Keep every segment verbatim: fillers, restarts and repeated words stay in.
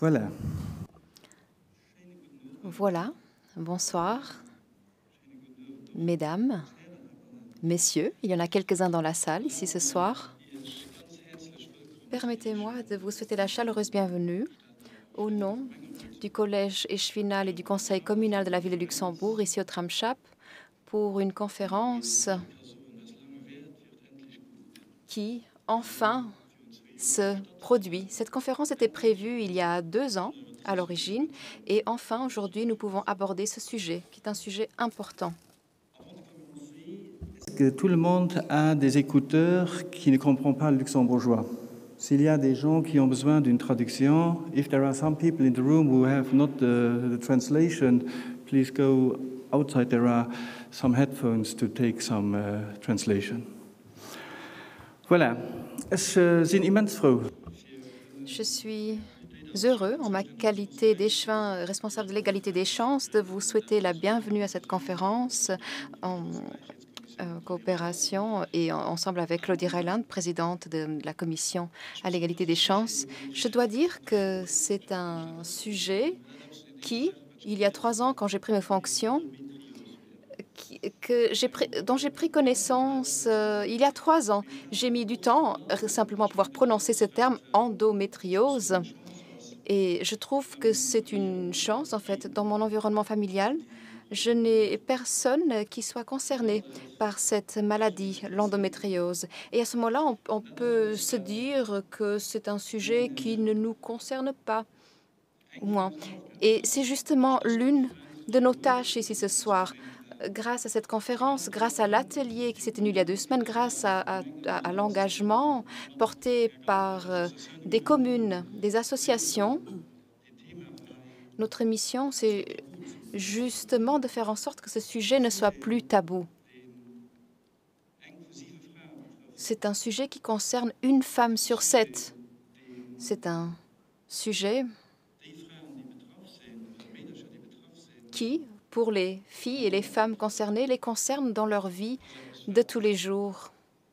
Voilà. Voilà. Bonsoir, mesdames, messieurs. Il y en a quelques-uns dans la salle ici ce soir. Permettez-moi de vous souhaiter la chaleureuse bienvenue au nom du Collège Eschwinal et du Conseil communal de la ville de Luxembourg, ici au Tramschap, pour une conférence qui, enfin, se produit. Cette conférence était prévue il y a deux ans à l'origine et enfin, aujourd'hui, nous pouvons aborder ce sujet, qui est un sujet important. Est-ce que tout le monde a des écouteurs qui ne comprennent pas le luxembourgeois? S'il y a des gens qui ont besoin d'une traduction, if there are some people in the room who have not the, the translation, please go outside. There are some headphones to take some uh, translation. Voilà. Je suis immens froh. Je suis heureux, en ma qualité d'échevin responsable de l'égalité des chances, de vous souhaiter la bienvenue à cette conférence en euh, coopération et en, ensemble avec Claudie Reiland, présidente de la Commission à l'égalité des chances. Je dois dire que c'est un sujet qui, il y a trois ans, quand j'ai pris mes fonctions, qui, que j'ai pris, dont j'ai pris connaissance euh, il y a trois ans. J'ai mis du temps euh, simplement à pouvoir prononcer ce terme, endométriose. Et je trouve que c'est une chance, en fait, dans mon environnement familial. Je n'ai personne qui soit concerné par cette maladie, l'endométriose. Et à ce moment-là, on, on peut se dire que c'est un sujet qui ne nous concerne pas, au moins. Et c'est justement l'une de nos tâches ici ce soir. Grâce à cette conférence, grâce à l'atelier qui s'est tenu il y a deux semaines, grâce à, à, à l'engagement porté par euh, des communes, des associations, notre mission, c'est justement de faire en sorte que ce sujet ne soit plus tabou. C'est un sujet qui concerne une femme sur sept. C'est un sujet qui, pour les filles et les femmes concernées, les concerne dans leur vie de tous les jours.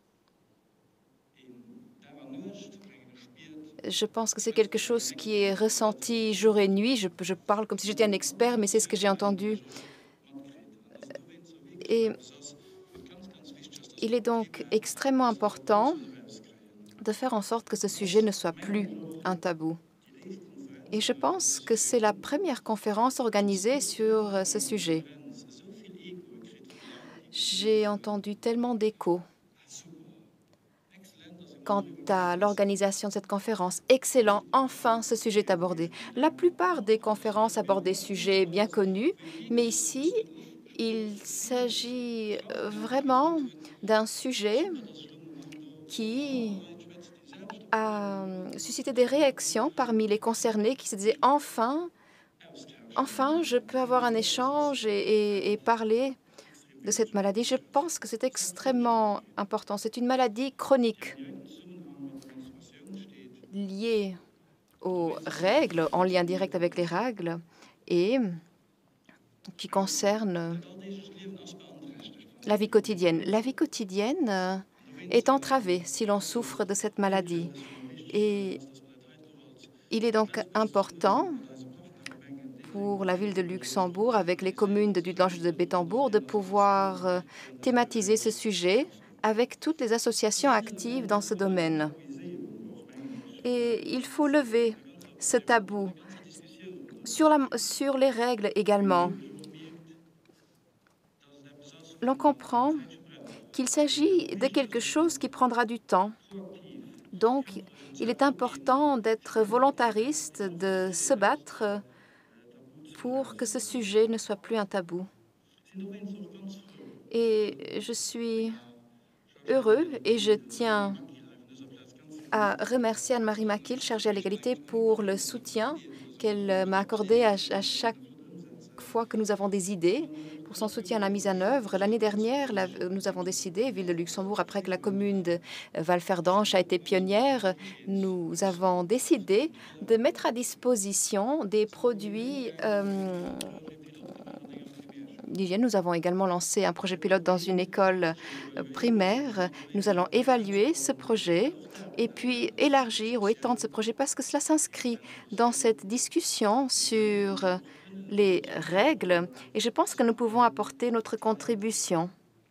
Je pense que c'est quelque chose qui est ressenti jour et nuit. Je, je parle comme si j'étais un expert, mais c'est ce que j'ai entendu. Et il est donc extrêmement important de faire en sorte que ce sujet ne soit plus un tabou. Et je pense que c'est la première conférence organisée sur ce sujet. J'ai entendu tellement d'échos quant à l'organisation de cette conférence. Excellent, enfin ce sujet est abordé. La plupart des conférences abordent des sujets bien connus, mais ici, il s'agit vraiment d'un sujet qui a suscité des réactions parmi les concernés qui se disaient « Enfin, enfin, je peux avoir un échange et, et, et parler de cette maladie. » Je pense que c'est extrêmement important. C'est une maladie chronique liée aux règles, en lien direct avec les règles, et qui concerne la vie quotidienne. La vie quotidienne est entravée si l'on souffre de cette maladie. Et il est donc important pour la ville de Luxembourg, avec les communes de Dudelange et de Bettembourg, de pouvoir thématiser ce sujet avec toutes les associations actives dans ce domaine. Et il faut lever ce tabou sur, la, sur les règles également. L'on comprend qu'il s'agit de quelque chose qui prendra du temps. Donc, il est important d'être volontariste, de se battre pour que ce sujet ne soit plus un tabou. Et je suis heureux et je tiens à remercier Anne-Marie Mackil, chargée à l'égalité, pour le soutien qu'elle m'a accordé à, à chaque fois que nous avons des idées, pour son soutien à la mise en œuvre. L'année dernière, la, nous avons décidé, Ville de Luxembourg, après que la commune de Val-Ferdanche a été pionnière, nous avons décidé de mettre à disposition des produits euh, d'hygiène. Nous avons également lancé un projet pilote dans une école primaire. Nous allons évaluer ce projet et puis élargir ou étendre ce projet parce que cela s'inscrit dans cette discussion sur les règles et je pense que nous pouvons apporter notre contribution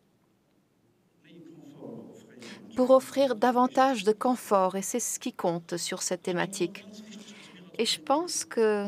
pour offrir davantage de confort et c'est ce qui compte sur cette thématique. Et je pense que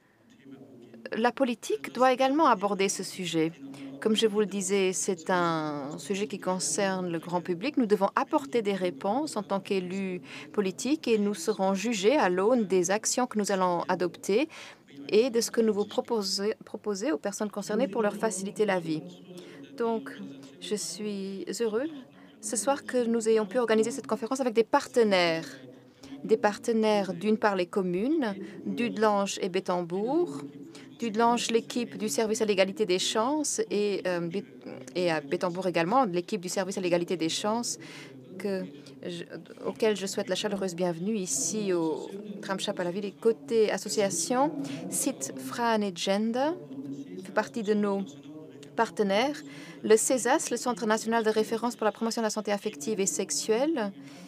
la politique doit également aborder ce sujet. Comme je vous le disais, c'est un sujet qui concerne le grand public. Nous devons apporter des réponses en tant qu'élus politiques et nous serons jugés à l'aune des actions que nous allons adopter et de ce que nous vous proposez, proposez aux personnes concernées pour leur faciliter la vie. Donc, je suis heureux ce soir que nous ayons pu organiser cette conférence avec des partenaires. Des partenaires, d'une part, les communes, Dudelange et Bettembourg. Dudelange, l'équipe du service à l'égalité des chances et, euh, et à Bettembourg également, l'équipe du service à l'égalité des chances que je, auquel je souhaite la chaleureuse bienvenue ici au Tramshap à la ville. Et côté association, Site Fran et Gender fait partie de nos partenaires. Le CESAS, le Centre national de référence pour la promotion de la santé affective et sexuelle,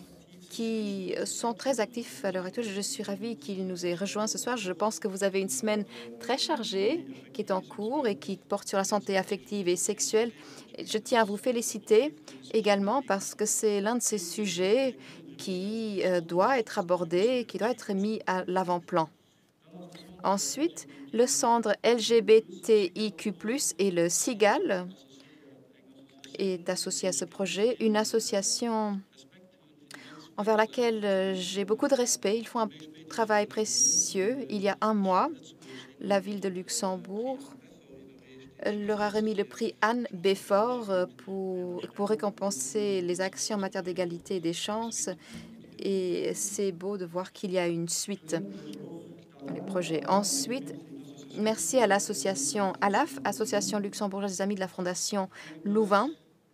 qui sont très actifs à l'heure actuelle. Je suis ravie qu'il nous ait rejoints ce soir. Je pense que vous avez une semaine très chargée qui est en cours et qui porte sur la santé affective et sexuelle. Je tiens à vous féliciter également parce que c'est l'un de ces sujets qui euh, doit être abordé, qui doit être mis à l'avant-plan. Ensuite, le Centre L G B T I Q plus, et le SIGAL est associé à ce projet, une association envers laquelle j'ai beaucoup de respect. Ils font un travail précieux. Il y a un mois, la ville de Luxembourg leur a remis le prix Anne Béfort pour, pour récompenser les actions en matière d'égalité et des chances. Et c'est beau de voir qu'il y a une suite les projets. Ensuite, merci à l'association A L A F, Association luxembourgeoise des Amis de la Fondation Louvain.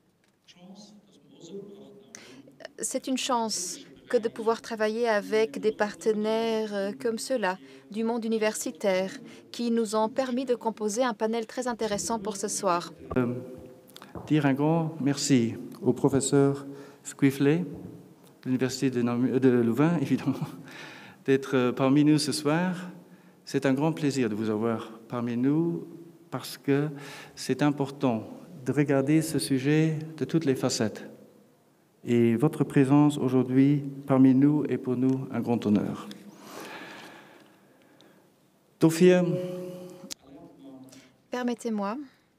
C'est une chance que de pouvoir travailler avec des partenaires comme ceux-là du monde universitaire qui nous ont permis de composer un panel très intéressant pour ce soir. Euh, dire un grand merci au professeur Squifley de l'Université de, de Louvain, évidemment, d'être parmi nous ce soir. C'est un grand plaisir de vous avoir parmi nous parce que c'est important de regarder ce sujet de toutes les facettes. Et votre présence aujourd'hui parmi nous est pour nous un grand honneur. Tofia. Permettez-moi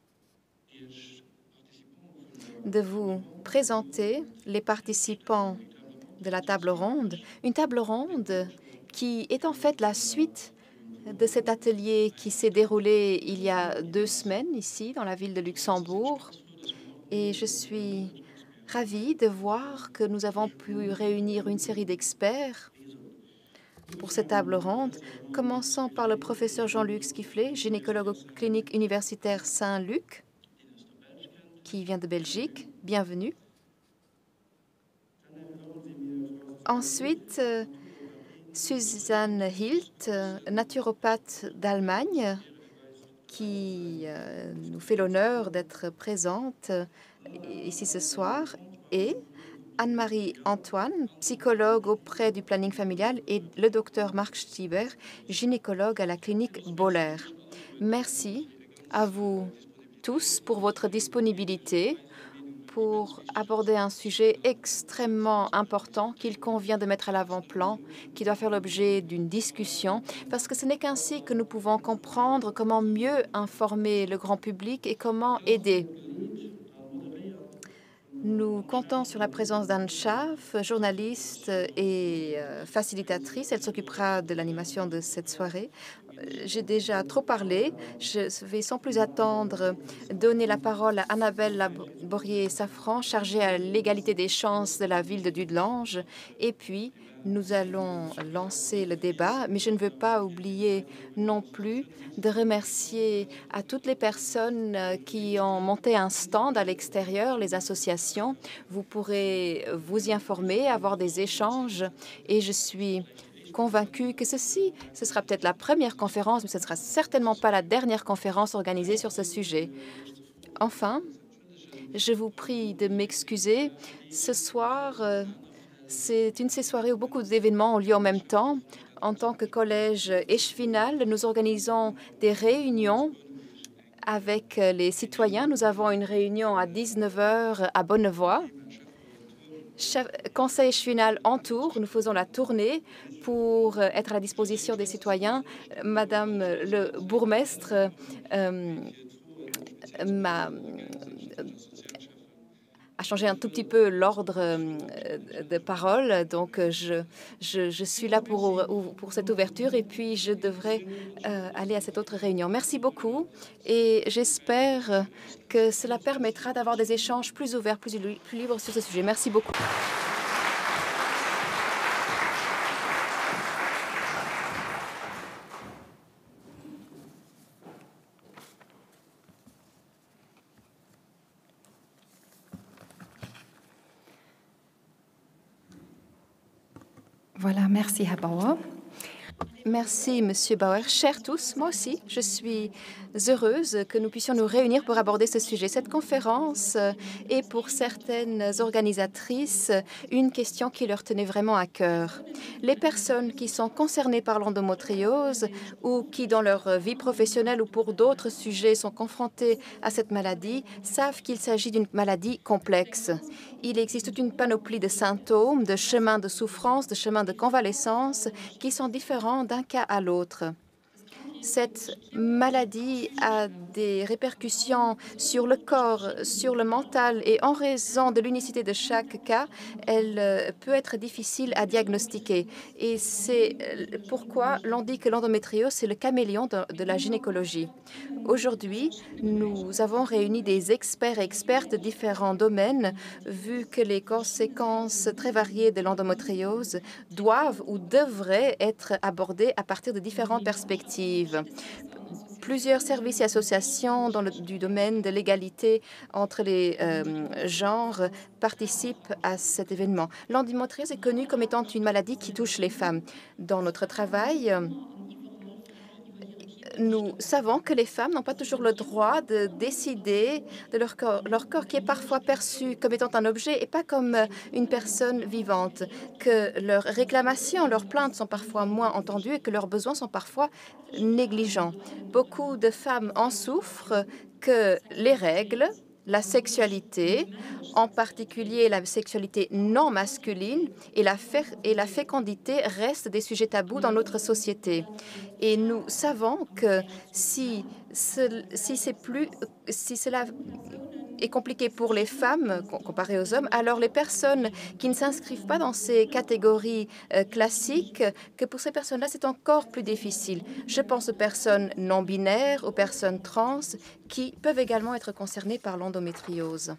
de vous présenter les participants de la table ronde. Une table ronde qui est en fait la suite de cet atelier qui s'est déroulé il y a deux semaines ici dans la ville de Luxembourg. Et je suis ravie de voir que nous avons pu réunir une série d'experts pour cette table ronde, commençant par le professeur Jean-Luc Squifley, gynécologue aux cliniques universitaires Saint-Luc, qui vient de Belgique. Bienvenue. Ensuite, euh, Suzanne Hilt, naturopathe d'Allemagne, qui euh, nous fait l'honneur d'être présente ici ce soir, et Anne-Marie Antoine, psychologue auprès du planning familial, et le docteur Marc Stieber, gynécologue à la clinique Boller. Merci à vous tous pour votre disponibilité pour aborder un sujet extrêmement important qu'il convient de mettre à l'avant-plan, qui doit faire l'objet d'une discussion, parce que ce n'est qu'ainsi que nous pouvons comprendre comment mieux informer le grand public et comment aider. Nous comptons sur la présence d'Anne Schaaf, journaliste et euh, facilitatrice. Elle s'occupera de l'animation de cette soirée. J'ai déjà trop parlé. Je vais sans plus attendre donner la parole à Annabelle Labourier-Safran, chargée à l'égalité des chances de la ville de Dudelange. Et puis, nous allons lancer le débat, mais je ne veux pas oublier non plus de remercier à toutes les personnes qui ont monté un stand à l'extérieur, les associations. Vous pourrez vous y informer, avoir des échanges, et je suis convaincu que ceci, ce sera peut-être la première conférence, mais ce ne sera certainement pas la dernière conférence organisée sur ce sujet. Enfin, je vous prie de m'excuser. Ce soir, euh, c'est une de ces soirées où beaucoup d'événements ont lieu en même temps. En tant que collège Echevinal, nous organisons des réunions avec les citoyens. Nous avons une réunion à dix-neuf heures à Bonnevoie. Conseil Echevinal en tour, nous faisons la tournée pour être à la disposition des citoyens. Madame le bourgmestre euh, m'a a changé un tout petit peu l'ordre de parole. Donc, je, je, je suis là pour, pour cette ouverture et puis je devrais euh, aller à cette autre réunion. Merci beaucoup et j'espère que cela permettra d'avoir des échanges plus ouverts, plus, plus libres sur ce sujet. Merci beaucoup. Voilà, merci Herr Bauer. Merci, Monsieur Bauer. Chers tous, moi aussi, je suis heureuse que nous puissions nous réunir pour aborder ce sujet. Cette conférence est pour certaines organisatrices une question qui leur tenait vraiment à cœur. Les personnes qui sont concernées par l'endométriose ou qui, dans leur vie professionnelle ou pour d'autres sujets, sont confrontées à cette maladie, savent qu'il s'agit d'une maladie complexe. Il existe toute une panoplie de symptômes, de chemins de souffrance, de chemins de convalescence qui sont différents d'un cas à l'autre. Cette maladie a des répercussions sur le corps, sur le mental, et en raison de l'unicité de chaque cas, elle peut être difficile à diagnostiquer. Et c'est pourquoi l'on dit que l'endométriose, c'est le caméléon de, de la gynécologie. Aujourd'hui, nous avons réuni des experts et expertes de différents domaines, vu que les conséquences très variées de l'endométriose doivent ou devraient être abordées à partir de différentes perspectives. Plusieurs services et associations dans le du domaine de l'égalité entre les euh, genres participent à cet événement. L'endométriose est connue comme étant une maladie qui touche les femmes. Dans notre travail, nous savons que les femmes n'ont pas toujours le droit de décider de leur corps, leur corps qui est parfois perçu comme étant un objet et pas comme une personne vivante, que leurs réclamations, leurs plaintes sont parfois moins entendues et que leurs besoins sont parfois négligents. Beaucoup de femmes en souffrent, que les règles, la sexualité, en particulier la sexualité non masculine et la, et la fécondité restent des sujets tabous dans notre société. Et nous savons que si, ce, si, c'est plus, si cela est compliqué pour les femmes comparé aux hommes, alors les personnes qui ne s'inscrivent pas dans ces catégories euh, classiques, que pour ces personnes-là, c'est encore plus difficile. Je pense aux personnes non-binaires, aux personnes trans, qui peuvent également être concernées par l'endométriose.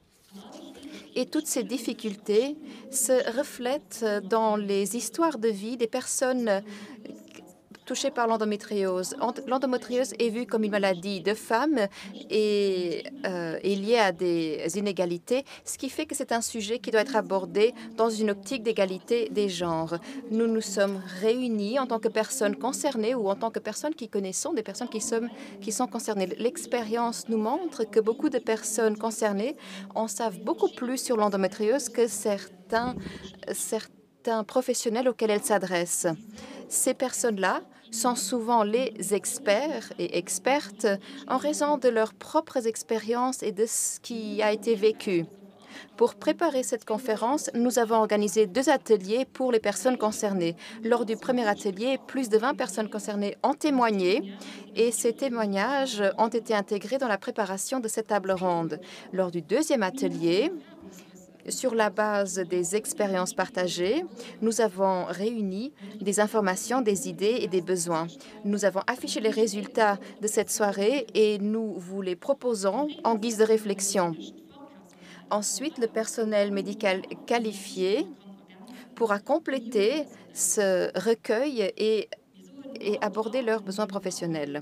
Et toutes ces difficultés se reflètent dans les histoires de vie des personnes touchées par l'endométriose. L'endométriose est vue comme une maladie de femmes et euh, est liée à des inégalités, ce qui fait que c'est un sujet qui doit être abordé dans une optique d'égalité des genres. Nous nous sommes réunis en tant que personnes concernées ou en tant que personnes qui connaissons des personnes qui sont, qui sont concernées. L'expérience nous montre que beaucoup de personnes concernées en savent beaucoup plus sur l'endométriose que certains, certains professionnels auxquels elles s'adressent. Ces personnes-là sont souvent les experts et expertes en raison de leurs propres expériences et de ce qui a été vécu. Pour préparer cette conférence, nous avons organisé deux ateliers pour les personnes concernées. Lors du premier atelier, plus de vingt personnes concernées ont témoigné et ces témoignages ont été intégrés dans la préparation de cette table ronde. Lors du deuxième atelier, sur la base des expériences partagées, nous avons réuni des informations, des idées et des besoins. Nous avons affiché les résultats de cette soirée et nous vous les proposons en guise de réflexion. Ensuite, le personnel médical qualifié pourra compléter ce recueil et et aborder leurs besoins professionnels.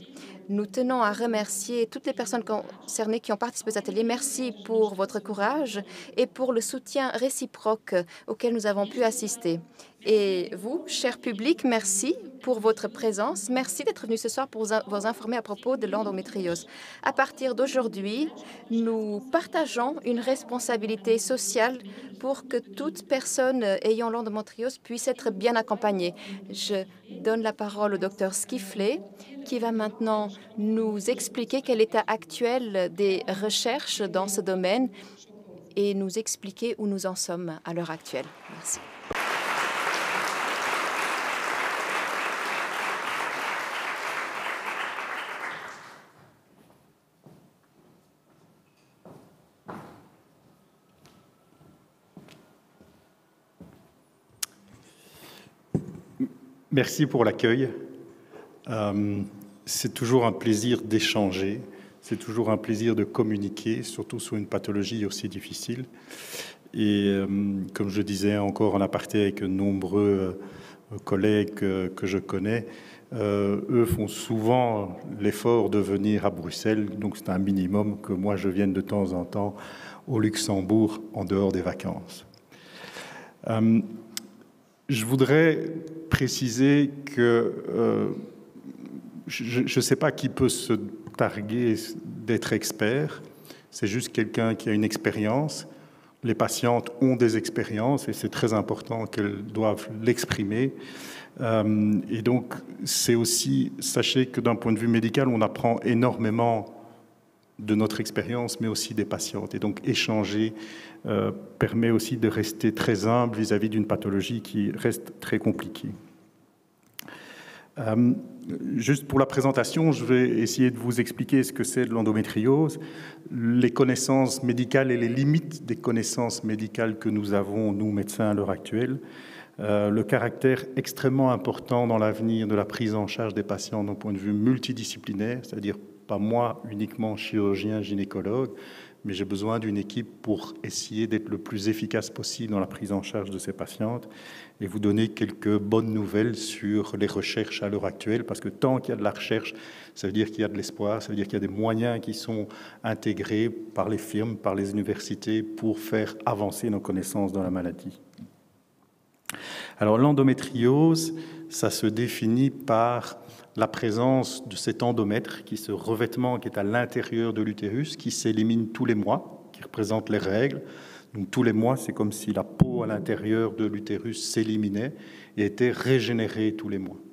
Nous tenons à remercier toutes les personnes concernées qui ont participé à cet atelier. Merci pour votre courage et pour le soutien réciproque auquel nous avons pu assister. Et vous, cher public, merci pour votre présence. Merci d'être venu ce soir pour vous informer à propos de l'endométriose. À partir d'aujourd'hui, nous partageons une responsabilité sociale pour que toute personne ayant l'endométriose puisse être bien accompagnée. Je donne la parole au docteur Skifley, qui va maintenant nous expliquer quel est l'état actuel des recherches dans ce domaine et nous expliquer où nous en sommes à l'heure actuelle. Merci. Merci pour l'accueil. Euh, c'est toujours un plaisir d'échanger, c'est toujours un plaisir de communiquer, surtout sur une pathologie aussi difficile. Et euh, comme je disais encore en aparté avec de nombreux euh, collègues que, que je connais, euh, eux font souvent l'effort de venir à Bruxelles, donc c'est un minimum que moi je vienne de temps en temps au Luxembourg en dehors des vacances. Euh, Je voudrais préciser que euh, je ne sais pas qui peut se targuer d'être expert. C'est juste quelqu'un qui a une expérience. Les patientes ont des expériences et c'est très important qu'elles doivent l'exprimer. Euh, et donc, c'est aussi, sachez que d'un point de vue médical, on apprend énormément de notre expérience, mais aussi des patientes. Et donc, échanger euh, permet aussi de rester très humble vis-à-vis d'une pathologie qui reste très compliquée. Euh, juste pour la présentation, je vais essayer de vous expliquer ce que c'est de l'endométriose, les connaissances médicales et les limites des connaissances médicales que nous avons, nous, médecins, à l'heure actuelle, euh, le caractère extrêmement important dans l'avenir de la prise en charge des patients d'un point de vue multidisciplinaire, c'est-à-dire pas moi uniquement chirurgien, gynécologue, mais j'ai besoin d'une équipe pour essayer d'être le plus efficace possible dans la prise en charge de ces patientes et vous donner quelques bonnes nouvelles sur les recherches à l'heure actuelle, parce que tant qu'il y a de la recherche, ça veut dire qu'il y a de l'espoir, ça veut dire qu'il y a des moyens qui sont intégrés par les firmes, par les universités pour faire avancer nos connaissances dans la maladie. Alors l'endométriose, ça se définit par la présence de cet endomètre, qui est ce revêtement qui est à l'intérieur de l'utérus, qui s'élimine tous les mois, qui représente les règles. Donc tous les mois, c'est comme si la peau à l'intérieur de l'utérus s'éliminait et était régénérée tous les mois.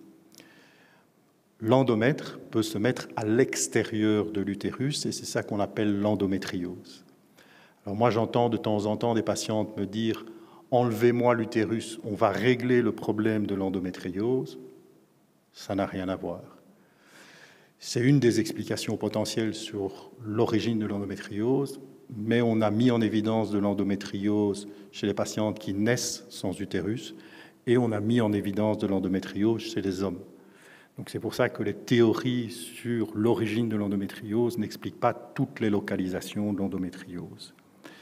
L'endomètre peut se mettre à l'extérieur de l'utérus et c'est ça qu'on appelle l'endométriose. Alors moi, j'entends de temps en temps des patientes me dire « Enlevez-moi l'utérus, on va régler le problème de l'endométriose ». Ça n'a rien à voir. C'est une des explications potentielles sur l'origine de l'endométriose, mais on a mis en évidence de l'endométriose chez les patientes qui naissent sans utérus et on a mis en évidence de l'endométriose chez les hommes. Donc c'est pour ça que les théories sur l'origine de l'endométriose n'expliquent pas toutes les localisations de l'endométriose.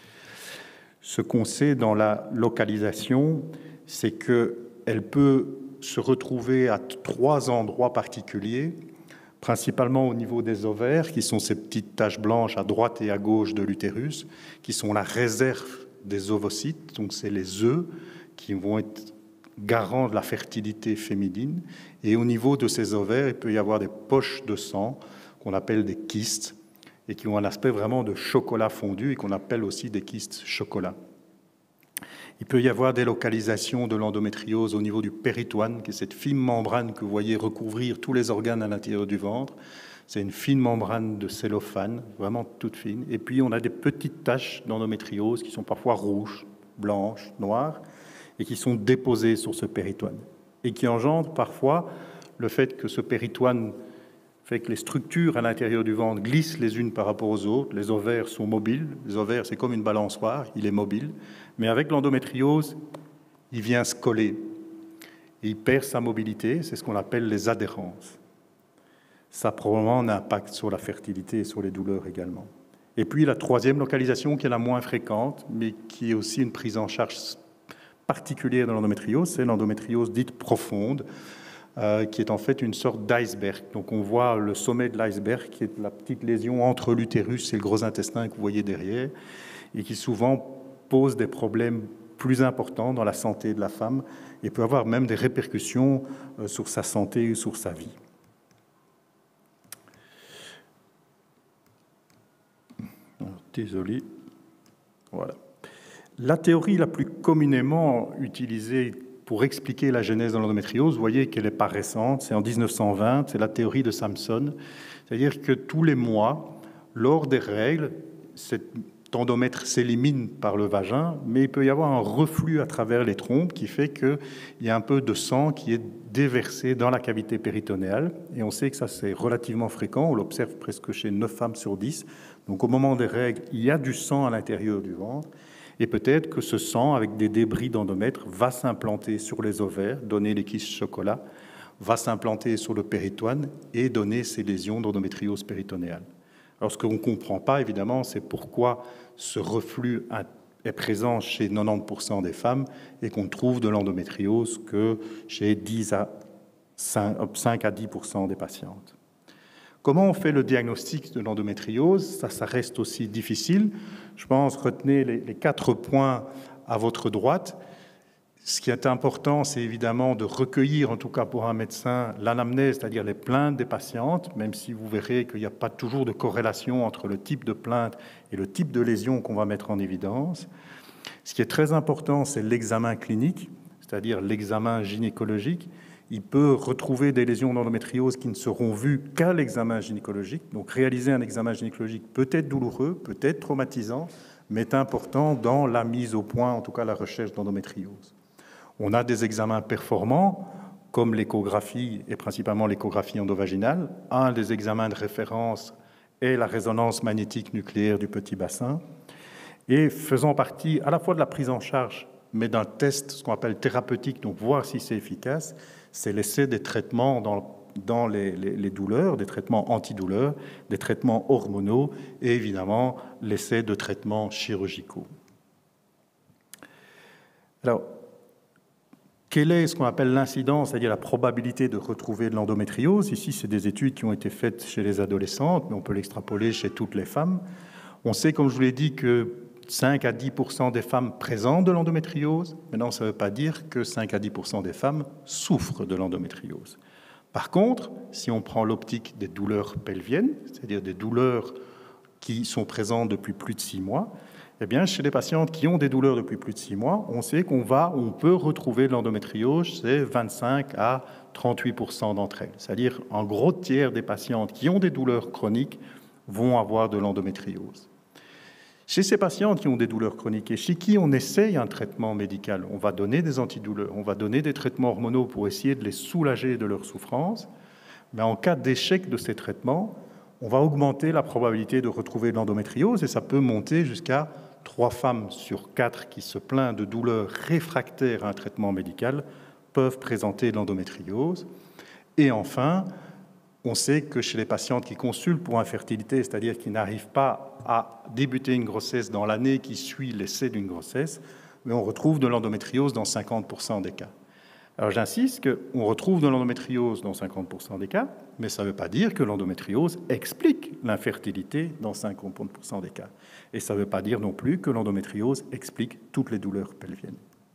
Ce qu'on sait dans la localisation, c'est qu'elle peut se retrouver à trois endroits particuliers, principalement au niveau des ovaires, qui sont ces petites taches blanches à droite et à gauche de l'utérus, qui sont la réserve des ovocytes, donc c'est les œufs qui vont être garants de la fertilité féminine. Et au niveau de ces ovaires, il peut y avoir des poches de sang qu'on appelle des kystes et qui ont un aspect vraiment de chocolat fondu et qu'on appelle aussi des kystes chocolat. Il peut y avoir des localisations de l'endométriose au niveau du péritoine, qui est cette fine membrane que vous voyez recouvrir tous les organes à l'intérieur du ventre. C'est une fine membrane de cellophane, vraiment toute fine. Et puis, on a des petites taches d'endométriose qui sont parfois rouges, blanches, noires, et qui sont déposées sur ce péritoine. Et qui engendrent parfois le fait que ce péritoine fait que les structures à l'intérieur du ventre glissent les unes par rapport aux autres. Les ovaires sont mobiles. Les ovaires, c'est comme une balançoire, il est mobile. Mais avec l'endométriose, il vient se coller. Et il perd sa mobilité, c'est ce qu'on appelle les adhérences. Ça a probablement un impact sur la fertilité et sur les douleurs également. Et puis la troisième localisation, qui est la moins fréquente, mais qui est aussi une prise en charge particulière de l'endométriose, c'est l'endométriose dite profonde, euh, qui est en fait une sorte d'iceberg. Donc on voit le sommet de l'iceberg, qui est la petite lésion entre l'utérus et le gros intestin que vous voyez derrière, et qui souvent pose des problèmes plus importants dans la santé de la femme et peut avoir même des répercussions euh, sur sa santé ou sur sa vie. Désolé. Voilà. La théorie la plus communément utilisée pour expliquer la genèse de l'endométriose, vous voyez qu'elle n'est pas récente, c'est en mille neuf cent vingt, c'est la théorie de Samson. C'est-à-dire que tous les mois, lors des règles, cet endomètre s'élimine par le vagin, mais il peut y avoir un reflux à travers les trompes qui fait qu'il y a un peu de sang qui est déversé dans la cavité péritonéale. Et on sait que ça, c'est relativement fréquent, on l'observe presque chez neuf femmes sur dix. Donc au moment des règles, il y a du sang à l'intérieur du ventre. Et peut-être que ce sang, avec des débris d'endomètre, va s'implanter sur les ovaires, donner les kystes chocolat, va s'implanter sur le péritoine et donner ces lésions d'endométriose péritonéale. Alors ce qu'on ne comprend pas, évidemment, c'est pourquoi ce reflux est présent chez quatre-vingt-dix pour cent des femmes et qu'on trouve de l'endométriose que chez cinq à dix pour cent des patientes. Comment on fait le diagnostic de l'endométriose? Ça, ça reste aussi difficile. Je pense, retenez les, les quatre points à votre droite. Ce qui est important, c'est évidemment de recueillir, en tout cas pour un médecin, l'anamnèse, c'est-à-dire les plaintes des patientes, même si vous verrez qu'il n'y a pas toujours de corrélation entre le type de plainte et le type de lésion qu'on va mettre en évidence. Ce qui est très important, c'est l'examen clinique, c'est-à-dire l'examen gynécologique. Il peut retrouver des lésions d'endométriose qui ne seront vues qu'à l'examen gynécologique. Donc réaliser un examen gynécologique peut être douloureux, peut être traumatisant, mais est important dans la mise au point, en tout cas la recherche d'endométriose. On a des examens performants, comme l'échographie, et principalement l'échographie endovaginale. Un des examens de référence est la résonance magnétique nucléaire du petit bassin. Et faisant partie à la fois de la prise en charge, mais d'un test, ce qu'on appelle thérapeutique, donc voir si c'est efficace, c'est l'essai des traitements dans, dans les, les, les douleurs, des traitements antidouleurs, des traitements hormonaux et évidemment l'essai de traitements chirurgicaux. Alors, quelle est ce qu'on appelle l'incidence, c'est-à-dire la probabilité de retrouver de l'endométriose? Ici, c'est des études qui ont été faites chez les adolescentes, mais on peut l'extrapoler chez toutes les femmes. On sait, comme je vous l'ai dit, que cinq à dix pour cent des femmes présentent de l'endométriose. Maintenant, ça ne veut pas dire que cinq à dix pour cent des femmes souffrent de l'endométriose. Par contre, si on prend l'optique des douleurs pelviennes, c'est-à-dire des douleurs qui sont présentes depuis plus de six mois, eh bien, chez les patientes qui ont des douleurs depuis plus de six mois, on sait qu'on va, on peut retrouver de l'endométriose, c'est vingt-cinq à trente-huit pour cent d'entre elles. C'est-à-dire un gros tiers des patientes qui ont des douleurs chroniques vont avoir de l'endométriose. Chez ces patientes qui ont des douleurs chroniques et chez qui on essaye un traitement médical, on va donner des antidouleurs, on va donner des traitements hormonaux pour essayer de les soulager de leur souffrance, mais en cas d'échec de ces traitements, on va augmenter la probabilité de retrouver de l'endométriose et ça peut monter jusqu'à trois femmes sur quatre qui se plaignent de douleurs réfractaires à un traitement médical peuvent présenter de l'endométriose. Et enfin, on sait que chez les patientes qui consultent pour infertilité, c'est-à-dire qui n'arrivent pas à débuter une grossesse dans l'année qui suit l'essai d'une grossesse, mais on retrouve de l'endométriose dans cinquante pour cent des cas. Alors j'insiste qu'on retrouve de l'endométriose dans cinquante pour cent des cas, mais ça ne veut pas dire que l'endométriose explique l'infertilité dans cinquante pour cent des cas. Et ça ne veut pas dire non plus que l'endométriose explique toutes les douleurs pelviennes.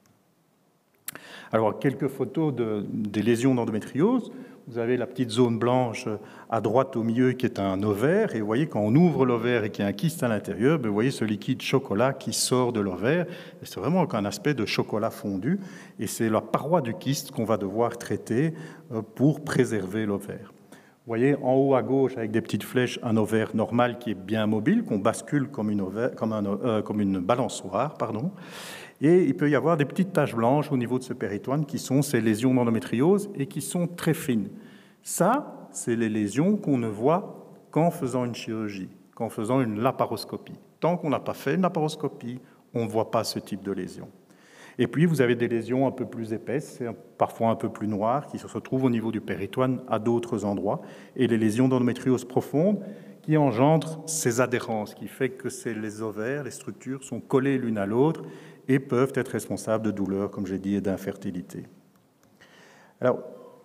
Alors, quelques photos de, des lésions d'endométriose. Vous avez la petite zone blanche à droite au milieu qui est un ovaire. Et vous voyez, quand on ouvre l'ovaire et qu'il y a un kyste à l'intérieur, vous voyez ce liquide chocolat qui sort de l'ovaire. Et c'est vraiment un aspect de chocolat fondu. Et c'est la paroi du kyste qu'on va devoir traiter pour préserver l'ovaire. Vous voyez en haut à gauche, avec des petites flèches, un ovaire normal qui est bien mobile, qu'on bascule comme une, ovaire, comme un, euh, comme une balançoire, pardon. Et il peut y avoir des petites taches blanches au niveau de ce péritoine qui sont ces lésions d'endométriose et qui sont très fines. Ça, c'est les lésions qu'on ne voit qu'en faisant une chirurgie, qu'en faisant une laparoscopie. Tant qu'on n'a pas fait une laparoscopie, on ne voit pas ce type de lésions. Et puis, vous avez des lésions un peu plus épaisses, parfois un peu plus noires, qui se retrouvent au niveau du péritoine à d'autres endroits, et les lésions d'endométriose profonde qui engendrent ces adhérences, qui fait que les ovaires, les structures sont collées l'une à l'autre et peuvent être responsables de douleurs, comme j'ai dit, et d'infertilité. Alors,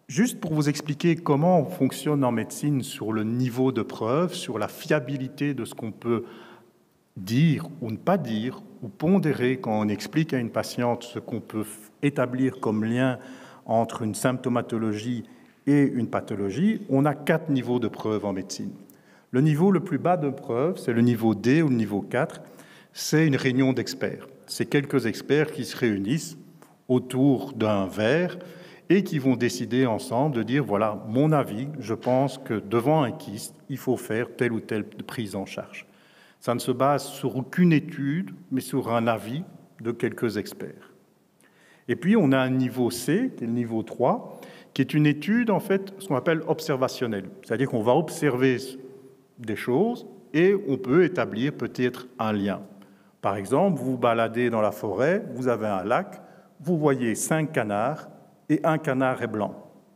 Juste pour vous expliquer comment on fonctionne en médecine sur le niveau de preuve, sur la fiabilité de ce qu'on peut dire ou ne pas dire, ou pondérer quand on explique à une patiente ce qu'on peut établir comme lien entre une symptomatologie et une pathologie, on a quatre niveaux de preuve en médecine. Le niveau le plus bas de preuve, c'est le niveau D ou le niveau quatre, c'est une réunion d'experts. C'est quelques experts qui se réunissent autour d'un verre et qui vont décider ensemble de dire, voilà, mon avis, je pense que devant un kyste, il faut faire telle ou telle prise en charge. Ça ne se base sur aucune étude, mais sur un avis de quelques experts. Et puis, on a un niveau C, qui est le niveau trois, qui est une étude, en fait, ce qu'on appelle observationnelle. C'est-à-dire qu'on va observer des choses et on peut établir peut-être un lien. Par exemple, vous vous baladez dans la forêt, vous avez un lac, vous voyez cinq canards et un canard est blanc.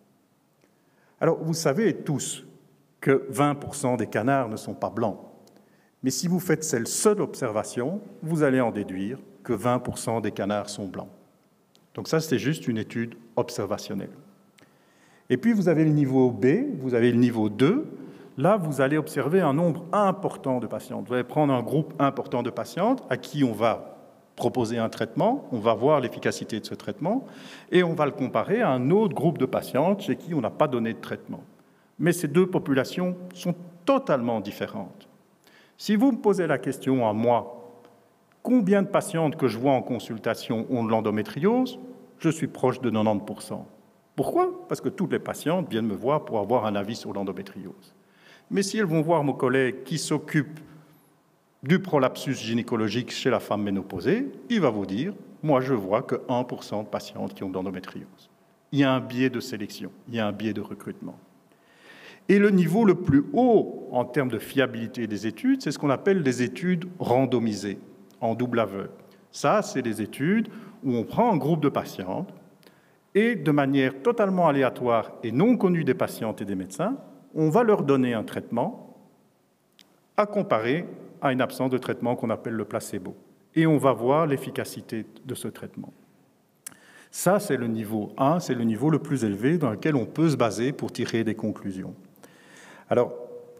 Alors, vous savez tous que vingt pour cent des canards ne sont pas blancs. Mais si vous faites cette seule observation, vous allez en déduire que vingt pour cent des canards sont blancs. Donc ça, c'est juste une étude observationnelle. Et puis, vous avez le niveau B, vous avez le niveau deux. Là, vous allez observer un nombre important de patientes. Vous allez prendre un groupe important de patientes à qui on va proposer un traitement, on va voir l'efficacité de ce traitement, et on va le comparer à un autre groupe de patientes chez qui on n'a pas donné de traitement. Mais ces deux populations sont totalement différentes. Si vous me posez la question à moi, combien de patientes que je vois en consultation ont de l'endométriose, je suis proche de quatre-vingt-dix pour cent. Pourquoi? Parce que toutes les patientes viennent me voir pour avoir un avis sur l'endométriose. Mais si elles vont voir mon collègue qui s'occupe du prolapsus gynécologique chez la femme ménopausée, il va vous dire, moi je vois que un pour cent de patientes qui ont de l'endométriose. Il y a un biais de sélection, il y a un biais de recrutement. Et le niveau le plus haut en termes de fiabilité des études, c'est ce qu'on appelle des études randomisées, en double aveugle. Ça, c'est des études où on prend un groupe de patientes et de manière totalement aléatoire et non connue des patientes et des médecins, on va leur donner un traitement à comparer à une absence de traitement qu'on appelle le placebo. Et on va voir l'efficacité de ce traitement. Ça, c'est le niveau un, c'est le niveau le plus élevé dans lequel on peut se baser pour tirer des conclusions. Alors,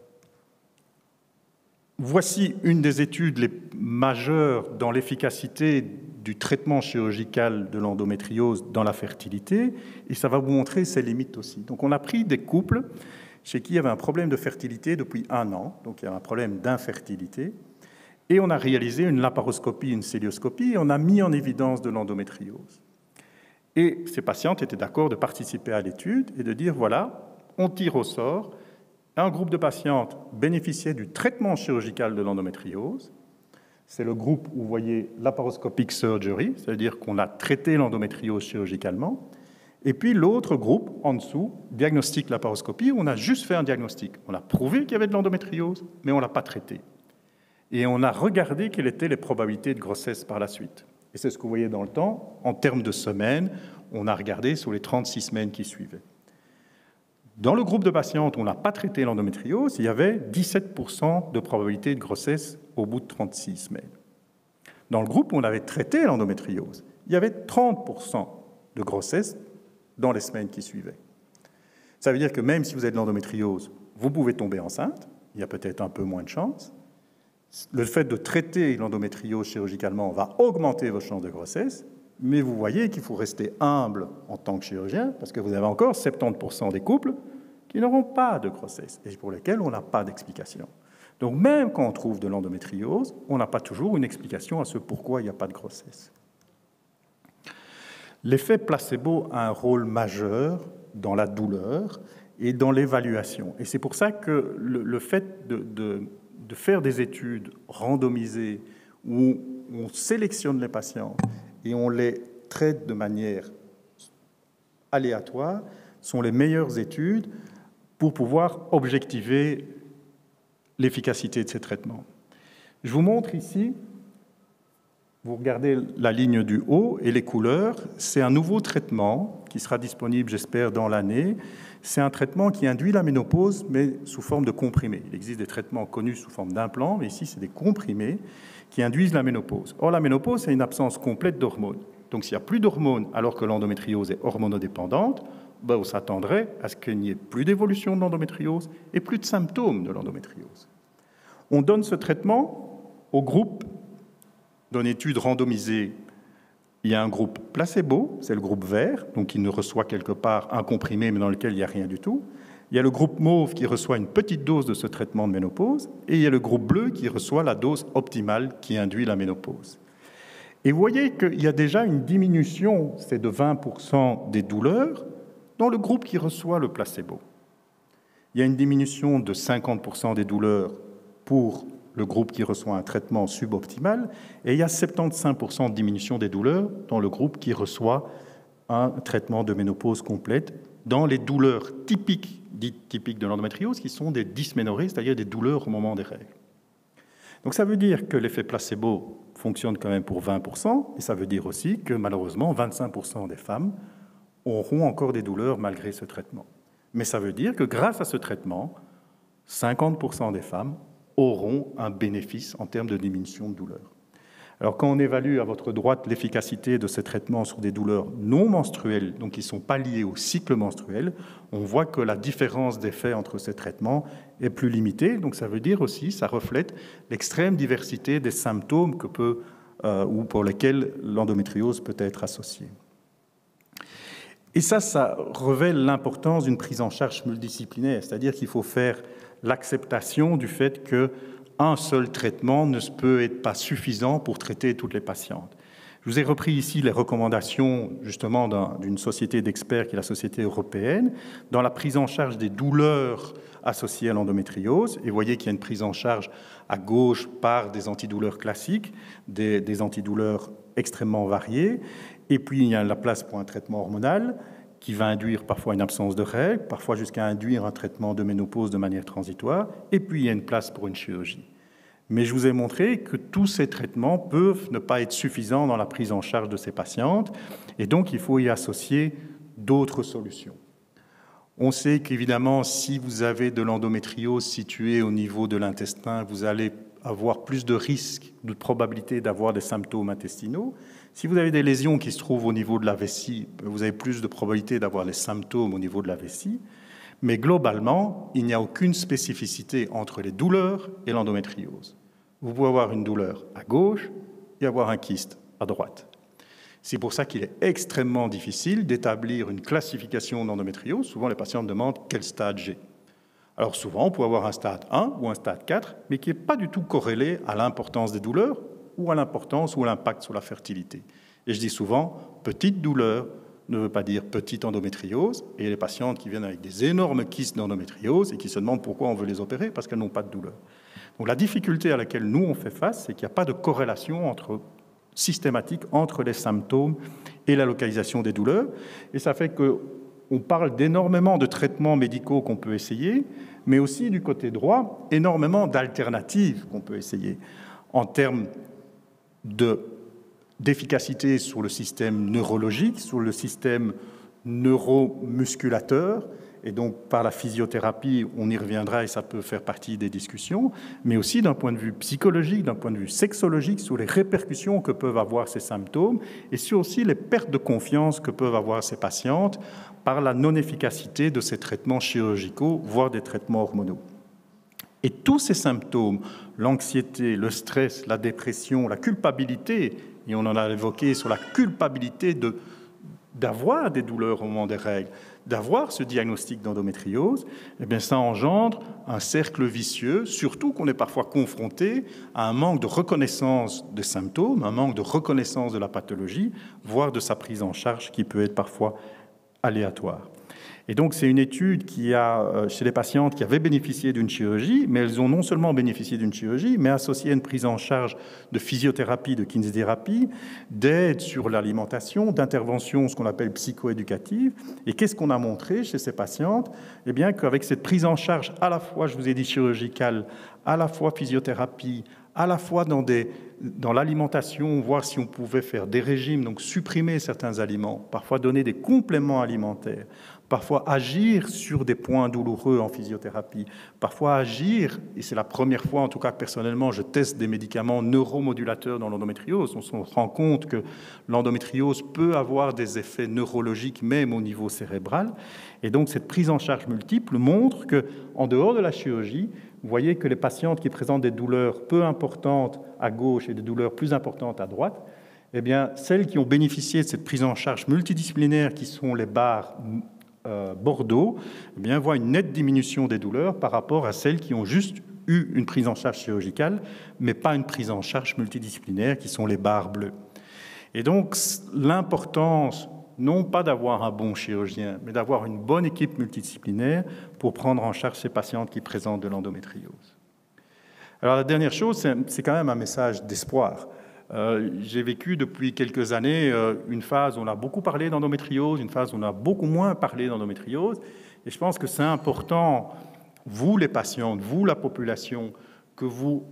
voici une des études les majeures dans l'efficacité du traitement chirurgical de l'endométriose dans la fertilité, et ça va vous montrer ses limites aussi. Donc, on a pris des couples chez qui il y avait un problème de fertilité depuis un an, donc il y avait un problème d'infertilité, et on a réalisé une laparoscopie, une célioscopie, et on a mis en évidence de l'endométriose. Et ces patientes étaient d'accord de participer à l'étude et de dire, voilà, on tire au sort, un groupe de patientes bénéficiait du traitement chirurgical de l'endométriose, c'est le groupe où vous voyez laparoscopic surgery, c'est-à-dire qu'on a traité l'endométriose chirurgicalement, et puis l'autre groupe, en dessous, diagnostic laparoscopie, où on a juste fait un diagnostic. On a prouvé qu'il y avait de l'endométriose, mais on ne l'a pas traité. Et on a regardé quelles étaient les probabilités de grossesse par la suite. Et c'est ce que vous voyez dans le temps. En termes de semaines, on a regardé sur les trente-six semaines qui suivaient. Dans le groupe de patientes où on n'a pas traité l'endométriose, il y avait dix-sept pour cent de probabilité de grossesse au bout de trente-six semaines. Dans le groupe où on avait traité l'endométriose, il y avait trente pour cent de grossesse dans les semaines qui suivaient. Ça veut dire que même si vous avez de l'endométriose, vous pouvez tomber enceinte, il y a peut-être un peu moins de chance. Le fait de traiter l'endométriose chirurgicalement va augmenter vos chances de grossesse, mais vous voyez qu'il faut rester humble en tant que chirurgien, parce que vous avez encore soixante-dix pour cent des couples qui n'auront pas de grossesse, et pour lesquels on n'a pas d'explication. Donc même quand on trouve de l'endométriose, on n'a pas toujours une explication à ce pourquoi il n'y a pas de grossesse. L'effet placebo a un rôle majeur dans la douleur et dans l'évaluation. Et c'est pour ça que le, le fait de, de, de faire des études randomisées où on sélectionne les patients et on les traite de manière aléatoire sont les meilleures études pour pouvoir objectiver l'efficacité de ces traitements. Je vous montre ici. Vous regardez la ligne du haut et les couleurs, c'est un nouveau traitement qui sera disponible, j'espère, dans l'année. C'est un traitement qui induit la ménopause, mais sous forme de comprimés. Il existe des traitements connus sous forme d'implants, mais ici, c'est des comprimés qui induisent la ménopause. Or, la ménopause, c'est une absence complète d'hormones. Donc, s'il n'y a plus d'hormones alors que l'endométriose est hormonodépendante, ben, on s'attendrait à ce qu'il n'y ait plus d'évolution de l'endométriose et plus de symptômes de l'endométriose. On donne ce traitement au groupe d'une étude randomisée. Il y a un groupe placebo, c'est le groupe vert, donc il ne reçoit quelque part un comprimé, mais dans lequel il n'y a rien du tout. Il y a le groupe mauve qui reçoit une petite dose de ce traitement de ménopause, et il y a le groupe bleu qui reçoit la dose optimale qui induit la ménopause. Et vous voyez qu'il y a déjà une diminution, c'est de vingt pour cent des douleurs, dans le groupe qui reçoit le placebo. Il y a une diminution de cinquante pour cent des douleurs pour le groupe qui reçoit un traitement suboptimal, et il y a soixante-quinze pour cent de diminution des douleurs dans le groupe qui reçoit un traitement de ménopause complète, dans les douleurs typiques, dites typiques de l'endométriose, qui sont des dysménorrhées, c'est-à-dire des douleurs au moment des règles. Donc ça veut dire que l'effet placebo fonctionne quand même pour vingt pour cent, et ça veut dire aussi que malheureusement, vingt-cinq pour cent des femmes auront encore des douleurs malgré ce traitement. Mais ça veut dire que grâce à ce traitement, cinquante pour cent des femmes auront un bénéfice en termes de diminution de douleur. Alors quand on évalue à votre droite l'efficacité de ces traitements sur des douleurs non menstruelles, donc qui ne sont pas liées au cycle menstruel, on voit que la différence d'effet entre ces traitements est plus limitée. Donc ça veut dire aussi, ça reflète l'extrême diversité des symptômes que peut, euh, ou pour lesquels l'endométriose peut être associée. Et ça, ça révèle l'importance d'une prise en charge multidisciplinaire, c'est-à-dire qu'il faut faire l'acceptation du fait qu'un seul traitement ne peut être pas suffisant pour traiter toutes les patientes. Je vous ai repris ici les recommandations justement d'une société d'experts qui est la Société européenne dans la prise en charge des douleurs associées à l'endométriose. Et vous voyez qu'il y a une prise en charge à gauche par des antidouleurs classiques, des, des antidouleurs extrêmement variées. Et puis il y a la place pour un traitement hormonal qui va induire parfois une absence de règles, parfois jusqu'à induire un traitement de ménopause de manière transitoire. Et puis il y a une place pour une chirurgie. Mais je vous ai montré que tous ces traitements peuvent ne pas être suffisants dans la prise en charge de ces patientes, et donc il faut y associer d'autres solutions. On sait qu'évidemment, si vous avez de l'endométriose située au niveau de l'intestin, vous allez avoir plus de risques, de probabilité d'avoir des symptômes intestinaux. Si vous avez des lésions qui se trouvent au niveau de la vessie, vous avez plus de probabilité d'avoir des symptômes au niveau de la vessie. Mais globalement, il n'y a aucune spécificité entre les douleurs et l'endométriose. Vous pouvez avoir une douleur à gauche et avoir un kyste à droite. C'est pour ça qu'il est extrêmement difficile d'établir une classification d'endométriose. Souvent, les patients me demandent quel stade j'ai. Alors souvent, on peut avoir un stade un ou un stade quatre, mais qui n'est pas du tout corrélé à l'importance des douleurs ou à l'importance ou à l'impact sur la fertilité. Et je dis souvent, petite douleur ne veut pas dire petite endométriose, et les patientes qui viennent avec des énormes kystes d'endométriose et qui se demandent pourquoi on veut les opérer, parce qu'elles n'ont pas de douleur. Donc la difficulté à laquelle nous on fait face, c'est qu'il n'y a pas de corrélation entre, systématique entre les symptômes et la localisation des douleurs, et ça fait qu'on parle d'énormément de traitements médicaux qu'on peut essayer, mais aussi du côté droit, énormément d'alternatives qu'on peut essayer en termes de d'efficacité sur le système neurologique, sur le système neuromusculateur, et donc par la physiothérapie, on y reviendra et ça peut faire partie des discussions, mais aussi d'un point de vue psychologique, d'un point de vue sexologique, sur les répercussions que peuvent avoir ces symptômes, et sur aussi les pertes de confiance que peuvent avoir ces patientes par la non-efficacité de ces traitements chirurgicaux, voire des traitements hormonaux. Et tous ces symptômes, l'anxiété, le stress, la dépression, la culpabilité, et on en a évoqué sur la culpabilité de, d'avoir des douleurs au moment des règles, d'avoir ce diagnostic d'endométriose, eh bien ça engendre un cercle vicieux, surtout qu'on est parfois confronté à un manque de reconnaissance des symptômes, un manque de reconnaissance de la pathologie, voire de sa prise en charge qui peut être parfois aléatoire. Et donc, c'est une étude qui a, chez les patientes qui avaient bénéficié d'une chirurgie, mais elles ont non seulement bénéficié d'une chirurgie, mais associé à une prise en charge de physiothérapie, de kinésithérapie, d'aide sur l'alimentation, d'intervention, ce qu'on appelle psychoéducative. Et qu'est-ce qu'on a montré chez ces patientes? Eh bien, qu'avec cette prise en charge à la fois, je vous ai dit chirurgicale, à la fois physiothérapie, à la fois dans, des, dans l'alimentation, voir si on pouvait faire des régimes, donc supprimer certains aliments, parfois donner des compléments alimentaires, parfois agir sur des points douloureux en physiothérapie, parfois agir, et c'est la première fois en tout cas que personnellement je teste des médicaments neuromodulateurs dans l'endométriose. On se rend compte que l'endométriose peut avoir des effets neurologiques même au niveau cérébral, et donc cette prise en charge multiple montre qu'en dehors de la chirurgie, vous voyez que les patientes qui présentent des douleurs peu importantes à gauche et des douleurs plus importantes à droite, eh bien, celles qui ont bénéficié de cette prise en charge multidisciplinaire, qui sont les barres euh, bordeaux, eh bien, voient une nette diminution des douleurs par rapport à celles qui ont juste eu une prise en charge chirurgicale, mais pas une prise en charge multidisciplinaire, qui sont les barres bleues. Et donc, l'importance, non pas d'avoir un bon chirurgien, mais d'avoir une bonne équipe multidisciplinaire pour prendre en charge ces patientes qui présentent de l'endométriose. Alors, la dernière chose, c'est, c'est quand même un message d'espoir. Euh, j'ai vécu depuis quelques années euh, une phase où on a beaucoup parlé d'endométriose, une phase où on a beaucoup moins parlé d'endométriose. Et je pense que c'est important, vous les patientes, vous la population, que vous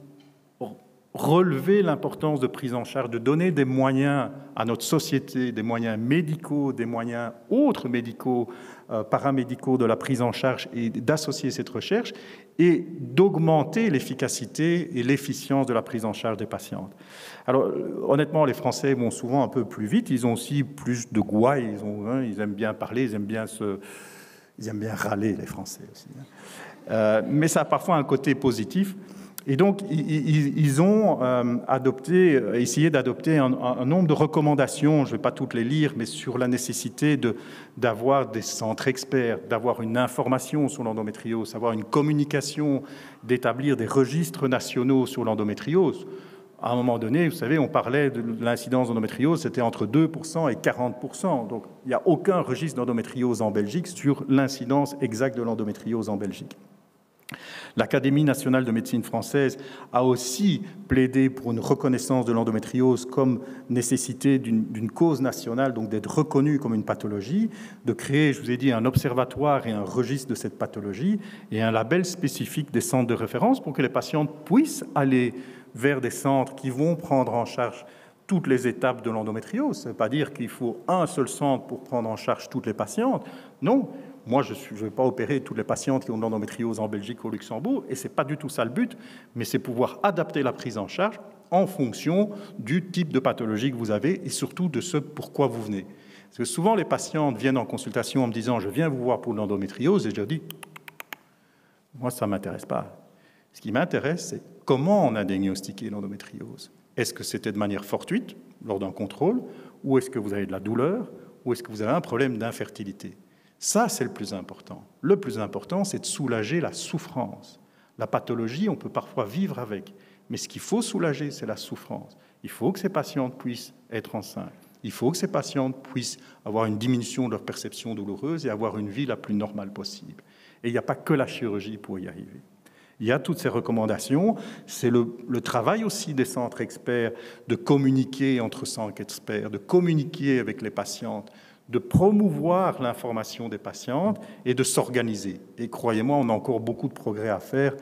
relevez l'importance de prise en charge, de donner des moyens à notre société, des moyens médicaux, des moyens autres médicaux, euh, paramédicaux de la prise en charge et d'associer cette recherche et d'augmenter l'efficacité et l'efficience de la prise en charge des patientes. Alors, honnêtement, les Français vont souvent un peu plus vite, ils ont aussi plus de gouaille, ils, ont, hein, ils aiment bien parler, ils aiment bien, se, ils aiment bien râler, les Français aussi. Hein. Euh, mais ça a parfois un côté positif. Et donc, ils, ils ont euh, adopté, essayé d'adopter un, un nombre de recommandations, je ne vais pas toutes les lire, mais sur la nécessité de, d'avoir des centres experts, d'avoir une information sur l'endométriose, d'avoir une communication, d'établir des registres nationaux sur l'endométriose. À un moment donné, vous savez, on parlait de l'incidence d'endométriose, c'était entre deux pour cent et quarante pour cent. Donc, il n'y a aucun registre d'endométriose en Belgique sur l'incidence exacte de l'endométriose en Belgique. L'Académie nationale de médecine française a aussi plaidé pour une reconnaissance de l'endométriose comme nécessité d'une, d'une cause nationale, donc d'être reconnue comme une pathologie, de créer, je vous ai dit, un observatoire et un registre de cette pathologie et un label spécifique des centres de référence pour que les patientes puissent aller vers des centres qui vont prendre en charge toutes les étapes de l'endométriose. Ça ne veut pas dire qu'il faut un seul centre pour prendre en charge toutes les patientes. Non. Moi, je ne vais pas opérer toutes les patientes qui ont de l'endométriose en Belgique ou au Luxembourg, et ce n'est pas du tout ça le but, mais c'est pouvoir adapter la prise en charge en fonction du type de pathologie que vous avez et surtout de ce pourquoi vous venez. Parce que souvent, les patientes viennent en consultation en me disant « je viens vous voir pour l'endométriose » et je leur dis « moi, ça ne m'intéresse pas. Ce qui m'intéresse, c'est comment on a diagnostiqué l'endométriose. Est-ce que c'était de manière fortuite, lors d'un contrôle, ou est-ce que vous avez de la douleur, ou est-ce que vous avez un problème d'infertilité ?» Ça, c'est le plus important. Le plus important, c'est de soulager la souffrance. La pathologie, on peut parfois vivre avec, mais ce qu'il faut soulager, c'est la souffrance. Il faut que ces patientes puissent être enceintes. Il faut que ces patientes puissent avoir une diminution de leur perception douloureuse et avoir une vie la plus normale possible. Et il n'y a pas que la chirurgie pour y arriver. Il y a toutes ces recommandations. C'est le, le travail aussi des centres experts de communiquer entre centres experts, de communiquer avec les patientes, de promouvoir l'information des patientes et de s'organiser. Et croyez-moi, on a encore beaucoup de progrès à faire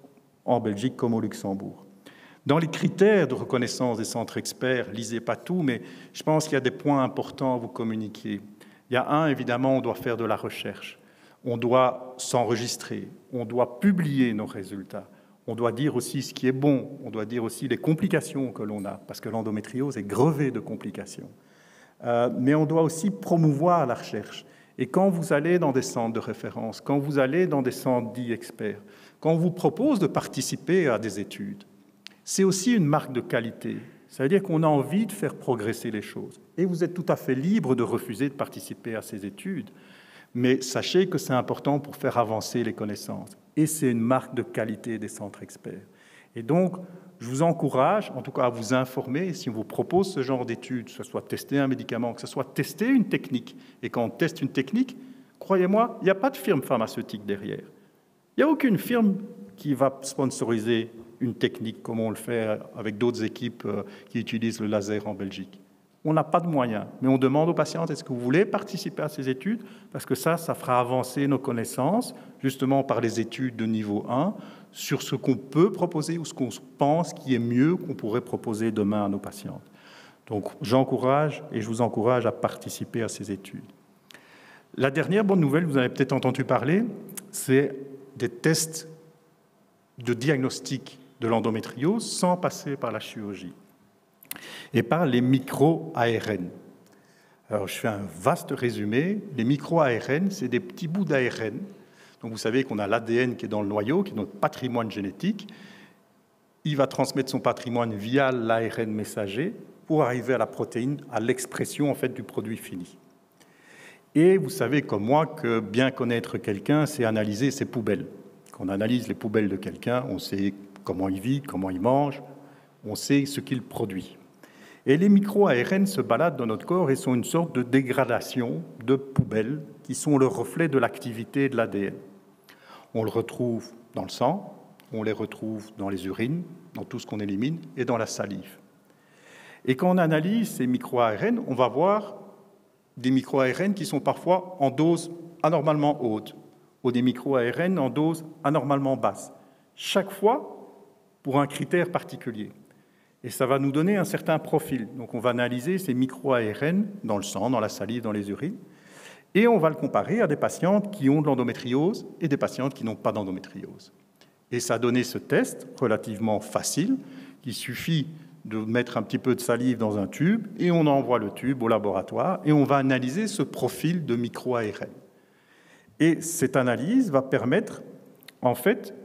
en Belgique comme au Luxembourg. Dans les critères de reconnaissance des centres experts, lisez pas tout, mais je pense qu'il y a des points importants à vous communiquer. Il y a un, évidemment, on doit faire de la recherche. On doit s'enregistrer, on doit publier nos résultats. On doit dire aussi ce qui est bon, on doit dire aussi les complications que l'on a, parce que l'endométriose est grevée de complications. Euh, mais on doit aussi promouvoir la recherche. Et quand vous allez dans des centres de référence, quand vous allez dans des centres dits experts, quand on vous propose de participer à des études, c'est aussi une marque de qualité. Ça veut dire qu'on a envie de faire progresser les choses. Et vous êtes tout à fait libre de refuser de participer à ces études. Mais sachez que c'est important pour faire avancer les connaissances. Et c'est une marque de qualité des centres experts. Et donc, je vous encourage, en tout cas, à vous informer. Si on vous propose ce genre d'études, que ce soit tester un médicament, que ce soit tester une technique. Et quand on teste une technique, croyez-moi, il n'y a pas de firme pharmaceutique derrière. Il n'y a aucune firme qui va sponsoriser une technique comme on le fait avec d'autres équipes qui utilisent le laser en Belgique. On n'a pas de moyens, mais on demande aux patientes, est-ce que vous voulez participer à ces études? Parce que ça, ça fera avancer nos connaissances, justement par les études de niveau un, sur ce qu'on peut proposer ou ce qu'on pense qui est mieux qu'on pourrait proposer demain à nos patientes. Donc, j'encourage et je vous encourage à participer à ces études. La dernière bonne nouvelle, vous en avez peut-être entendu parler, c'est des tests de diagnostic de l'endométriose sans passer par la chirurgie et par les micro-A R N. Alors, je fais un vaste résumé. Les micro-A R N, c'est des petits bouts d'A R N. Donc, vous savez qu'on a l'A D N qui est dans le noyau, qui est notre patrimoine génétique. Il va transmettre son patrimoine via l'A R N messager pour arriver à la protéine, à l'expression en fait du produit fini. Et vous savez comme moi que bien connaître quelqu'un, c'est analyser ses poubelles. Quand on analyse les poubelles de quelqu'un, on sait comment il vit, comment il mange, on sait ce qu'il produit. Et les micro-A R N se baladent dans notre corps et sont une sorte de dégradation de poubelles qui sont le reflet de l'activité de l'A D N. On le retrouve dans le sang, on les retrouve dans les urines, dans tout ce qu'on élimine, et dans la salive. Et quand on analyse ces micro-A R N, on va voir des micro-A R N qui sont parfois en dose anormalement haute, ou des micro-A R N en dose anormalement basse, chaque fois pour un critère particulier. Et ça va nous donner un certain profil. Donc on va analyser ces micro-A R N dans le sang, dans la salive, dans les urines, et on va le comparer à des patientes qui ont de l'endométriose et des patientes qui n'ont pas d'endométriose. Et ça a donné ce test relativement facile, qu'il suffit de mettre un petit peu de salive dans un tube, et on envoie le tube au laboratoire, et on va analyser ce profil de micro-A R N. Et cette analyse va permettre, en fait,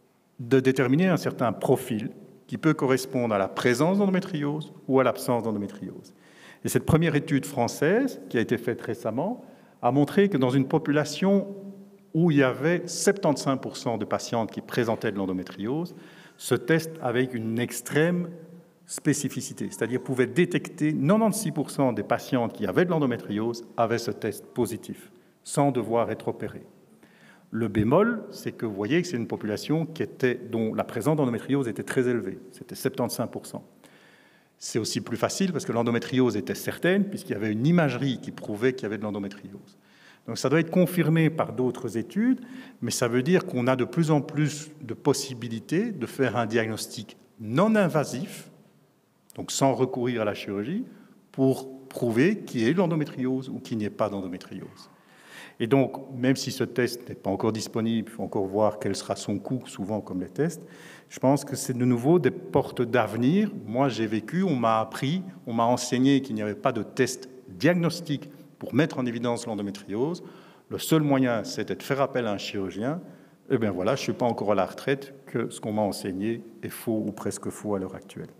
de déterminer un certain profil qui peut correspondre à la présence d'endométriose ou à l'absence d'endométriose. Et cette première étude française, qui a été faite récemment, a montré que dans une population où il y avait soixante-quinze pour cent de patientes qui présentaient de l'endométriose, ce test avait une extrême spécificité, c'est-à-dire pouvait détecter quatre-vingt-seize pour cent des patientes qui avaient de l'endométriose avaient ce test positif, sans devoir être opérées. Le bémol, c'est que vous voyez que c'est une population qui était, dont la présence d'endométriose était très élevée, c'était soixante-quinze pour cent. C'est aussi plus facile parce que l'endométriose était certaine, puisqu'il y avait une imagerie qui prouvait qu'il y avait de l'endométriose. Donc ça doit être confirmé par d'autres études, mais ça veut dire qu'on a de plus en plus de possibilités de faire un diagnostic non invasif, donc sans recourir à la chirurgie, pour prouver qu'il y ait de l'endométriose ou qu'il n'y ait pas d'endométriose. Et donc, même si ce test n'est pas encore disponible, il faut encore voir quel sera son coût, souvent comme les tests, je pense que c'est de nouveau des portes d'avenir. Moi, j'ai vécu, on m'a appris, on m'a enseigné qu'il n'y avait pas de test diagnostique pour mettre en évidence l'endométriose. Le seul moyen, c'était de faire appel à un chirurgien. Eh bien voilà, je ne suis pas encore à la retraite, que ce qu'on m'a enseigné est faux ou presque faux à l'heure actuelle.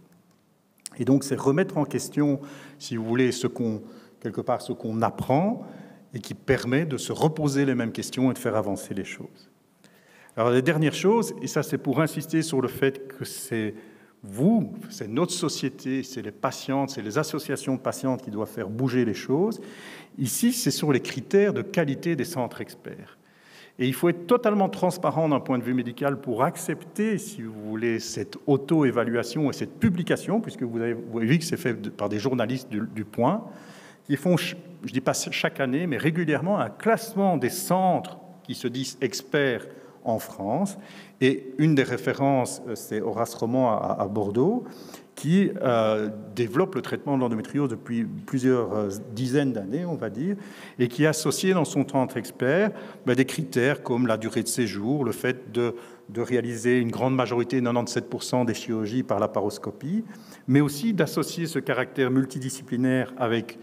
Et donc, c'est remettre en question, si vous voulez, ce qu'on, quelque part, ce qu'on apprend, et qui permet de se reposer les mêmes questions et de faire avancer les choses. Alors, la dernière chose, et ça c'est pour insister sur le fait que c'est vous, c'est notre société, c'est les patientes, c'est les associations de patientes qui doivent faire bouger les choses. Ici, c'est sur les critères de qualité des centres experts. Et il faut être totalement transparent d'un point de vue médical pour accepter, si vous voulez, cette auto-évaluation et cette publication, puisque vous avez, vous avez vu que c'est fait par des journalistes du, du Point, qui font, je ne dis pas chaque année, mais régulièrement, un classement des centres qui se disent experts en France. Et une des références, c'est Horace Roman à, à Bordeaux, qui euh, développe le traitement de l'endométriose depuis plusieurs euh, dizaines d'années, on va dire, et qui a associé dans son centre expert ben, des critères comme la durée de séjour, le fait de, de réaliser une grande majorité, quatre-vingt-dix-sept pour cent des chirurgies par laparoscopie, mais aussi d'associer ce caractère multidisciplinaire avec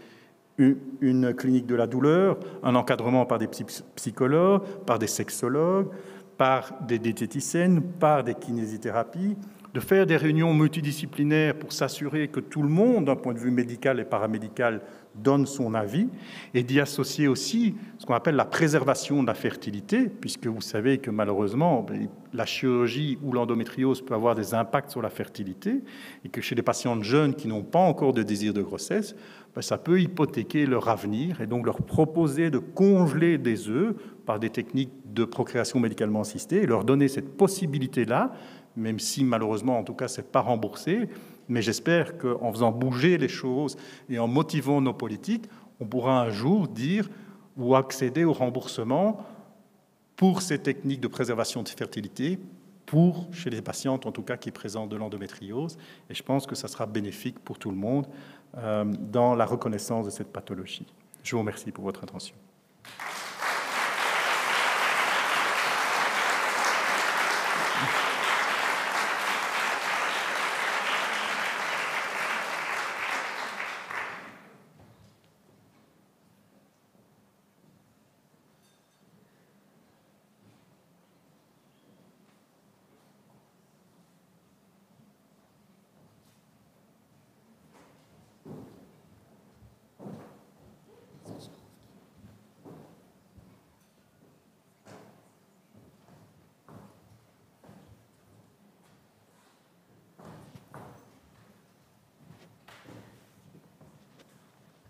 une clinique de la douleur, un encadrement par des psychologues, par des sexologues, par des diététiciennes, par des kinésithérapies, de faire des réunions multidisciplinaires pour s'assurer que tout le monde, d'un point de vue médical et paramédical, donne son avis, et d'y associer aussi ce qu'on appelle la préservation de la fertilité, puisque vous savez que malheureusement, la chirurgie ou l'endométriose peut avoir des impacts sur la fertilité, et que chez les patientes jeunes qui n'ont pas encore de désir de grossesse, ben, ça peut hypothéquer leur avenir, et donc leur proposer de congeler des œufs par des techniques de procréation médicalement assistée, et leur donner cette possibilité-là, même si malheureusement, en tout cas, ce n'est pas remboursé. Mais j'espère qu'en faisant bouger les choses et en motivant nos politiques, on pourra un jour dire ou accéder au remboursement pour ces techniques de préservation de fertilité, pour, chez les patientes en tout cas, qui présentent de l'endométriose. Et je pense que ça sera bénéfique pour tout le monde euh, dans la reconnaissance de cette pathologie. Je vous remercie pour votre attention.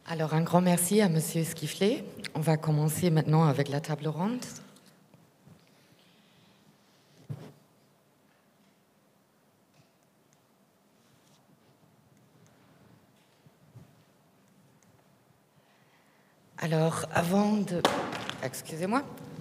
Alors, un grand merci à Monsieur Skiflé. On va commencer maintenant avec la table ronde. Alors, avant de... Excusez-moi.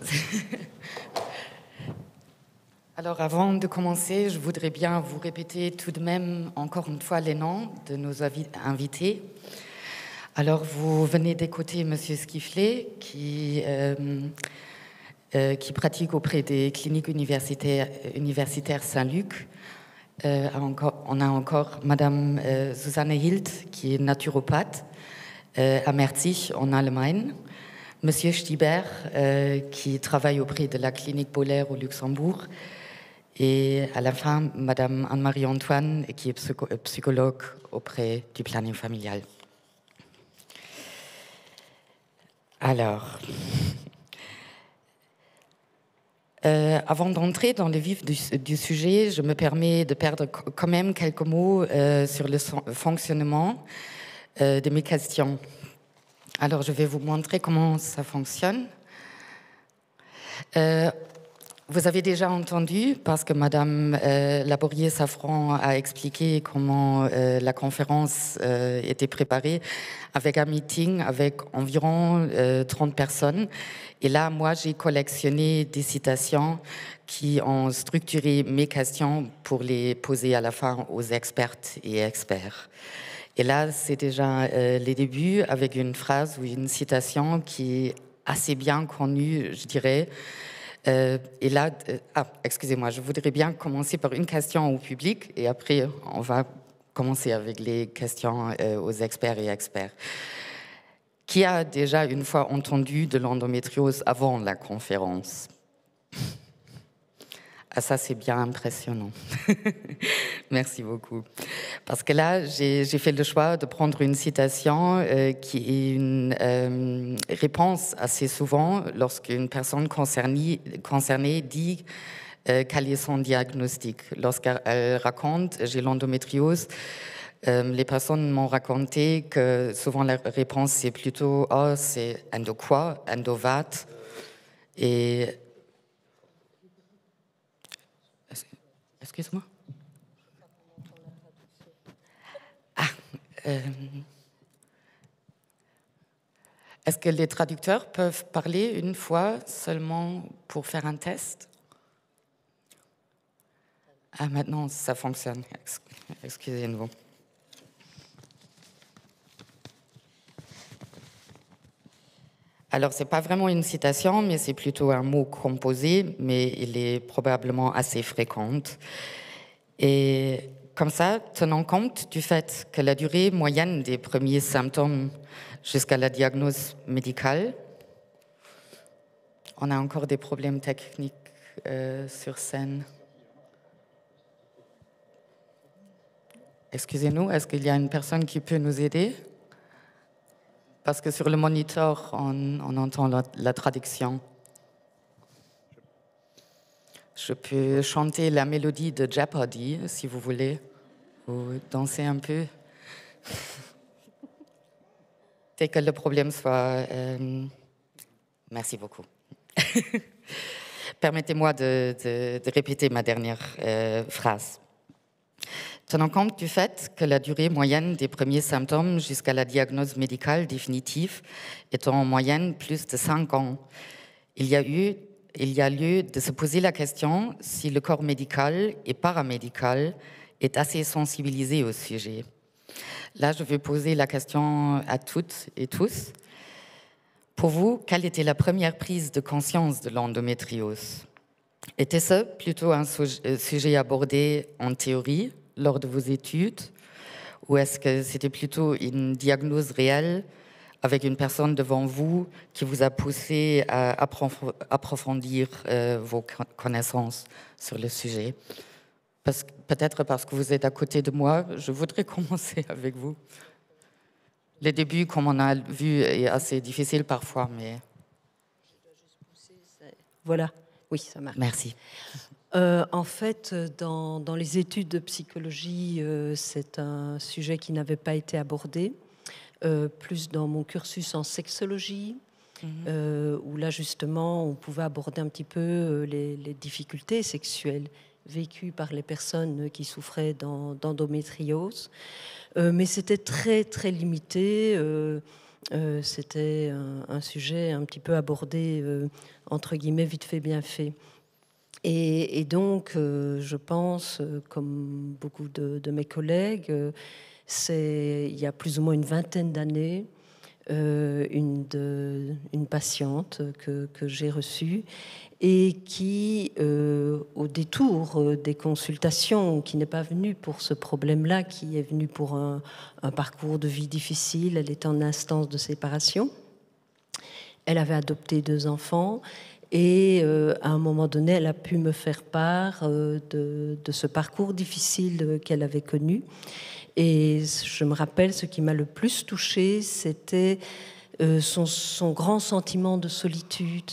Alors, avant de commencer, je voudrais bien vous répéter tout de même encore une fois les noms de nos invités. Alors, vous venez d'écouter Monsieur Skiflé, qui, euh, euh, qui pratique auprès des cliniques universitaires, universitaires Saint-Luc. Euh, encore, on a encore Madame euh, Susanne Hilt, qui est naturopathe euh, à Merzig, en Allemagne. Monsieur Stieber, euh, qui travaille auprès de la clinique Boller au Luxembourg. Et à la fin, Madame Anne-Marie Antoine, qui est psycho- psychologue auprès du planning familial. Alors, euh, avant d'entrer dans le vif du, du sujet, je me permets de perdre quand même quelques mots euh, sur le fonctionnement euh, de mes questions. Alors, je vais vous montrer comment ça fonctionne. Euh, Vous avez déjà entendu, parce que Madame euh, Laborier-Safran a expliqué comment euh, la conférence euh, était préparée avec un meeting avec environ euh, trente personnes. Et là, moi, j'ai collectionné des citations qui ont structuré mes questions pour les poser à la fin aux expertes et experts. Et là, c'est déjà euh, les débuts avec une phrase ou une citation qui est assez bien connue, je dirais. Euh, et là, euh, ah, excusez-moi, je voudrais bien commencer par une question au public et après, on va commencer avec les questions euh, aux experts et experts. Qui a déjà une fois entendu de l'endométriose avant la conférence? Ah, ça, c'est bien impressionnant. Merci beaucoup. Parce que là, j'ai, j'ai fait le choix de prendre une citation euh, qui est une euh, réponse assez souvent lorsqu'une personne concernée, concernée dit euh, quel est son diagnostic. Lorsqu'elle raconte « j'ai l'endométriose », euh, les personnes m'ont raconté que souvent la réponse, c'est plutôt « oh, c'est endo quoi, endovat ?» et Excuse-moi. Ah, euh, est-ce que les traducteurs peuvent parler une fois seulement pour faire un test? Ah, maintenant, ça fonctionne. Excusez-nous. Alors, ce n'est pas vraiment une citation, mais c'est plutôt un mot composé, mais il est probablement assez fréquent. Et comme ça, tenant compte du fait que la durée moyenne des premiers symptômes jusqu'à la diagnose médicale, on a encore des problèmes techniques euh, sur scène. Excusez-nous, est-ce qu'il y a une personne qui peut nous aider? Parce que sur le moniteur, on, on entend la, la traduction. Je peux chanter la mélodie de Jeopardy, si vous voulez, ou danser un peu. Dès que le problème soit... Euh... Merci beaucoup. Permettez-moi de, de, de répéter ma dernière euh, phrase. Tenant compte du fait que la durée moyenne des premiers symptômes jusqu'à la diagnose médicale définitive est en moyenne plus de cinq ans, il y a eu, il y a lieu de se poser la question si le corps médical et paramédical est assez sensibilisé au sujet. Là, je vais poser la question à toutes et tous. Pour vous, quelle était la première prise de conscience de l'endométriose? Était-ce plutôt un sujet abordé en théorie lors de vos études, ou est-ce que c'était plutôt une diagnose réelle avec une personne devant vous qui vous a poussé à approfondir euh, vos connaissances sur le sujet? Parce que, peut-être parce que vous êtes à côté de moi, je voudrais commencer avec vous. Le début, comme on a vu, est assez difficile parfois, mais... Voilà, oui, ça marche. Merci. Euh, en fait, dans, dans les études de psychologie, euh, c'est un sujet qui n'avait pas été abordé. euh, plus dans mon cursus en sexologie, mmh. euh, où là justement on pouvait aborder un petit peu les, les difficultés sexuelles vécues par les personnes qui souffraient d'endométriose. Euh, mais c'était très très limité. Euh, euh, c'était un, un sujet un petit peu abordé euh, entre guillemets vite fait bien fait. Et, et donc, euh, je pense, euh, comme beaucoup de, de mes collègues, euh, c'est il y a plus ou moins une vingtaine d'années, euh, une, de, une patiente que, que j'ai reçue et qui, euh, au détour des consultations, qui n'est pas venue pour ce problème-là, qui est venue pour un, un parcours de vie difficile, elle était en instance de séparation, elle avait adopté deux enfants. Et euh, à un moment donné, elle a pu me faire part euh, de, de ce parcours difficile qu'elle avait connu. Et je me rappelle, ce qui m'a le plus touchée, c'était euh, son, son grand sentiment de solitude,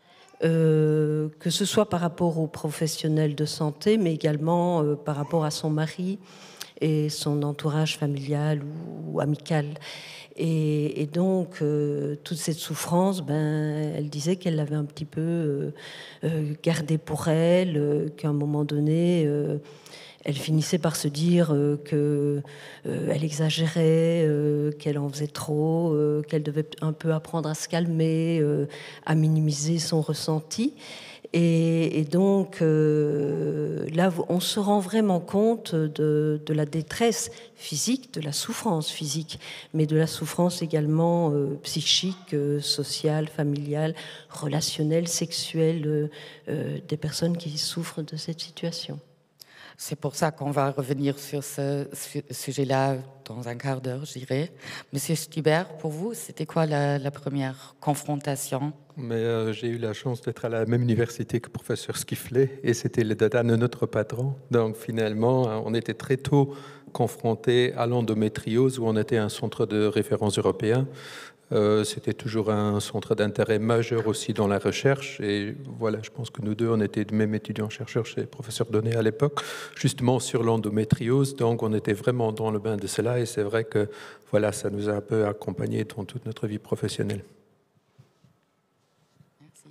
euh, que ce soit par rapport aux professionnels de santé, mais également euh, par rapport à son mari et son entourage familial ou, ou amical. Et, et donc, euh, toute cette souffrance, ben, elle disait qu'elle l'avait un petit peu euh, euh, gardée pour elle, euh, qu'à un moment donné, euh, elle finissait par se dire euh, qu'elle euh, exagérait, euh, qu'elle en faisait trop, euh, qu'elle devait un peu apprendre à se calmer, euh, à minimiser son ressenti. Et, et donc, euh, là, on se rend vraiment compte de, de la détresse physique, de la souffrance physique, mais de la souffrance également euh, psychique, euh, sociale, familiale, relationnelle, sexuelle, euh, euh, des personnes qui souffrent de cette situation. C'est pour ça qu'on va revenir sur ce sujet-là dans un quart d'heure, je dirais. Monsieur Stubert, pour vous, c'était quoi la, la première confrontation? Mais euh, j'ai eu la chance d'être à la même université que le professeur Skiflet, et c'était le dada de notre patron. Donc finalement, on était très tôt confrontés à l'endométriose, où on était un centre de référence européen. Euh, c'était toujours un centre d'intérêt majeur aussi dans la recherche. Et voilà, je pense que nous deux, on était de même étudiants-chercheurs chez le professeur Donnet à l'époque, justement sur l'endométriose. Donc, on était vraiment dans le bain de cela. Et c'est vrai que voilà, ça nous a un peu accompagnés dans toute notre vie professionnelle. Merci.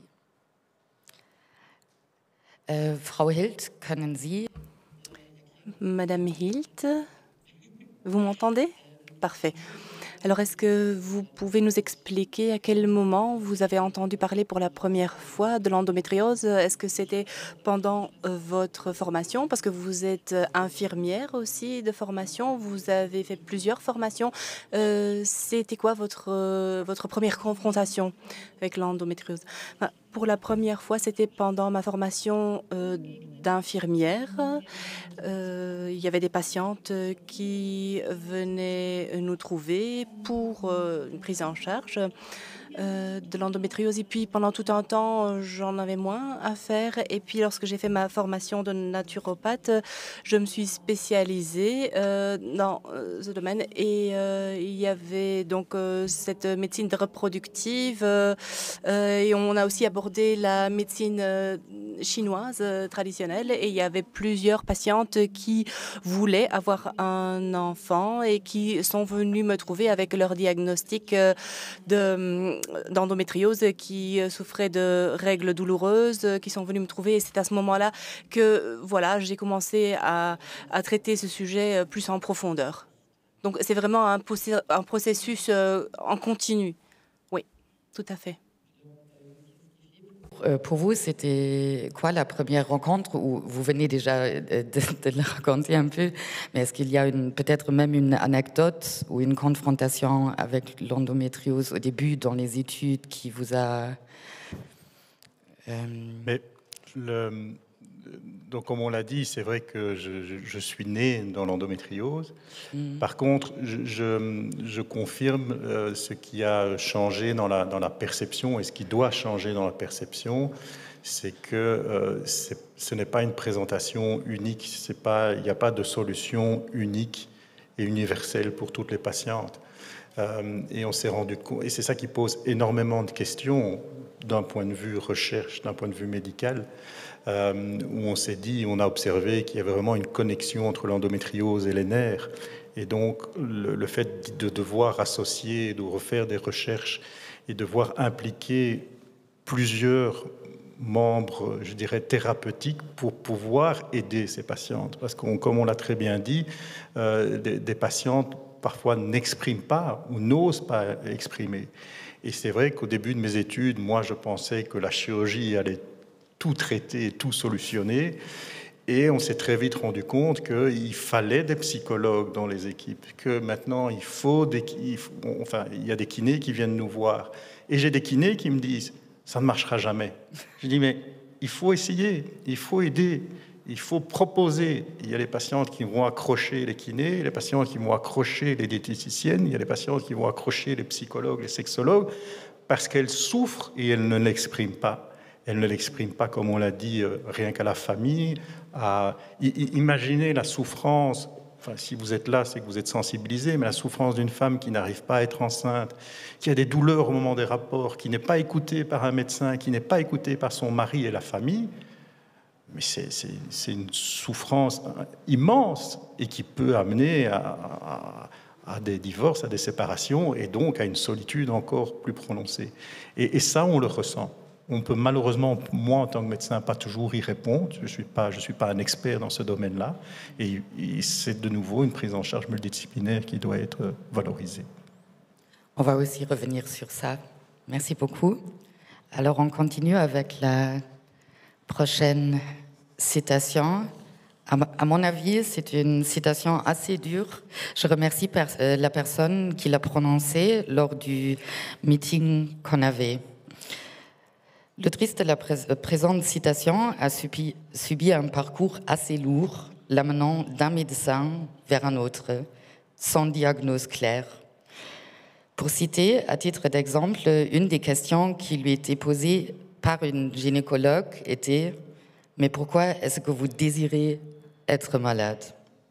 Euh, Frau Hild, können Sie... Madame Hild, vous m'entendez? Parfait. Alors, est-ce que vous pouvez nous expliquer à quel moment vous avez entendu parler pour la première fois de l'endométriose? Est-ce que c'était pendant euh, votre formation? Parce que vous êtes infirmière aussi de formation, vous avez fait plusieurs formations. Euh, c'était quoi votre, euh, votre première confrontation avec l'endométriose? Enfin, pour la première fois, c'était pendant ma formation euh, d'infirmière. Euh, il y avait des patientes qui venaient nous trouver pour euh, une prise en charge euh, de l'endométriose. Et puis, pendant tout un temps, j'en avais moins à faire. Et puis, lorsque j'ai fait ma formation de naturopathe, je me suis spécialisée euh, dans ce domaine. Et euh, il y avait donc euh, cette médecine reproductive. Euh, euh, et on a aussi abordé la médecine euh, chinoise euh, traditionnelle. Et il y avait plusieurs patientes qui voulaient avoir un enfant et qui sont venues me trouver avec leur diagnostic euh, de d'endométriose, qui souffraient de règles douloureuses, qui sont venus me trouver. Et c'est à ce moment-là que voilà, j'ai commencé à, à traiter ce sujet plus en profondeur. Donc c'est vraiment un, un processus en continu. Oui, tout à fait. Pour vous, c'était quoi la première rencontre où vous venez déjà de, de le raconter un peu, mais est-ce qu'il y a peut-être même une anecdote ou une confrontation avec l'endométriose au début dans les études qui vous a... Euh... Mais le, donc, comme on l'a dit, c'est vrai que je, je, je suis né dans l'endométriose. Mmh. Par contre, je, je, je confirme euh, ce qui a changé dans la, dans la perception et ce qui doit changer dans la perception, c'est que euh, c'est, ce n'est pas une présentation unique, c'est pas, il n'y a pas de solution unique et universelle pour toutes les patientes. Euh, et on s'est rendu compte, et c'est ça qui pose énormément de questions d'un point de vue recherche, d'un point de vue médical. Euh, où on s'est dit, on a observé qu'il y avait vraiment une connexion entre l'endométriose et les nerfs, Et donc, le, le fait de devoir associer, de refaire des recherches et devoir impliquer plusieurs membres, je dirais, thérapeutiques pour pouvoir aider ces patientes. Parce que, comme on l'a très bien dit, euh, des, des patientes parfois n'expriment pas ou n'osent pas exprimer. Et c'est vrai qu'au début de mes études, moi, je pensais que la chirurgie allait tout traiter, tout solutionner. Et on s'est très vite rendu compte qu'il fallait des psychologues dans les équipes, que maintenant, il faut des, il faut, enfin, il y a des kinés qui viennent nous voir. Et j'ai des kinés qui me disent, ça ne marchera jamais. Je dis, mais il faut essayer, il faut aider, il faut proposer. Il y a les patientes qui vont accrocher les kinés, les patientes qui vont accrocher les diététiciennes, il y a les patientes qui vont accrocher les psychologues, les sexologues, parce qu'elles souffrent et elles ne l'expriment pas. Elles ne l'expriment pas, comme on l'a dit, euh, rien qu'à la famille. À... Imaginez la souffrance, enfin, si vous êtes là, c'est que vous êtes sensibilisé, mais la souffrance d'une femme qui n'arrive pas à être enceinte, qui a des douleurs au moment des rapports, qui n'est pas écoutée par un médecin, qui n'est pas écoutée par son mari et la famille, mais c'est, c'est, c'est une souffrance immense et qui peut amener à, à, à des divorces, à des séparations et donc à une solitude encore plus prononcée. Et, et ça, on le ressent. On peut malheureusement, moi en tant que médecin, pas toujours y répondre. Je ne suis pas, je suis pas un expert dans ce domaine-là. Et, et c'est de nouveau une prise en charge multidisciplinaire qui doit être valorisée. On va aussi revenir sur ça. Merci beaucoup. Alors on continue avec la prochaine citation. À mon avis, c'est une citation assez dure. Je remercie la personne qui l'a prononcée lors du meeting qu'on avait. L'autrice de la présente citation a subi, subi un parcours assez lourd, l'amenant d'un médecin vers un autre, sans diagnose claire. Pour citer, à titre d'exemple, une des questions qui lui était posée par une gynécologue était « Mais pourquoi est-ce que vous désirez être malade ?»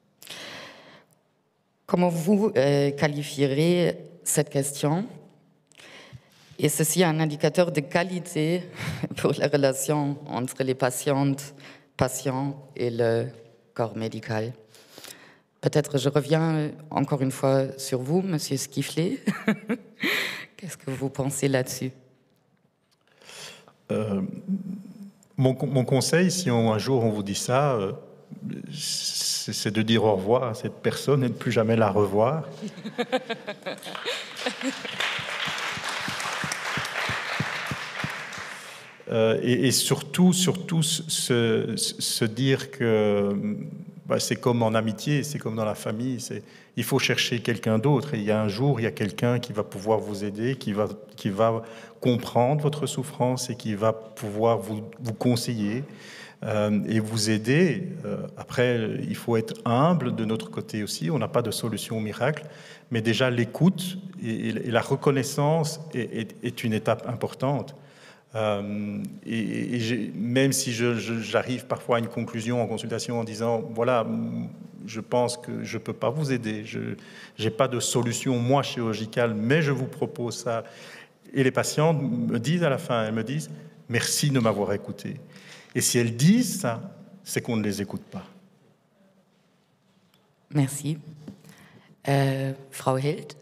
Comment vous euh, qualifierez cette question ? Et ceci est un indicateur de qualité pour la relation entre les patientes, patients et le corps médical. Peut-être je reviens encore une fois sur vous, Monsieur Skiflé. Qu'est-ce que vous pensez là-dessus ? euh, mon, mon conseil, si on, un jour on vous dit ça, euh, c'est, c'est de dire au revoir à cette personne et de ne plus jamais la revoir. Euh, et, et surtout, surtout se, se dire que bah, c'est comme en amitié, c'est comme dans la famille, c'est, il faut chercher quelqu'un d'autre. Et il y a un jour, il y a quelqu'un qui va pouvoir vous aider, qui va, qui va comprendre votre souffrance et qui va pouvoir vous, vous conseiller euh, et vous aider. Euh, après, il faut être humble de notre côté aussi. On n'a pas de solution miracle, mais déjà l'écoute et, et la reconnaissance est, est, est une étape importante. Euh, et, et j'ai, même si je, je, j'arrive parfois à une conclusion en consultation en disant voilà, je pense que je ne peux pas vous aider, je n'ai pas de solution moi chirurgicale, mais je vous propose ça. Et les patientes me disent à la fin, elles me disent merci de m'avoir écouté. Et si elles disent ça, c'est qu'on ne les écoute pas. Merci. Euh, Frau Hild.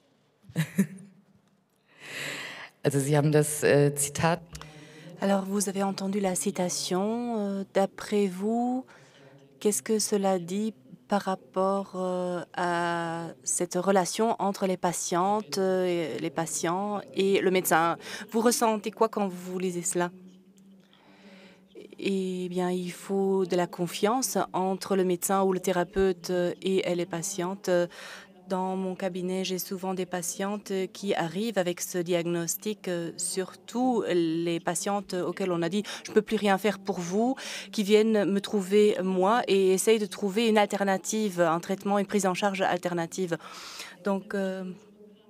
Also Sie haben das äh, Zitat. Alors, vous avez entendu la citation. Euh, d'après vous, qu'est-ce que cela dit par rapport euh, à cette relation entre les patientes, euh, les patients et le médecin? Vous ressentez quoi quand vous lisez cela? Eh bien, il faut de la confiance entre le médecin ou le thérapeute et les patientes. Dans mon cabinet, j'ai souvent des patientes qui arrivent avec ce diagnostic, surtout les patientes auxquelles on a dit « je ne peux plus rien faire pour vous », qui viennent me trouver moi et essayent de trouver une alternative, un traitement, une prise en charge alternative. Donc, euh,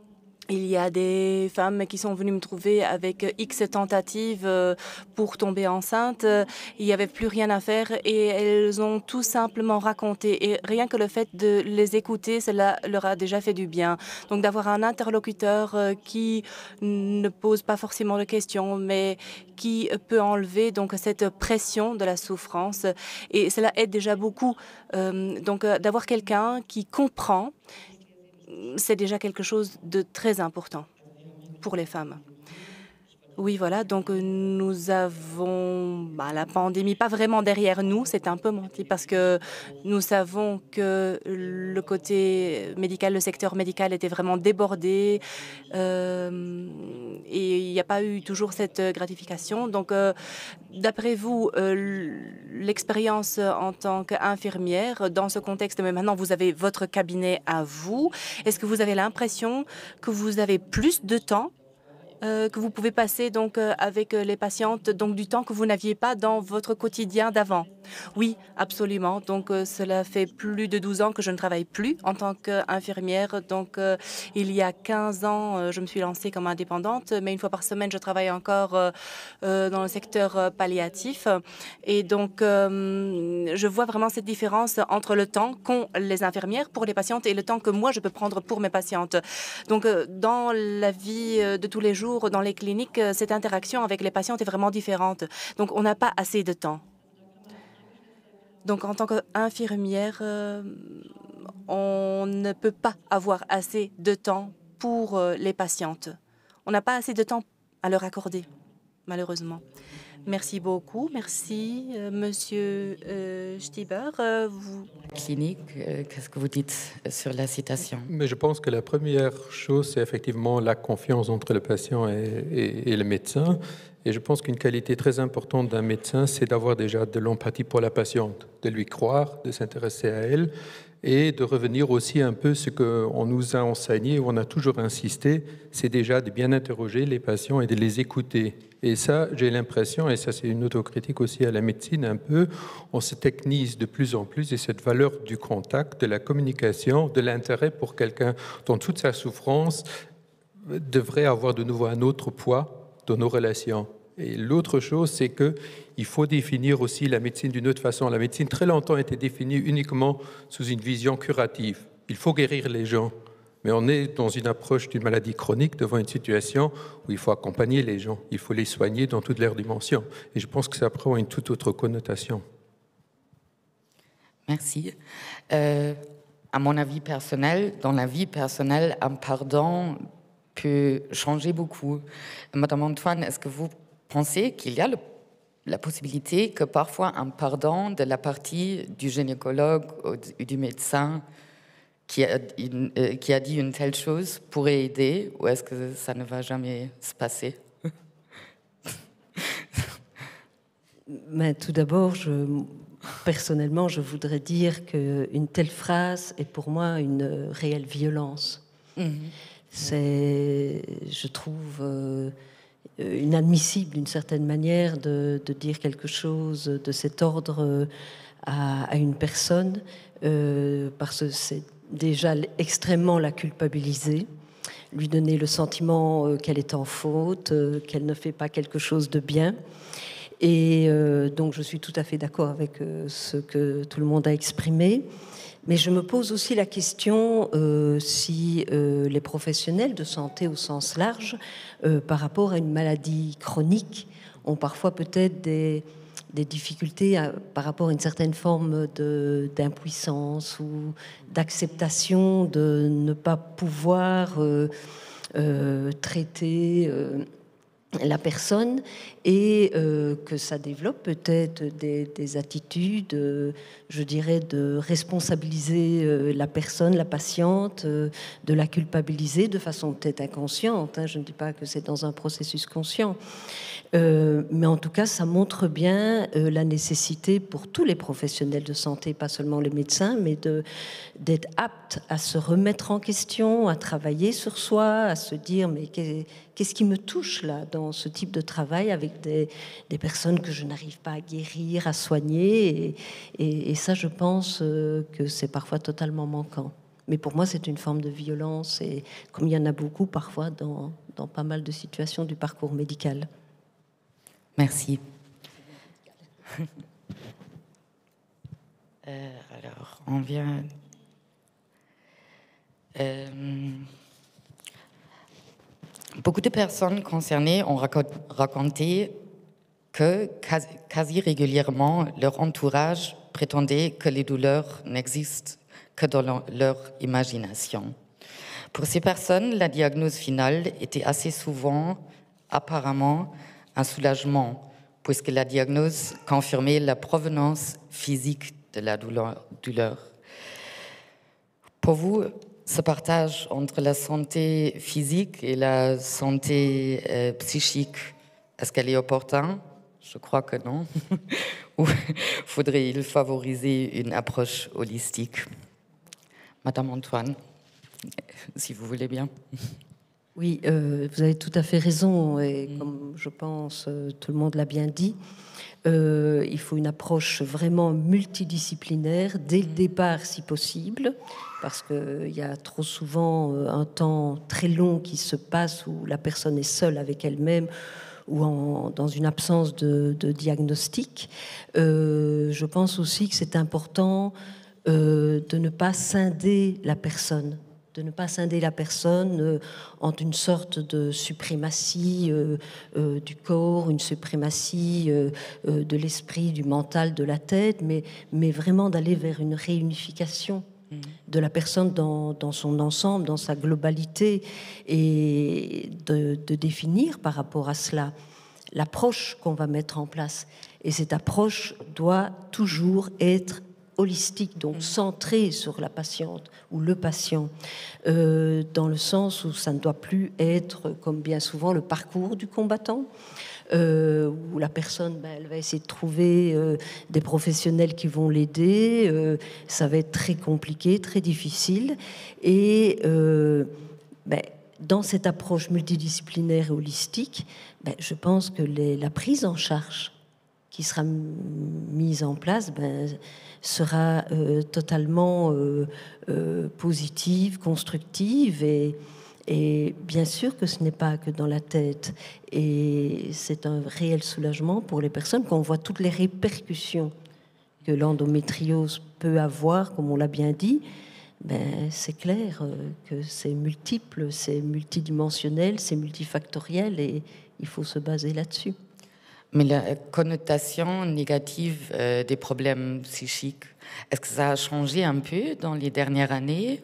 Il y a des femmes qui sont venues me trouver avec X tentatives pour tomber enceinte. Il n'y avait plus rien à faire et elles ont tout simplement raconté. Et rien que le fait de les écouter, cela leur a déjà fait du bien. Donc d'avoir un interlocuteur qui ne pose pas forcément de questions, mais qui peut enlever donc cette pression de la souffrance. Et cela aide déjà beaucoup. Euh, donc d'avoir quelqu'un qui comprend, c'est déjà quelque chose de très important pour les femmes. Oui, voilà, donc nous avons bah, la pandémie pas vraiment derrière nous, c'est un peu menti parce que nous savons que le côté médical, le secteur médical était vraiment débordé euh, et il n'y a pas eu toujours cette gratification. Donc, euh, d'après vous, euh, l'expérience en tant qu'infirmière dans ce contexte, mais maintenant vous avez votre cabinet à vous, est-ce que vous avez l'impression que vous avez plus de temps Euh, que vous pouvez passer donc euh, avec les patientes, donc du temps que vous n'aviez pas dans votre quotidien d'avant? Oui, absolument. Donc euh, cela fait plus de douze ans que je ne travaille plus en tant qu'infirmière. Donc euh, il y a quinze ans, euh, je me suis lancée comme indépendante, mais une fois par semaine, je travaille encore euh, euh, dans le secteur euh, palliatif. Et donc euh, je vois vraiment cette différence entre le temps qu'ont les infirmières pour les patientes et le temps que moi je peux prendre pour mes patientes. Donc euh, dans la vie euh, de tous les jours, dans les cliniques, cette interaction avec les patients est vraiment différente. Donc, on n'a pas assez de temps. Donc, en tant qu'infirmière, euh, on ne peut pas avoir assez de temps pour euh, les patientes. On n'a pas assez de temps à leur accorder, malheureusement. Merci beaucoup. Merci, euh, Monsieur euh, Stieber. Euh, vous... Clinique, euh, qu'est-ce que vous dites sur la citation? Mais je pense que la première chose, c'est effectivement la confiance entre le patient et, et, et le médecin. Et je pense qu'une qualité très importante d'un médecin, c'est d'avoir déjà de l'empathie pour la patiente, de lui croire, de s'intéresser à elle et de revenir aussi un peu ce qu'on nous a enseigné, où on a toujours insisté, c'est déjà de bien interroger les patients et de les écouter. Et ça, j'ai l'impression, et ça c'est une autocritique aussi à la médecine un peu, on se technise de plus en plus et cette valeur du contact, de la communication, de l'intérêt pour quelqu'un dont toute sa souffrance devrait avoir de nouveau un autre poids dans nos relations. Et l'autre chose, c'est qu'il faut définir aussi la médecine d'une autre façon. La médecine, très longtemps, a été définie uniquement sous une vision curative. Il faut guérir les gens. Mais on est dans une approche d'une maladie chronique devant une situation où il faut accompagner les gens. Il faut les soigner dans toutes leurs dimensions. Et je pense que ça prend une toute autre connotation. Merci. Euh, à mon avis personnel, dans la vie personnelle, un pardon peut changer beaucoup. Madame Antoine, est-ce que vous pensez qu'il y a le, la possibilité que parfois un pardon de la partie du gynécologue ou du médecin qui a, une, euh, qui a dit une telle chose pourrait aider, ou est-ce que ça ne va jamais se passer? Mais tout d'abord, je, personnellement, je voudrais dire qu'une telle phrase est pour moi une réelle violence. Mm-hmm. C'est, je trouve, euh, inadmissible d'une certaine manière de, de dire quelque chose de cet ordre à, à une personne, euh, parce que c'est déjà extrêmement la culpabiliser, lui donner le sentiment qu'elle est en faute, qu'elle ne fait pas quelque chose de bien. Et euh, donc je suis tout à fait d'accord avec euh, ce que tout le monde a exprimé. Mais je me pose aussi la question euh, si euh, les professionnels de santé au sens large, euh, par rapport à une maladie chronique, ont parfois peut-être des, des difficultés à, par rapport à une certaine forme de, d'impuissance ou d'acceptation de ne pas pouvoir euh, euh, traiter euh, la personne, et euh, que ça développe peut-être des, des attitudes, euh, je dirais, de responsabiliser euh, la personne, la patiente, euh, de la culpabiliser de façon peut-être inconsciente, hein, je ne dis pas que c'est dans un processus conscient, euh, mais en tout cas ça montre bien euh, la nécessité pour tous les professionnels de santé, pas seulement les médecins, mais de, d'être aptes à se remettre en question, à travailler sur soi, à se dire mais qu'est-ce qui me touche là dans ce type de travail avec Des, des personnes que je n'arrive pas à guérir, à soigner, et, et, et ça, je pense euh, que c'est parfois totalement manquant. Mais pour moi, c'est une forme de violence, et comme il y en a beaucoup parfois dans, dans pas mal de situations du parcours médical. Merci. euh, alors, on vient... Euh, beaucoup de personnes concernées ont raconté que quasi régulièrement, leur entourage prétendait que les douleurs n'existent que dans leur imagination. Pour ces personnes, la diagnose finale était assez souvent, apparemment, un soulagement, puisque la diagnose confirmait la provenance physique de la douleur. Pour vous, ce partage entre la santé physique et la santé euh, psychique, est-ce qu'elle est opportune? Je crois que non. Ou faudrait-il favoriser une approche holistique? Madame Antoine, si vous voulez bien. Oui, euh, vous avez tout à fait raison, et comme je pense euh, tout le monde l'a bien dit, euh, il faut une approche vraiment multidisciplinaire dès le départ si possible, parce qu'il y a trop souvent euh, un temps très long qui se passe où la personne est seule avec elle-même, ou en, dans une absence de, de diagnostic. Euh, je pense aussi que c'est important euh, de ne pas scinder la personne, de ne pas scinder la personne euh, en une sorte de suprématie euh, euh, du corps, une suprématie euh, euh, de l'esprit, du mental, de la tête, mais, mais vraiment d'aller vers une réunification de la personne dans, dans son ensemble, dans sa globalité, et de, de définir par rapport à cela l'approche qu'on va mettre en place. Et cette approche doit toujours être holistique, donc centrée sur la patiente ou le patient, euh, dans le sens où ça ne doit plus être, comme bien souvent, le parcours du combattant, Euh, où la personne, ben, elle va essayer de trouver euh, des professionnels qui vont l'aider. Euh, ça va être très compliqué, très difficile. Et euh, ben, dans cette approche multidisciplinaire et holistique, ben, je pense que les, la prise en charge qui sera mise en place ben, sera euh, totalement euh, euh, positive, constructive, et Et bien sûr que ce n'est pas que dans la tête. Et c'est un réel soulagement pour les personnes quand on voit toutes les répercussions que l'endométriose peut avoir, comme on l'a bien dit. Ben, c'est clair que c'est multiple, c'est multidimensionnel, c'est multifactoriel, et il faut se baser là-dessus. Mais la connotation négative euh, des problèmes psychiques, est-ce que ça a changé un peu dans les dernières années?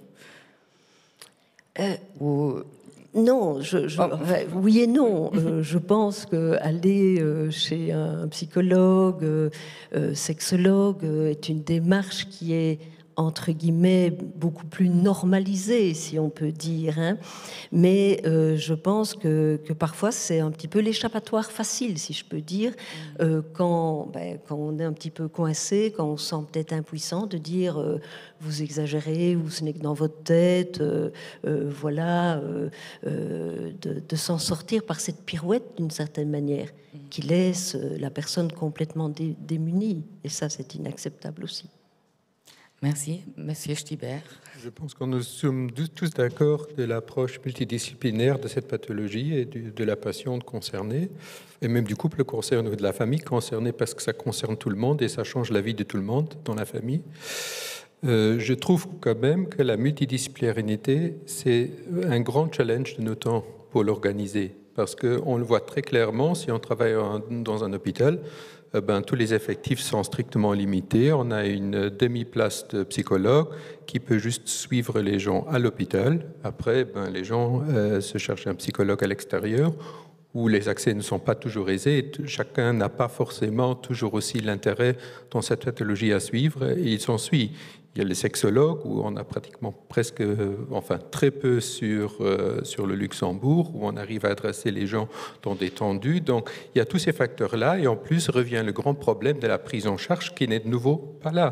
Euh, Ou... Non, je, je, oh. oui et non. euh, je pense qu'aller euh, chez un psychologue, euh, euh, sexologue, euh, est une démarche qui est, entre guillemets, beaucoup plus normalisée, si on peut dire. Hein. Mais euh, je pense que, que parfois, c'est un petit peu l'échappatoire facile, si je peux dire, euh, quand, ben, quand on est un petit peu coincé, quand on se sent peut-être impuissant, de dire euh, vous exagérez, ou ce n'est que dans votre tête, euh, euh, voilà, euh, euh, de, de s'en sortir par cette pirouette, d'une certaine manière, qui laisse la personne complètement dé, démunie. Et ça, c'est inacceptable aussi. Merci. Monsieur Stibert. Je pense qu'on nous sommes tous d'accord de l'approche multidisciplinaire de cette pathologie et du, de la patiente concernée, et même du couple concerné ou de la famille concernée, parce que ça concerne tout le monde et ça change la vie de tout le monde dans la famille. Euh, je trouve quand même que la multidisciplinarité, c'est un grand challenge de nos temps pour l'organiser, parce qu'on le voit très clairement si on travaille dans un hôpital. Ben, tous les effectifs sont strictement limités. On a une demi-place de psychologue qui peut juste suivre les gens à l'hôpital. Après, ben, les gens euh, se cherchent un psychologue à l'extérieur où les accès ne sont pas toujours aisés. Chacun n'a pas forcément toujours aussi l'intérêt dans cette pathologie à suivre, et il s'en suit. Il y a les sexologues, où on a pratiquement presque, enfin très peu sur, euh, sur le Luxembourg, où on arrive à adresser les gens dans des tendus. Donc il y a tous ces facteurs-là, et en plus revient le grand problème de la prise en charge qui n'est de nouveau pas là.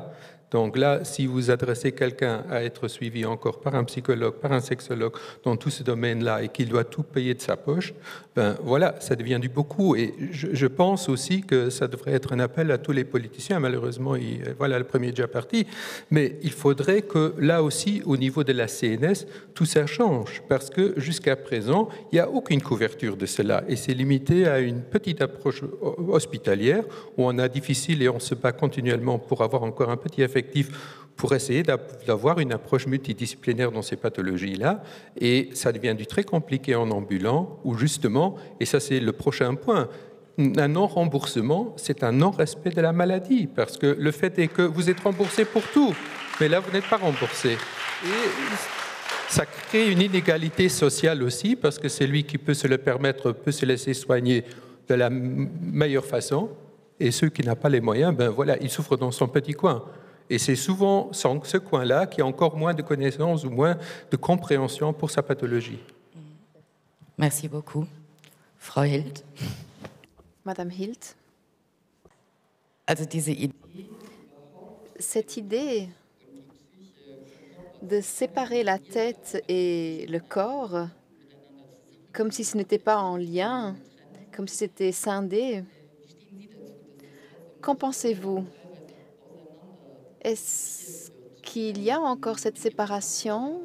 Donc là, si vous adressez quelqu'un à être suivi encore par un psychologue, par un sexologue dans tout ce domaine-là et qu'il doit tout payer de sa poche, ben voilà, ça devient du beaucoup. Et je, je pense aussi que ça devrait être un appel à tous les politiciens. Malheureusement, il, voilà, le premier est déjà parti. Mais il faudrait que là aussi, au niveau de la C N S, tout ça change. Parce que jusqu'à présent, il n'y a aucune couverture de cela. Et c'est limité à une petite approche hospitalière où on a difficile et on se bat continuellement pour avoir encore un petit effectif pour essayer d'avoir une approche multidisciplinaire dans ces pathologies-là. Et ça devient du très compliqué en ambulant, où justement, et ça c'est le prochain point, un non-remboursement, c'est un non-respect de la maladie, parce que le fait est que vous êtes remboursé pour tout, mais là vous n'êtes pas remboursé. Et ça crée une inégalité sociale aussi, parce que celui qui peut se le permettre peut se laisser soigner de la meilleure façon, et ceux qui n'ont pas les moyens, ben voilà, ils souffrent dans son petit coin. Et c'est souvent ce coin-là qui a encore moins de connaissances ou moins de compréhension pour sa pathologie. Merci beaucoup. Frau Hild. Madame Hild. Also diese Idee. Cette idée de séparer la tête et le corps, comme si ce n'était pas en lien, comme si c'était scindé, qu'en pensez-vous? Est-ce qu'il y a encore cette séparation?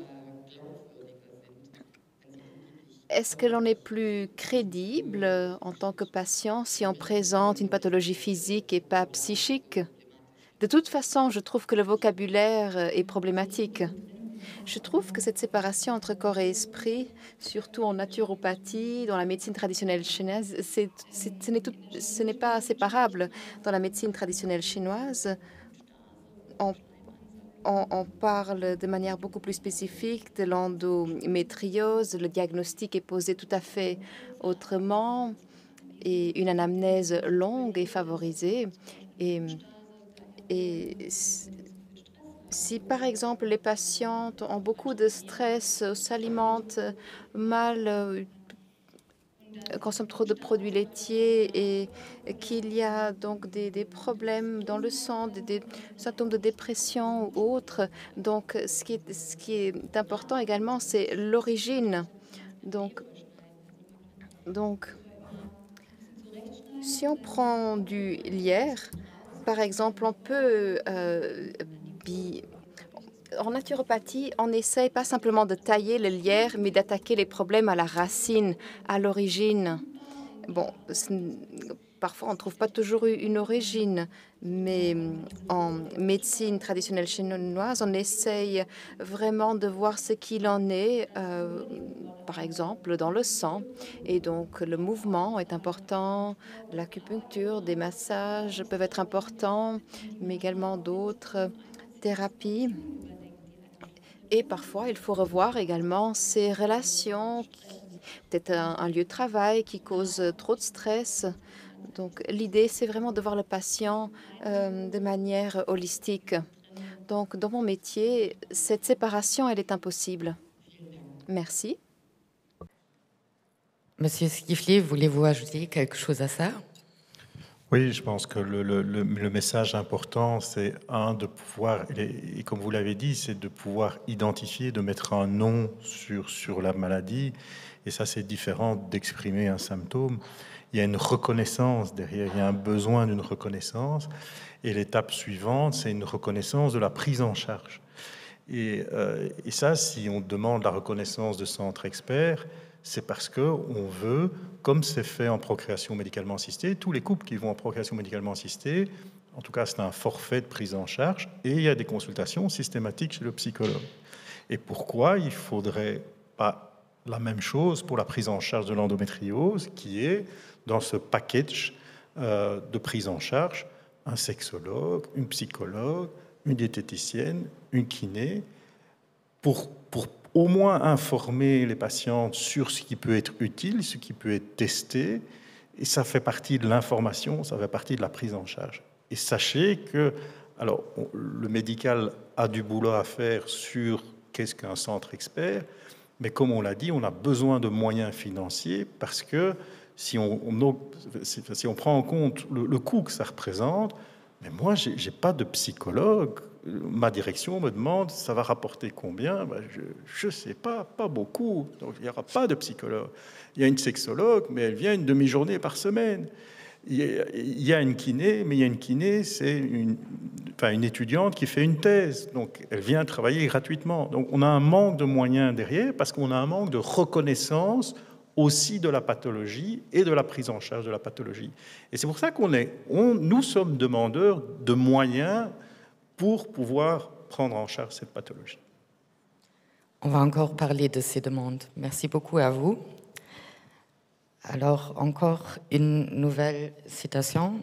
Est-ce que l'on est plus crédible en tant que patient si on présente une pathologie physique et pas psychique? De toute façon, je trouve que le vocabulaire est problématique. Je trouve que cette séparation entre corps et esprit, surtout en naturopathie, dans la médecine traditionnelle chinoise, c'est, c'est, ce n'est tout, ce n'est pas séparable. Dans la médecine traditionnelle chinoise, on, on, on parle de manière beaucoup plus spécifique de l'endométriose. Le diagnostic est posé tout à fait autrement et une anamnèse longue est favorisée. Et, et si, par exemple, les patientes ont beaucoup de stress, s'alimentent mal, consomment trop de produits laitiers et qu'il y a donc des, des problèmes dans le sang, des, des symptômes de dépression ou autres. Donc, ce qui est, ce qui est important également, c'est l'origine. Donc, donc, si on prend du lierre, par exemple, on peut... Euh, bi... En naturopathie, on essaye pas simplement de tailler le lierre, mais d'attaquer les problèmes à la racine, à l'origine. Bon, parfois on ne trouve pas toujours une origine, mais en médecine traditionnelle chinoise, on essaye vraiment de voir ce qu'il en est, euh, par exemple, dans le sang. Et donc, le mouvement est important, l'acupuncture, des massages peuvent être importants, mais également d'autres thérapies. Et parfois, il faut revoir également ces relations, peut-être un, un lieu de travail qui cause trop de stress. Donc, l'idée, c'est vraiment de voir le patient euh, de manière holistique. Donc, dans mon métier, cette séparation, elle est impossible. Merci. Monsieur Skiflier, voulez-vous ajouter quelque chose à ça? Oui, je pense que le, le, le message important, c'est un, de pouvoir, et comme vous l'avez dit, c'est de pouvoir identifier, de mettre un nom sur, sur la maladie. Et ça, c'est différent d'exprimer un symptôme. Il y a une reconnaissance derrière, il y a un besoin d'une reconnaissance. Et l'étape suivante, c'est une reconnaissance de la prise en charge. Et, euh, et ça, si on demande la reconnaissance de centres experts, c'est parce qu'on veut, comme c'est fait en procréation médicalement assistée, tous les couples qui vont en procréation médicalement assistée, en tout cas c'est un forfait de prise en charge, et il y a des consultations systématiques chez le psychologue. Et pourquoi il ne faudrait pas la même chose pour la prise en charge de l'endométriose, qui est dans ce package euh, de prise en charge, un sexologue, une psychologue, une diététicienne, une kiné, pour, pour au moins informer les patientes sur ce qui peut être utile, ce qui peut être testé, et ça fait partie de l'information, ça fait partie de la prise en charge. Et sachez que, alors, on, le médical a du boulot à faire sur qu'est-ce qu'un centre expert, mais comme on l'a dit, on a besoin de moyens financiers parce que si on, on, si on prend en compte le, le coût que ça représente, mais moi, j'ai, j'ai pas de psychologue ma direction me demande, ça va rapporter combien? Ben, je ne sais pas, pas beaucoup. Donc, il n'y aura pas de psychologue. Il y a une sexologue, mais elle vient une demi-journée par semaine. Il y a une kiné, mais il y a une kiné, c'est une, enfin, une étudiante qui fait une thèse. Donc, elle vient travailler gratuitement. Donc, on a un manque de moyens derrière parce qu'on a un manque de reconnaissance aussi de la pathologie et de la prise en charge de la pathologie. Et c'est pour ça qu'on est, on, nous sommes demandeurs de moyens pour pouvoir prendre en charge cette pathologie. On va encore parler de ces demandes. Merci beaucoup à vous. Alors, encore une nouvelle citation.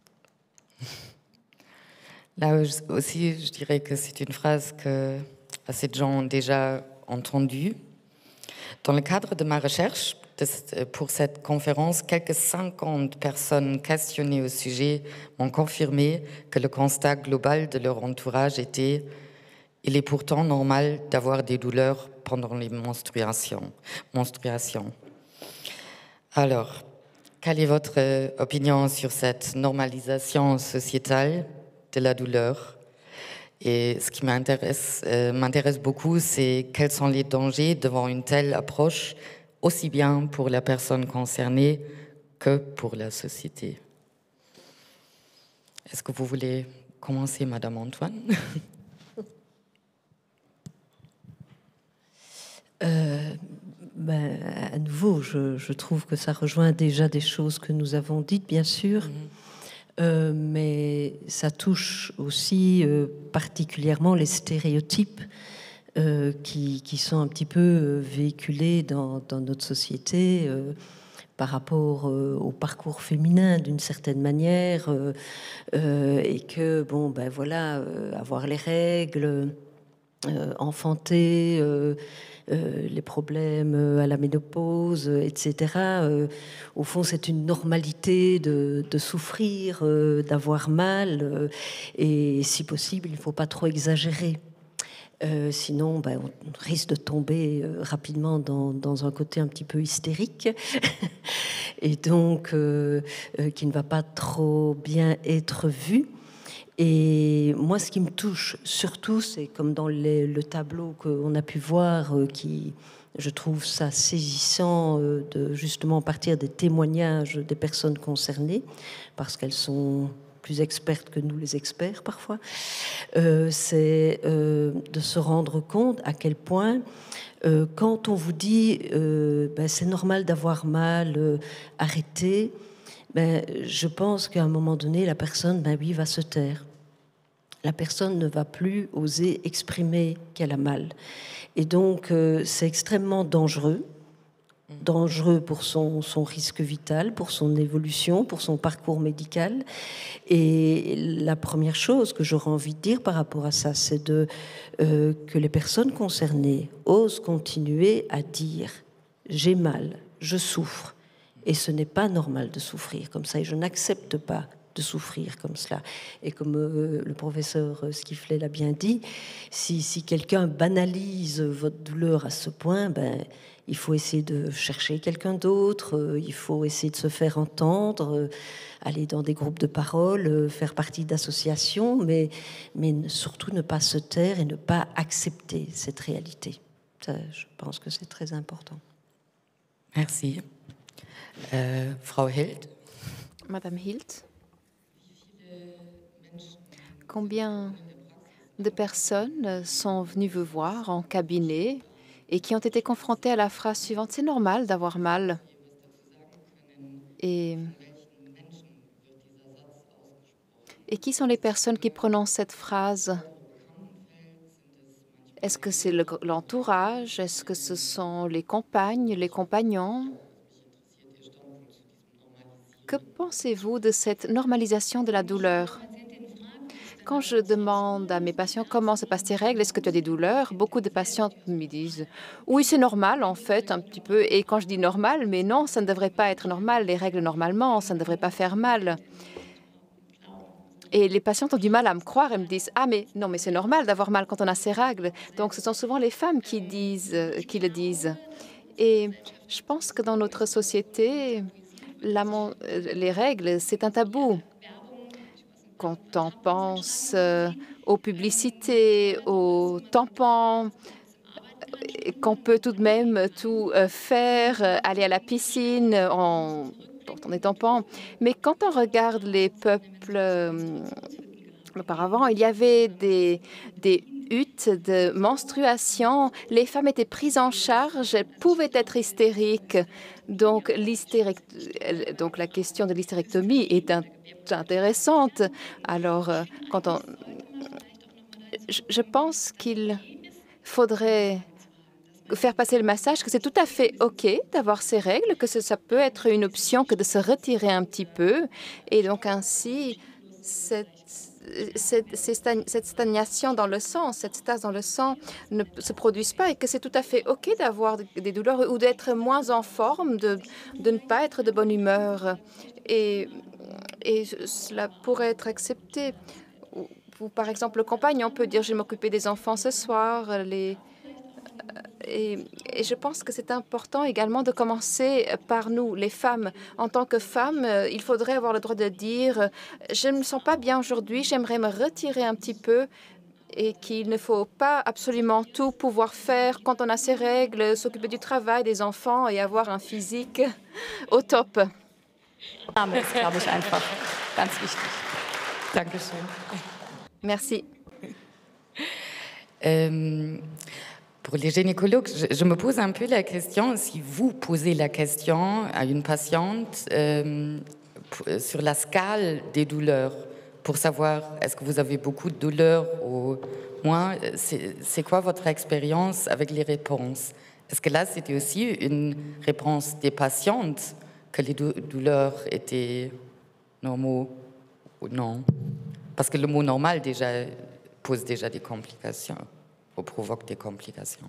Là aussi, je dirais que c'est une phrase que assez de gens ont déjà entendue. Dans le cadre de ma recherche de, pour cette conférence, quelques cinquante personnes questionnées au sujet m'ont confirmé que le constat global de leur entourage était « Il est pourtant normal d'avoir des douleurs pendant les menstruations. menstruations. » Alors, quelle est votre opinion sur cette normalisation sociétale de la douleur? Et ce qui m'intéresse, euh, m'intéresse beaucoup, c'est quels sont les dangers devant une telle approche, aussi bien pour la personne concernée que pour la société. Est-ce que vous voulez commencer, Madame Antoine? euh, ben, à nouveau, je, je trouve que ça rejoint déjà des choses que nous avons dites, bien sûr. Mmh. Euh, mais ça touche aussi euh, particulièrement les stéréotypes euh, qui, qui sont un petit peu euh, véhiculés dans, dans notre société euh, par rapport euh, au parcours féminin d'une certaine manière euh, euh, et que, bon, ben voilà, euh, avoir les règles, euh, enfanter... Euh, Euh, les problèmes à la ménopause, et cetera. Euh, au fond, c'est une normalité de, de souffrir, euh, d'avoir mal, euh, et si possible, il ne faut pas trop exagérer. Euh, sinon, ben, on risque de tomber euh, rapidement dans, dans un côté un petit peu hystérique, et donc euh, euh, qui ne va pas trop bien être vu. Et moi, ce qui me touche surtout, c'est comme dans les, le tableau qu'on a pu voir, euh, qui, je trouve ça saisissant, euh, de justement partir des témoignages des personnes concernées, parce qu'elles sont plus expertes que nous, les experts, parfois. Euh, c'est euh, de se rendre compte à quel point, euh, quand on vous dit euh, ben, c'est normal d'avoir mal, euh, arrêtez. Ben, je pense qu'à un moment donné, la personne, ben oui, va se taire. La personne ne va plus oser exprimer qu'elle a mal. Et donc, euh, c'est extrêmement dangereux. Dangereux pour son, son risque vital, pour son évolution, pour son parcours médical. Et la première chose que j'aurais envie de dire par rapport à ça, c'est de, euh, que les personnes concernées osent continuer à dire « j'ai mal, je souffre ». Et ce n'est pas normal de souffrir comme ça, et je n'accepte pas de souffrir comme cela. Et comme euh, le professeur Skiflet l'a bien dit, si, si quelqu'un banalise votre douleur à ce point, ben, il faut essayer de chercher quelqu'un d'autre, euh, il faut essayer de se faire entendre, euh, aller dans des groupes de parole, euh, faire partie d'associations, mais, mais surtout ne pas se taire et ne pas accepter cette réalité. Ça, je pense que c'est très important. Merci. Euh, Frau Hild. Madame Hild, combien de personnes sont venues vous voir en cabinet et qui ont été confrontées à la phrase suivante « C'est normal d'avoir mal ». Et, et qui sont les personnes qui prononcent cette phrase? Est-ce que c'est l'entourage? Est-ce que ce sont les compagnes, les compagnons? Que pensez-vous de cette normalisation de la douleur? Quand je demande à mes patients comment se passent tes règles, est-ce que tu as des douleurs, beaucoup de patientes me disent oui, c'est normal en fait, un petit peu. Et quand je dis normal, mais non, ça ne devrait pas être normal. Les règles normalement, ça ne devrait pas faire mal. Et les patientes ont du mal à me croire et me disent ah mais non, mais c'est normal d'avoir mal quand on a ses règles. Donc ce sont souvent les femmes qui disent, qui le disent. Et je pense que dans notre société, La, les règles, c'est un tabou. Quand on pense euh, aux publicités, aux tampons, qu'on peut tout de même tout faire, aller à la piscine en portant des tampons. Mais quand on regarde les peuples euh, auparavant, il y avait des, des huttes de menstruation. Les femmes étaient prises en charge, elles pouvaient être hystériques. Donc, donc la question de l'hystérectomie est un intéressante. Alors, euh, quand on... je, je pense qu'il faudrait faire passer le message que c'est tout à fait OK d'avoir ces règles, que ce, ça peut être une option que de se retirer un petit peu. Et donc, ainsi, cette, cette, cette stagnation dans le sang, cette stase dans le sang ne se produise pas et que c'est tout à fait OK d'avoir des douleurs ou d'être moins en forme, de, de ne pas être de bonne humeur. Et, et cela pourrait être accepté. Ou, par exemple, le compagnon peut dire « je vais m'occuper des enfants ce soir ». Les, Et, et je pense que c'est important également de commencer par nous, les femmes. En tant que femme, il faudrait avoir le droit de dire « je ne me sens pas bien aujourd'hui, j'aimerais me retirer un petit peu » et qu'il ne faut pas absolument tout pouvoir faire quand on a ses règles, s'occuper du travail, des enfants et avoir un physique au top. Merci. Euh... Pour les gynécologues, je, je me pose un peu la question, si vous posez la question à une patiente euh, sur la scale des douleurs, pour savoir est-ce que vous avez beaucoup de douleurs ou moins, c'est quoi votre expérience avec les réponses? Est-ce que là, c'était aussi une réponse des patientes que les dou douleurs étaient normaux ou non? Parce que le mot normal déjà pose déjà des complications. Ou provoque des complications.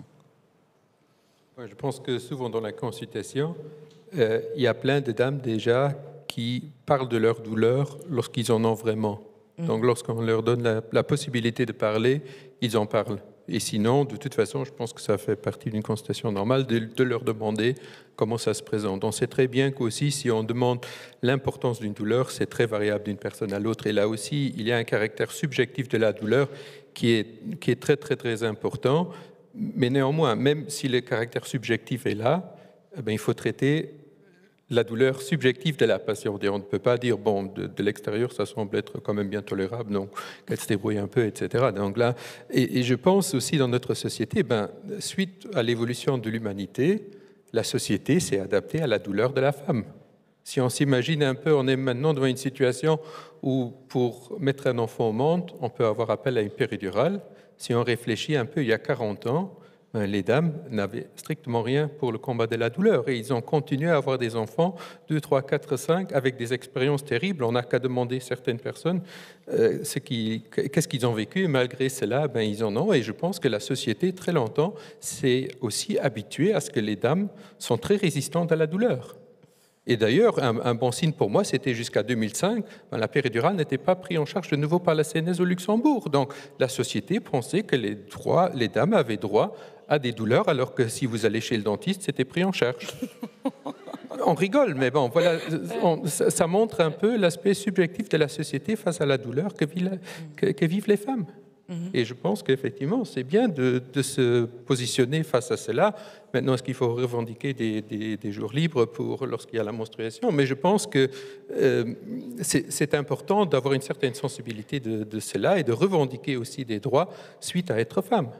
Je pense que souvent dans la consultation, euh, il y a plein de dames déjà qui parlent de leur douleur lorsqu'ils en ont vraiment. Mmh. Donc lorsqu'on leur donne la, la possibilité de parler, ils en parlent. Et sinon, de toute façon, je pense que ça fait partie d'une consultation normale de, de leur demander comment ça se présente. On sait très bien qu'aussi, si on demande l'importance d'une douleur, c'est très variable d'une personne à l'autre. Et là aussi, il y a un caractère subjectif de la douleur qui est, qui est très, très, très important. Mais néanmoins, même si le caractère subjectif est là, eh bien, il faut traiter la douleur subjective de la patiente. Et on ne peut pas dire, bon, de, de l'extérieur, ça semble être quand même bien tolérable, donc qu'elle se débrouille un peu, et cetera. Donc là, et, et je pense aussi dans notre société, ben, suite à l'évolution de l'humanité, la société s'est adaptée à la douleur de la femme. Si on s'imagine un peu, on est maintenant devant une situation où pour mettre un enfant au monde, on peut avoir appel à une péridurale. Si on réfléchit un peu, il y a quarante ans, les dames n'avaient strictement rien pour le combat de la douleur et ils ont continué à avoir des enfants, deux, trois, quatre, cinq, avec des expériences terribles. On n'a qu'à demander certaines personnes euh, ce qui, qu'est-ce qu'ils ont vécu et malgré cela, ben, ils en ont. Et je pense que la société, très longtemps, s'est aussi habituée à ce que les dames sont très résistantes à la douleur. Et d'ailleurs, un, un bon signe pour moi, c'était jusqu'à deux mille cinq, ben, la péridurale n'était pas prise en charge de nouveau par la C N S au Luxembourg. Donc la société pensait que les, droits, les dames avaient droit à des douleurs, alors que si vous allez chez le dentiste, c'était pris en charge. On rigole, mais bon, voilà, on, ça, ça montre un peu l'aspect subjectif de la société face à la douleur que, vit la, que, que vivent les femmes. Et je pense qu'effectivement, c'est bien de, de se positionner face à cela. Maintenant, est-ce qu'il faut revendiquer des, des, des jours libres pour lorsqu'il y a la menstruation? Mais je pense que euh, c'est important d'avoir une certaine sensibilité de, de cela et de revendiquer aussi des droits suite à être femme.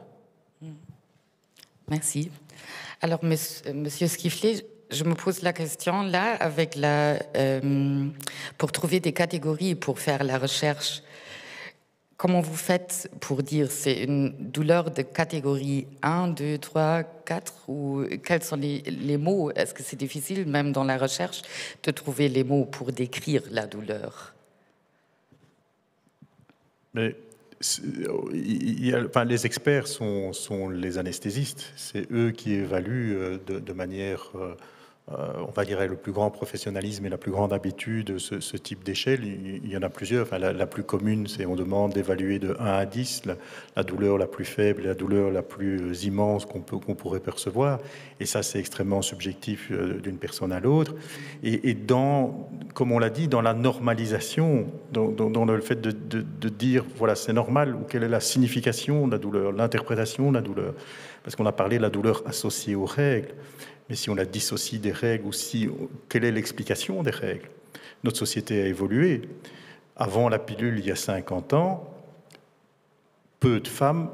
Merci. Alors, monsieur, monsieur Skiflé, je me pose la question là, avec la, euh, pour trouver des catégories pour faire la recherche. Comment vous faites pour dire c'est une douleur de catégorie un, deux, trois, quatre ou quels sont les, les mots? Est-ce que c'est difficile, même dans la recherche, de trouver les mots pour décrire la douleur? Mais il y a, enfin, les experts sont, sont les anesthésistes. C'est eux qui évaluent de, de manière euh, on va dire, le plus grand professionnalisme et la plus grande habitude, ce, ce type d'échelle, il, il y en a plusieurs. Enfin, la, la plus commune, c'est on demande d'évaluer de un à dix la, la douleur la plus faible et la douleur la plus immense qu'on peut, qu'on pourrait percevoir. Et ça, c'est extrêmement subjectif euh, d'une personne à l'autre. Et, et dans, comme on l'a dit, dans la normalisation, dans, dans, dans le fait de, de, de dire, voilà, c'est normal, ou quelle est la signification de la douleur, l'interprétation de la douleur. Parce qu'on a parlé de la douleur associée aux règles. Mais si on la dissocie des règles, ou si, quelle est l'explication des règles? Notre société a évolué. Avant la pilule, il y a cinquante ans, peu de femmes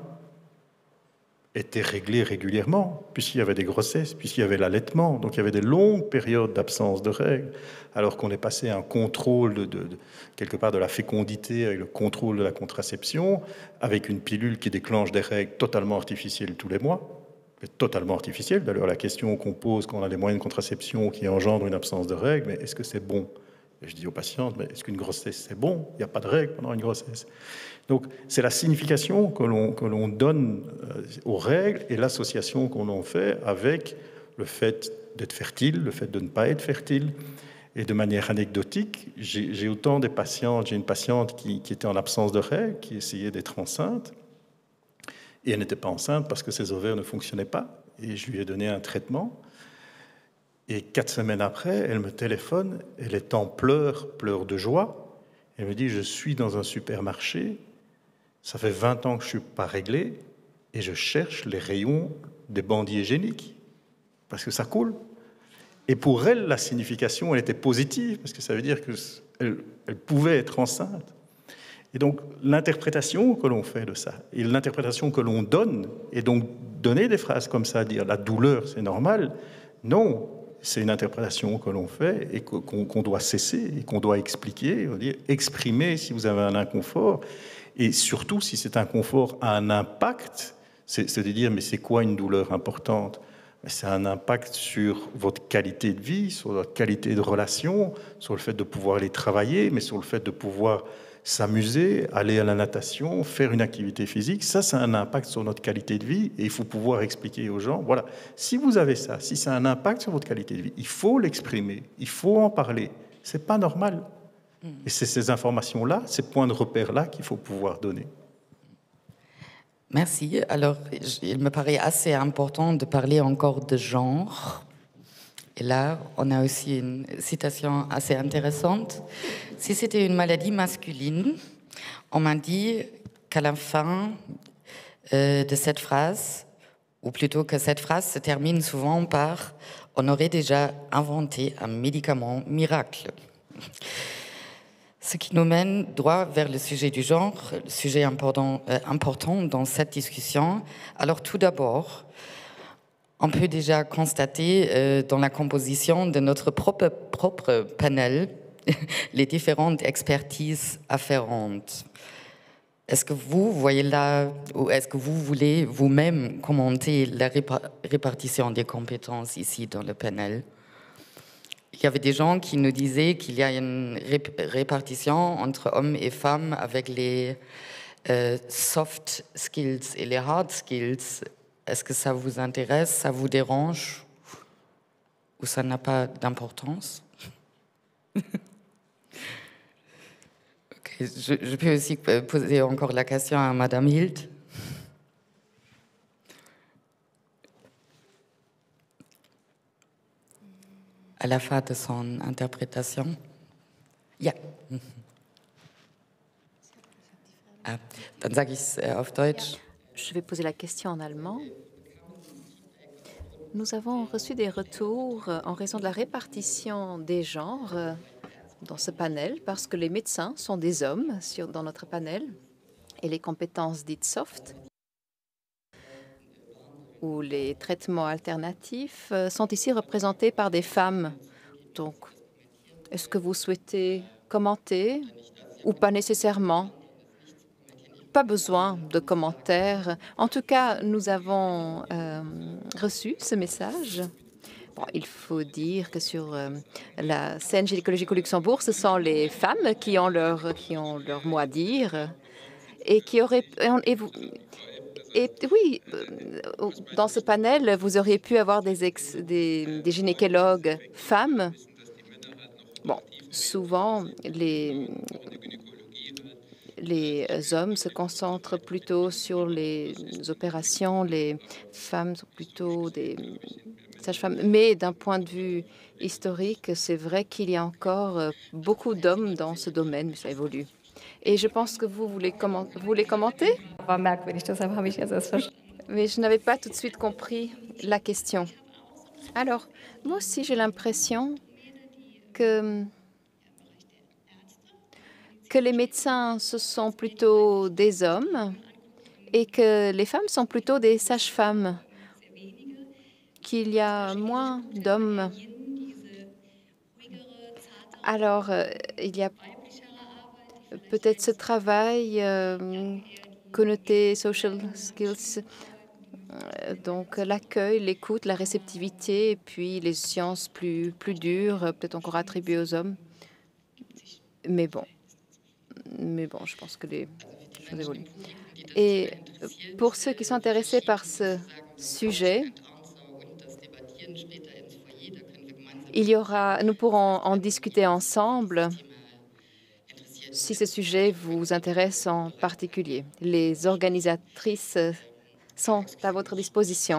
étaient réglées régulièrement, puisqu'il y avait des grossesses, puisqu'il y avait l'allaitement. Donc il y avait des longues périodes d'absence de règles, alors qu'on est passé à un contrôle, de, de, de, quelque part, de la fécondité, avec le contrôle de la contraception, avec une pilule qui déclenche des règles totalement artificielles tous les mois. Totalement artificielle. D'ailleurs, la question qu'on pose quand on a des moyens de contraception qui engendrent une absence de règles, mais est-ce que c'est bon? Et je dis aux patientes, mais est-ce qu'une grossesse, c'est bon? Il n'y a pas de règles pendant une grossesse. Donc, c'est la signification que l'on, que l'on donne aux règles et l'association qu'on en fait avec le fait d'être fertile, le fait de ne pas être fertile. Et de manière anecdotique, j'ai, j'ai autant des patientes, j'ai une patiente qui, qui était en absence de règles, qui essayait d'être enceinte, et elle n'était pas enceinte parce que ses ovaires ne fonctionnaient pas. Et je lui ai donné un traitement. Et quatre semaines après, elle me téléphone. Elle est en pleurs, pleurs de joie. Elle me dit, je suis dans un supermarché. Ça fait vingt ans que je ne suis pas réglée. Et je cherche les rayons des bandits hygiéniques. Parce que ça coule. Et pour elle, la signification, elle était positive. Parce que ça veut dire qu'elle elle pouvait être enceinte. Et donc, l'interprétation que l'on fait de ça, et l'interprétation que l'on donne, et donc donner des phrases comme ça, dire la douleur, c'est normal, non, c'est une interprétation que l'on fait et qu'on, qu'on doit cesser, et qu'on doit expliquer, on dire, exprimer si vous avez un inconfort, et surtout si cet inconfort a un impact, c'est, c'est de dire, mais c'est quoi une douleur importante? C'est un impact sur votre qualité de vie, sur votre qualité de relation, sur le fait de pouvoir aller travailler, mais sur le fait de pouvoir s'amuser, aller à la natation, faire une activité physique, ça, ça a un impact sur notre qualité de vie et il faut pouvoir expliquer aux gens, voilà, si vous avez ça, si ça a un impact sur votre qualité de vie, il faut l'exprimer, il faut en parler, c'est pas normal. Et c'est ces informations-là, ces points de repère-là qu'il faut pouvoir donner. Merci. Alors, il me paraît assez important de parler encore de genre. Et là, on a aussi une citation assez intéressante. Si c'était une maladie masculine, on m'a dit qu'à la fin euh, de cette phrase, ou plutôt que cette phrase se termine souvent par « on aurait déjà inventé un médicament miracle ». Ce qui nous mène droit vers le sujet du genre, le sujet important, euh, important dans cette discussion. Alors tout d'abord, on peut déjà constater euh, dans la composition de notre propre, propre panel les différentes expertises afférentes. Est-ce que vous voyez là, ou est-ce que vous voulez vous-même commenter la répartition des compétences ici dans le panel? Il y avait des gens qui nous disaient qu'il y a une répartition entre hommes et femmes avec les euh, soft skills et les hard skills. Est-ce que ça vous intéresse, ça vous dérange ou ça n'a pas d'importance? Okay, je, je peux aussi poser encore la question à Madame Hilt. À la fin de son interprétation. Ja. Ah, dann sage ich es auf Deutsch. Je vais poser la question en allemand. Nous avons reçu des retours en raison de la répartition des genres dans ce panel, parce que les médecins sont des hommes sur, dans notre panel, et les compétences dites soft, ou les traitements alternatifs, sont ici représentés par des femmes. Donc, est-ce que vous souhaitez commenter ou pas nécessairement? Pas besoin de commentaires. En tout cas, nous avons euh, reçu ce message. Bon, il faut dire que sur euh, la scène gynécologique au Luxembourg, ce sont les femmes qui ont leur, qui ont leur mot à dire et qui auraient... Et vous, Et oui, dans ce panel, vous auriez pu avoir des, ex, des, des gynécologues femmes. Bon, souvent, les, les hommes se concentrent plutôt sur les opérations, les femmes sont plutôt des sages-femmes. Mais d'un point de vue historique, c'est vrai qu'il y a encore beaucoup d'hommes dans ce domaine, mais ça évolue. Et je pense que vous voulez, comment, vous voulez commenter? Mais je n'avais pas tout de suite compris la question. Alors, moi aussi, j'ai l'impression que, que les médecins, ce sont plutôt des hommes et que les femmes sont plutôt des sages-femmes, qu'il y a moins d'hommes. Alors, euh, il y a peut-être ce travail euh, connoté social skills, euh, donc l'accueil, l'écoute, la réceptivité, et puis les sciences plus, plus dures, peut-être encore attribuées aux hommes. Mais bon, mais bon, je pense que les choses évoluent. Et pour ceux qui sont intéressés par ce sujet, il y aura, nous pourrons en discuter ensemble si ce sujet vous intéresse en particulier. Les organisatrices sont à votre disposition.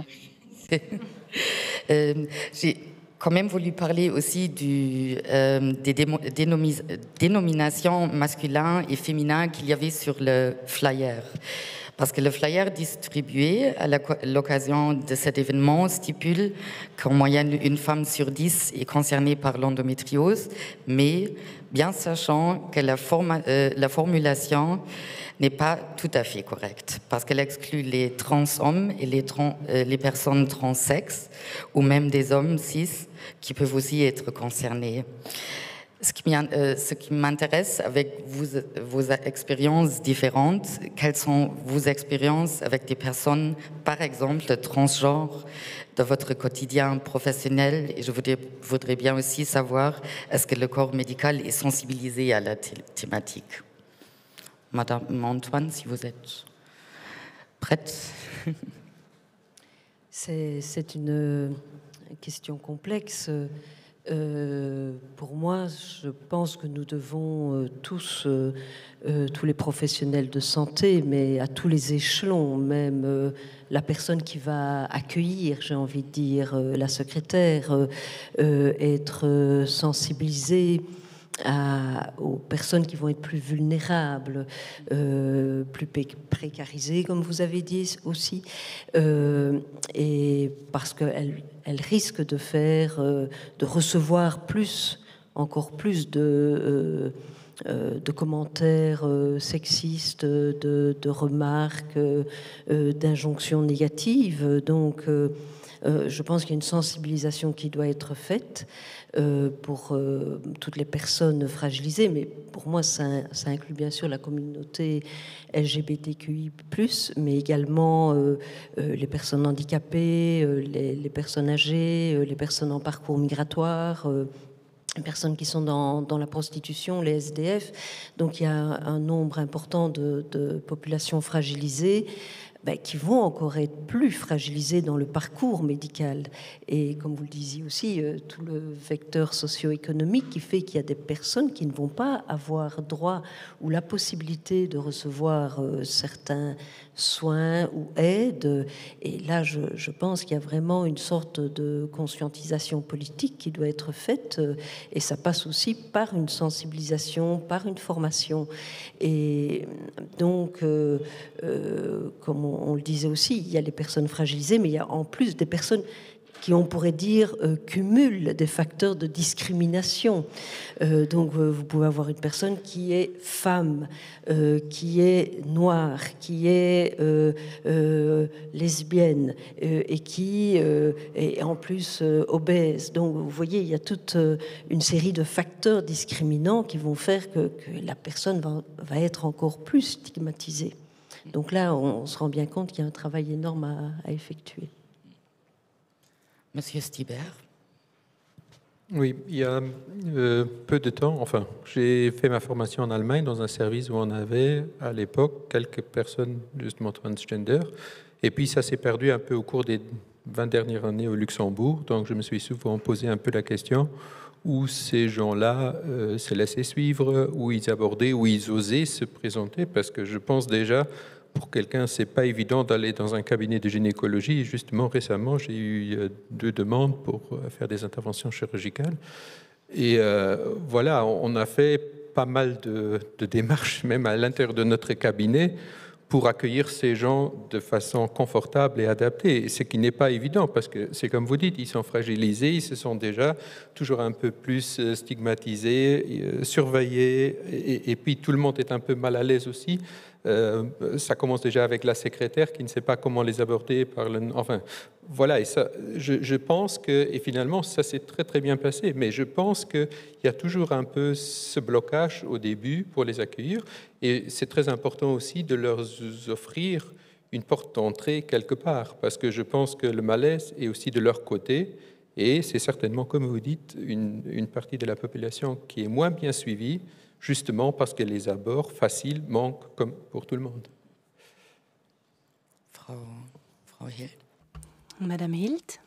euh, J'ai quand même voulu parler aussi du, euh, des dénomi dénominations masculin et féminin qu'il y avait sur le flyer. Parce que le flyer distribué à l'occasion de cet événement stipule qu'en moyenne, une femme sur dix est concernée par l'endométriose, mais bien sachant que la, forma, euh, la formulation n'est pas tout à fait correcte, parce qu'elle exclut les trans hommes et les, trans, euh, les personnes transsexes, ou même des hommes cis qui peuvent aussi être concernés. Ce qui m'intéresse avec vous, vos expériences différentes, quelles sont vos expériences avec des personnes, par exemple, transgenres, de votre quotidien professionnel? Et je voudrais, voudrais bien aussi savoir, est-ce que le corps médical est sensibilisé à la thématique? Madame Antoine, si vous êtes prête. C'est une question complexe. Euh, pour moi, je pense que nous devons euh, tous, euh, euh, tous les professionnels de santé, mais à tous les échelons, même euh, la personne qui va accueillir, j'ai envie de dire, euh, la secrétaire, euh, euh, être euh, sensibilisée à, aux personnes qui vont être plus vulnérables, euh, plus précarisées, comme vous avez dit aussi, euh, et parce qu'elles elles risquent de faire, euh, de recevoir plus, encore plus de, euh, euh, de commentaires euh, sexistes, de, de remarques, euh, d'injonctions négatives. Donc, euh, euh, je pense qu'il y a une sensibilisation qui doit être faite euh, pour euh, toutes les personnes fragilisées, mais pour moi, ça, ça inclut bien sûr la communauté L G B T Q I plus, mais également euh, euh, les personnes handicapées, euh, les, les personnes âgées, euh, les personnes en parcours migratoire, euh, les personnes qui sont dans, dans la prostitution, les S D F. Donc il y a un nombre important de, de populations fragilisées ben, qui vont encore être plus fragilisées dans le parcours médical. Et comme vous le disiez aussi, euh, tout le vecteur socio-économique qui fait qu'il y a des personnes qui ne vont pas avoir droit ou la possibilité de recevoir euh, certains soins ou aides. Et là, je, je pense qu'il y a vraiment une sorte de conscientisation politique qui doit être faite. Et ça passe aussi par une sensibilisation, par une formation. Et donc, euh, euh, comme on on le disait aussi, il y a les personnes fragilisées, mais il y a en plus des personnes qui, on pourrait dire, euh, cumulent des facteurs de discrimination. Euh, donc, euh, vous pouvez avoir une personne qui est femme, euh, qui est noire, qui est euh, euh, lesbienne euh, et qui euh, est en plus euh, obèse. Donc, vous voyez, il y a toute euh, une série de facteurs discriminants qui vont faire que, que la personne va, va être encore plus stigmatisée. Donc là, on se rend bien compte qu'il y a un travail énorme à, à effectuer. Monsieur Stibert. Oui, il y a euh, peu de temps, enfin, j'ai fait ma formation en Allemagne dans un service où on avait à l'époque quelques personnes justement transgender Et puis ça s'est perdu un peu au cours des vingt dernières années au Luxembourg, donc je me suis souvent posé un peu la question où ces gens-là euh, se laissaient suivre, où ils abordaient, où ils osaient se présenter, parce que je pense déjà, pour quelqu'un, c'est pas évident d'aller dans un cabinet de gynécologie. Et justement, récemment, j'ai eu deux demandes pour faire des interventions chirurgicales. Et euh, voilà, on a fait pas mal de, de démarches, même à l'intérieur de notre cabinet, pour accueillir ces gens de façon confortable et adaptée, ce qui n'est pas évident, parce que c'est comme vous dites, ils sont fragilisés, ils se sont déjà toujours un peu plus stigmatisés, surveillés, et, et puis tout le monde est un peu mal à l'aise aussi. Euh, ça commence déjà avec la secrétaire qui ne sait pas comment les aborder. Par le... Enfin, voilà, et ça, je, je pense que, et finalement, ça s'est très très bien passé, mais je pense qu'il y a toujours un peu ce blocage au début pour les accueillir, et c'est très important aussi de leur offrir une porte d'entrée quelque part, parce que je pense que le malaise est aussi de leur côté, et c'est certainement, comme vous dites, une, une partie de la population qui est moins bien suivie, justement parce que les abords faciles manquent comme pour tout le monde. Frau, Frau Hilt. Madame Hilt.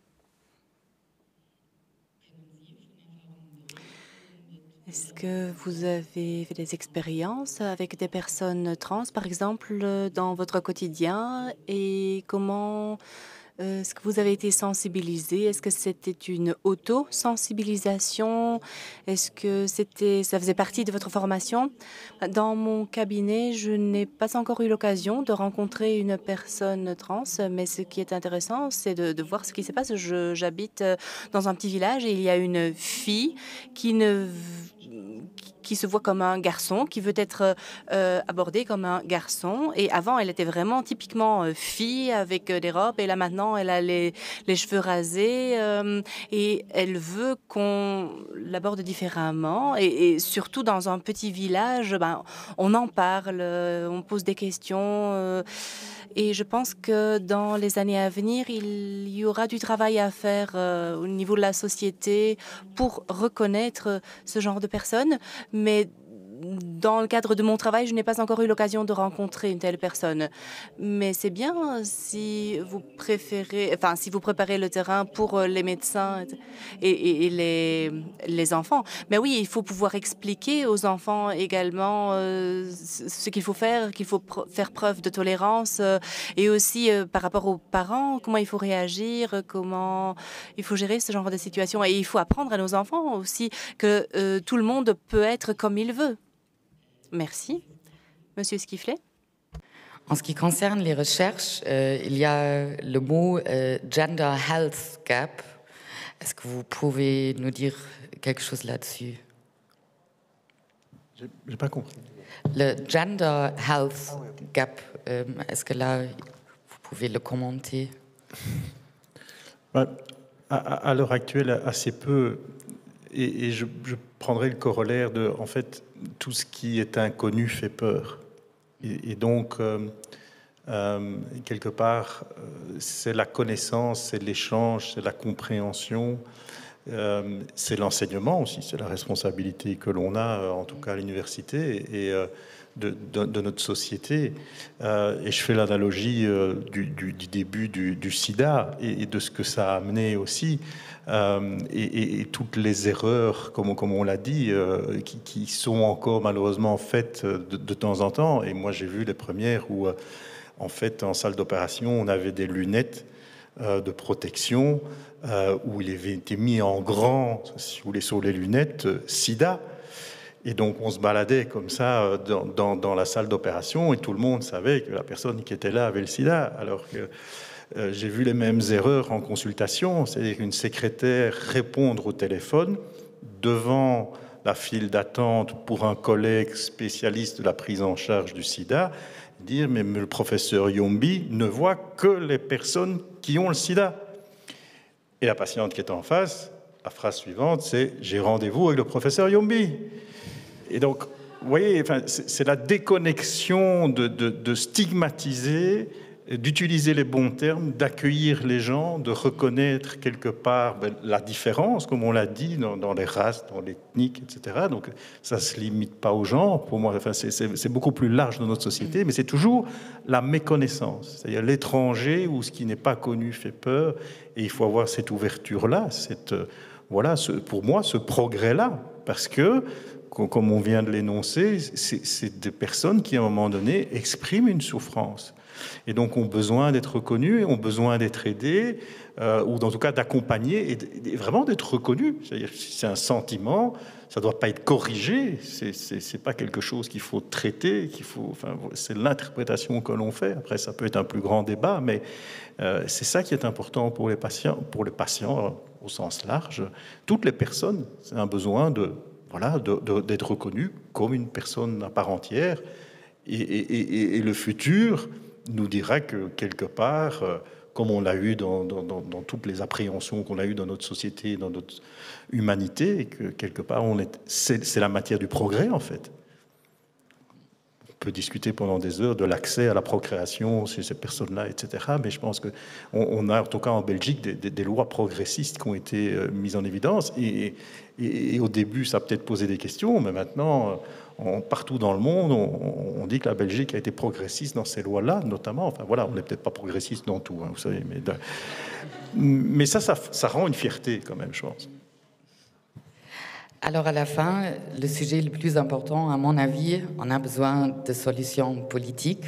Est-ce que vous avez fait des expériences avec des personnes trans, par exemple, dans votre quotidien, et comment est-ce que vous avez été sensibilisé? Est-ce que c'était une auto-sensibilisation? Est-ce que c'était, ça faisait partie de votre formation? Dans mon cabinet, je n'ai pas encore eu l'occasion de rencontrer une personne trans, mais ce qui est intéressant, c'est de, de voir ce qui se passe. Je, j'habite dans un petit village et il y a une fille qui ne... qui se voit comme un garçon, qui veut être euh, abordée comme un garçon. Et avant, elle était vraiment typiquement euh, fille, avec euh, des robes. Et là, maintenant, elle a les, les cheveux rasés. Euh, et elle veut qu'on l'aborde différemment. Et, et surtout, dans un petit village, ben, on en parle, euh, on pose des questions. Euh, et je pense que dans les années à venir, il y aura du travail à faire euh, au niveau de la société pour reconnaître ce genre de personnes. Mais dans le cadre de mon travail, je n'ai pas encore eu l'occasion de rencontrer une telle personne. Mais c'est bien si vous préférez, enfin, si vous préparez le terrain pour les médecins et, et, et les, les enfants. Mais oui, il faut pouvoir expliquer aux enfants également euh, ce qu'il faut faire, qu'il faut pr- faire preuve de tolérance euh, et aussi euh, par rapport aux parents, comment il faut réagir, comment il faut gérer ce genre de situation. Et il faut apprendre à nos enfants aussi que euh, tout le monde peut être comme il veut. Merci. Monsieur Skiflet. En ce qui concerne les recherches, euh, il y a le mot euh, Gender Health Gap. Est-ce que vous pouvez nous dire quelque chose là-dessus? Je n'ai pas compris. Le Gender Health Gap, euh, est-ce que là, vous pouvez le commenter? Ouais, à, à l'heure actuelle, assez peu. Et, et je, je prendrai le corollaire de, en fait, tout ce qui est inconnu fait peur. Et, et donc, euh, euh, quelque part, euh, c'est la connaissance, c'est l'échange, c'est la compréhension, euh, c'est l'enseignement aussi, c'est la responsabilité que l'on a, en tout cas à l'université, et euh, de, de, de notre société. Euh, et je fais l'analogie euh, du, du, du début du, du sida et, et de ce que ça a amené aussi. Euh, et, et, et toutes les erreurs, comme, comme on l'a dit, euh, qui, qui sont encore malheureusement faites de, de temps en temps. Et moi, j'ai vu les premières où, euh, en fait, en salle d'opération, on avait des lunettes euh, de protection euh, où il avait été mis en grand, si vous voulez, sur les lunettes, euh, sida. Et donc, on se baladait comme ça euh, dans, dans, dans la salle d'opération et tout le monde savait que la personne qui était là avait le sida, alors que Euh, j'ai vu les mêmes erreurs en consultation, c'est-à-dire qu'une secrétaire répondre au téléphone devant la file d'attente pour un collègue spécialiste de la prise en charge du sida, dire « mais le professeur Yombi ne voit que les personnes qui ont le sida ». Et la patiente qui est en face, la phrase suivante, c'est « j'ai rendez-vous avec le professeur Yombi ». Et donc, vous voyez, enfin, c'est la déconnexion de, de, de stigmatiser d'utiliser les bons termes, d'accueillir les gens, de reconnaître quelque part ben, la différence, comme on l'a dit, dans, dans les races, dans l'ethnique, et cetera. Donc ça ne se limite pas aux gens. Pour moi, enfin, c'est beaucoup plus large dans notre société, mais c'est toujours la méconnaissance. C'est-à-dire l'étranger ou ce qui n'est pas connu fait peur. Et il faut avoir cette ouverture-là, cette, voilà, ce, pour moi, ce progrès-là. Parce que, comme on vient de l'énoncer, c'est des personnes qui, à un moment donné, expriment une souffrance. Et donc, ont besoin d'être reconnus, ont besoin d'être aidés, euh, ou en tout cas d'accompagner, et, et vraiment d'être reconnus. C'est-à-dire, c'est un sentiment, ça ne doit pas être corrigé, c'est pas quelque chose qu'il faut traiter, qu'il faut, enfin, c'est l'interprétation que l'on fait. Après, ça peut être un plus grand débat, mais euh, c'est ça qui est important pour les patients, pour les patients au sens large. Toutes les personnes, c'est un besoin de, voilà, d'être reconnu comme une personne à part entière, et, et, et, et le futur nous dira que quelque part, euh, comme on l'a eu dans, dans, dans, dans toutes les appréhensions qu'on a eues dans notre société, dans notre humanité, et que quelque part, c'est la matière du progrès, en fait. On peut discuter pendant des heures de l'accès à la procréation chez ces personnes-là, et cetera. Mais je pense qu'on on a, en tout cas en Belgique, des, des, des lois progressistes qui ont été euh, mises en évidence. Et, et, et au début, ça a peut-être posé des questions, mais maintenant... On, partout dans le monde, on, on dit que la Belgique a été progressiste dans ces lois-là, notamment. Enfin voilà, on n'est peut-être pas progressiste dans tout, hein, vous savez. Mais, de, mais ça, ça, ça rend une fierté quand même, je pense. Alors à la fin, le sujet le plus important, à mon avis, on a besoin de solutions politiques.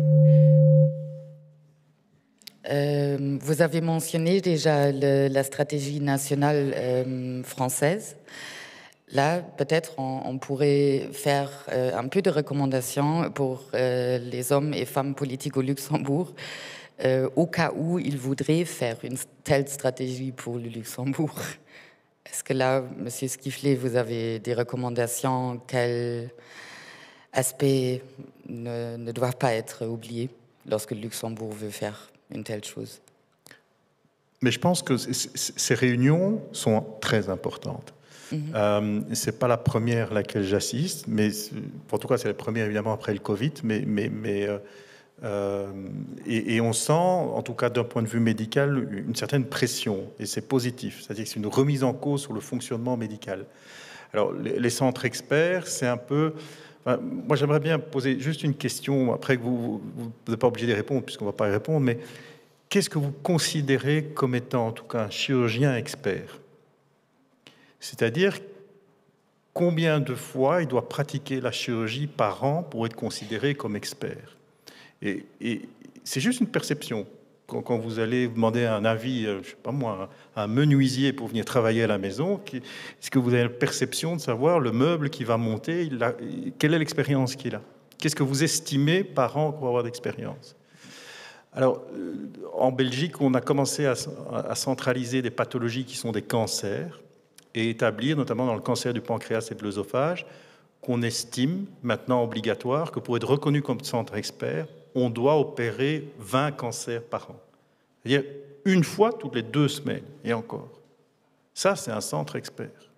euh, vous avez mentionné déjà le, la stratégie nationale euh, française. Là, peut-être, on, on pourrait faire euh, un peu de recommandations pour euh, les hommes et femmes politiques au Luxembourg, euh, au cas où ils voudraient faire une telle stratégie pour le Luxembourg. Est-ce que là, Monsieur Skiflé, vous avez des recommandations? Quels aspects ne, ne doivent pas être oubliés lorsque le Luxembourg veut faire une telle chose? Mais je pense que ces réunions sont très importantes. Mm-hmm. euh, c'est pas la première à laquelle j'assiste, mais en tout cas c'est la première évidemment après le Covid, mais, mais, mais euh, euh, et, et on sent, en tout cas d'un point de vue médical, une certaine pression, et c'est positif, c'est-à-dire que c'est une remise en cause sur le fonctionnement médical. Alors les, les centres experts, c'est un peu... Enfin, moi j'aimerais bien poser juste une question, après que vous n'êtes pas obligé de répondre, puisqu'on ne va pas y répondre, mais qu'est-ce que vous considérez comme étant en tout cas un chirurgien expert ? C'est-à-dire combien de fois il doit pratiquer la chirurgie par an pour être considéré comme expert. Et, et c'est juste une perception. Quand, quand vous allez demander un avis, je ne sais pas moi, un menuisier pour venir travailler à la maison, est-ce que vous avez la perception de savoir le meuble qui va monter, il a, quelle est l'expérience qu'il a? Qu'est-ce que vous estimez par an qu'on va avoir d'expérience? Alors, en Belgique, on a commencé à, à centraliser des pathologies qui sont des cancers, et établir, notamment dans le cancer du pancréas et de l'œsophage, qu'on estime maintenant obligatoire que pour être reconnu comme centre expert, on doit opérer vingt cancers par an. C'est-à-dire une fois toutes les deux semaines, et encore. Ça, c'est un centre expert.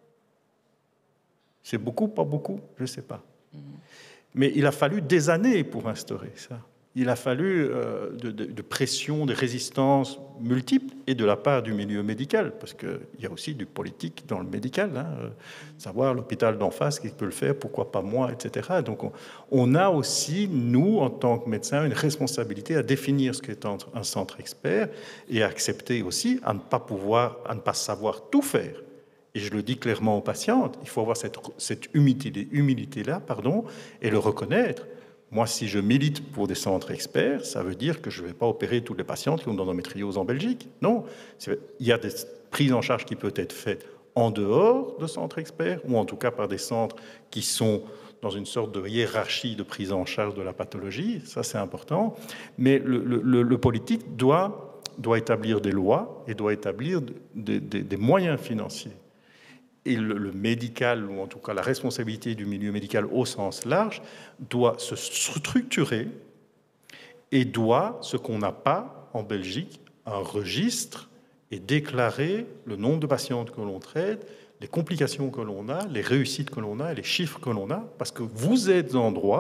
C'est beaucoup, pas beaucoup, je ne sais pas. Mais il a fallu des années pour instaurer ça. Il a fallu euh, de, de, de pression, de résistance multiples, et de la part du milieu médical, parce qu'il y a aussi du politique dans le médical, hein, euh, savoir l'hôpital d'en face qui peut le faire, pourquoi pas moi, et cetera. Donc on, on a aussi, nous, en tant que médecins, une responsabilité à définir ce qu'est un centre expert, et à accepter aussi à ne pas pouvoir, à ne pas savoir tout faire. Et je le dis clairement aux patientes, il faut avoir cette, cette humilité, humilité-là, pardon, et le reconnaître. Moi, si je milite pour des centres experts, ça veut dire que je ne vais pas opérer toutes les patientes qui ont de l'endométriose en Belgique. Non, il y a des prises en charge qui peuvent être faites en dehors de centres experts, ou en tout cas par des centres qui sont dans une sorte de hiérarchie de prise en charge de la pathologie. Ça, c'est important. Mais le, le, le politique doit, doit établir des lois et doit établir des, des, des moyens financiers. Et le, le médical, ou en tout cas la responsabilité du milieu médical au sens large, doit se structurer et doit, ce qu'on n'a pas en Belgique, un registre et déclarer le nombre de patientes que l'on traite, les complications que l'on a, les réussites que l'on a et les chiffres que l'on a, parce que vous êtes en droit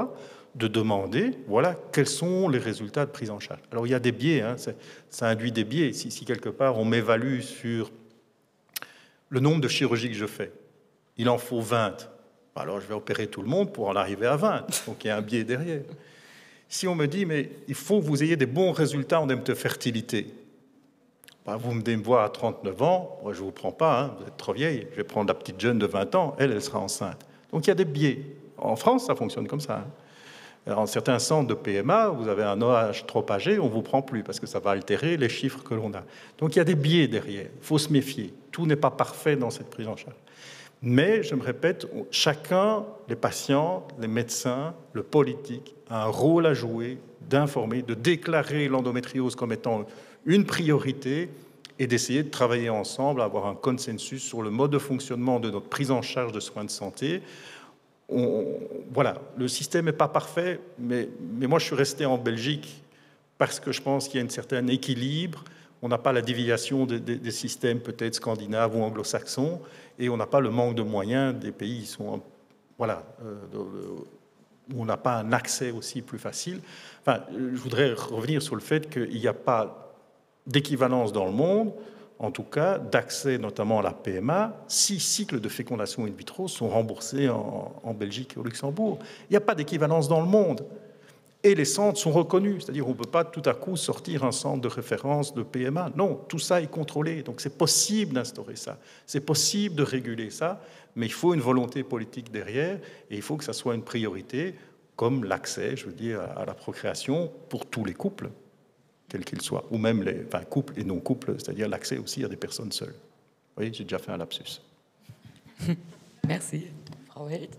de demander, voilà, quels sont les résultats de prise en charge. Alors, il y a des biais, hein, ça induit des biais. Si, si quelque part, on m'évalue sur le nombre de chirurgies que je fais, il en faut vingt. Alors, je vais opérer tout le monde pour en arriver à vingt. Donc, il y a un biais derrière. Si on me dit, mais il faut que vous ayez des bons résultats en termes de fertilité, ben, vous venez me voir à trente-neuf ans, moi, je ne vous prends pas, hein, vous êtes trop vieille, je vais prendre la petite jeune de vingt ans, elle, elle sera enceinte. Donc, il y a des biais. En France, ça fonctionne comme ça. Hein. En certains centres de P M A, vous avez un âge trop âgé, on ne vous prend plus parce que ça va altérer les chiffres que l'on a. Donc, il y a des biais derrière. Il faut se méfier. Tout n'est pas parfait dans cette prise en charge. Mais, je me répète, chacun, les patients, les médecins, le politique, a un rôle à jouer d'informer, de déclarer l'endométriose comme étant une priorité et d'essayer de travailler ensemble, à avoir un consensus sur le mode de fonctionnement de notre prise en charge de soins de santé. On, voilà, le système n'est pas parfait, mais, mais moi je suis resté en Belgique parce que je pense qu'il y a un certain équilibre. On n'a pas la déviation des, des, des systèmes peut-être scandinaves ou anglo-saxons, et on n'a pas le manque de moyens des pays qui sont, voilà, euh, où on n'a pas un accès aussi plus facile. Enfin, je voudrais revenir sur le fait qu'il n'y a pas d'équivalence dans le monde, en tout cas d'accès notamment à la P M A. Six cycles de fécondation in vitro sont remboursés en, en Belgique et au Luxembourg. Il n'y a pas d'équivalence dans le monde. Et les centres sont reconnus, c'est-à-dire qu'on ne peut pas tout à coup sortir un centre de référence de P M A. Non, tout ça est contrôlé, donc c'est possible d'instaurer ça, c'est possible de réguler ça, mais il faut une volonté politique derrière, et il faut que ça soit une priorité, comme l'accès, je veux dire, à la procréation pour tous les couples, quels qu'ils soient, ou même les enfin, couples et non-couples, c'est-à-dire l'accès aussi à des personnes seules. Vous voyez, j'ai déjà fait un lapsus. Merci. Frau Held.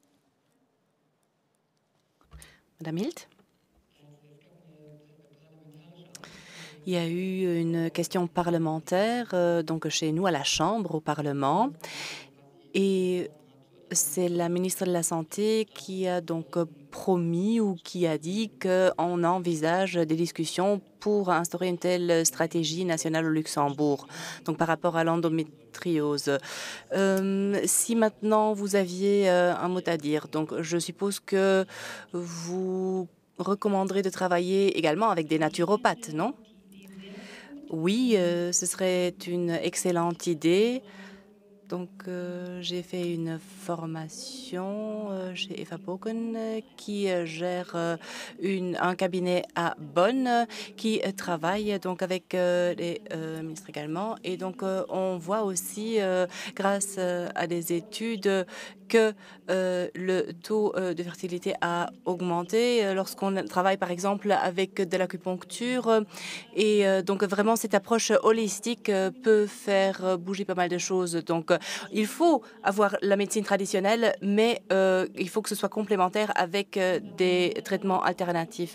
Madame Hilt? Il y a eu une question parlementaire, euh, donc chez nous à la Chambre, au Parlement, et c'est la ministre de la Santé qui a donc promis ou qui a dit qu'on envisage des discussions pour instaurer une telle stratégie nationale au Luxembourg, donc par rapport à l'endométriose. Euh, si maintenant vous aviez euh, un mot à dire, donc je suppose que vous recommanderez de travailler également avec des naturopathes, non? Oui, euh, ce serait une excellente idée. Donc, euh, j'ai fait une formation euh, chez Eva Boken euh, qui euh, gère euh, une, un cabinet à Bonn euh, qui euh, travaille donc avec euh, les euh, ministres également. Et donc, euh, on voit aussi, euh, grâce euh, à des études, que euh, le taux euh, de fertilité a augmenté euh, lorsqu'on travaille, par exemple, avec de l'acupuncture. Et euh, donc, vraiment, cette approche holistique euh, peut faire euh, bouger pas mal de choses. Donc, il faut avoir la médecine traditionnelle, mais euh, il faut que ce soit complémentaire avec euh, des traitements alternatifs.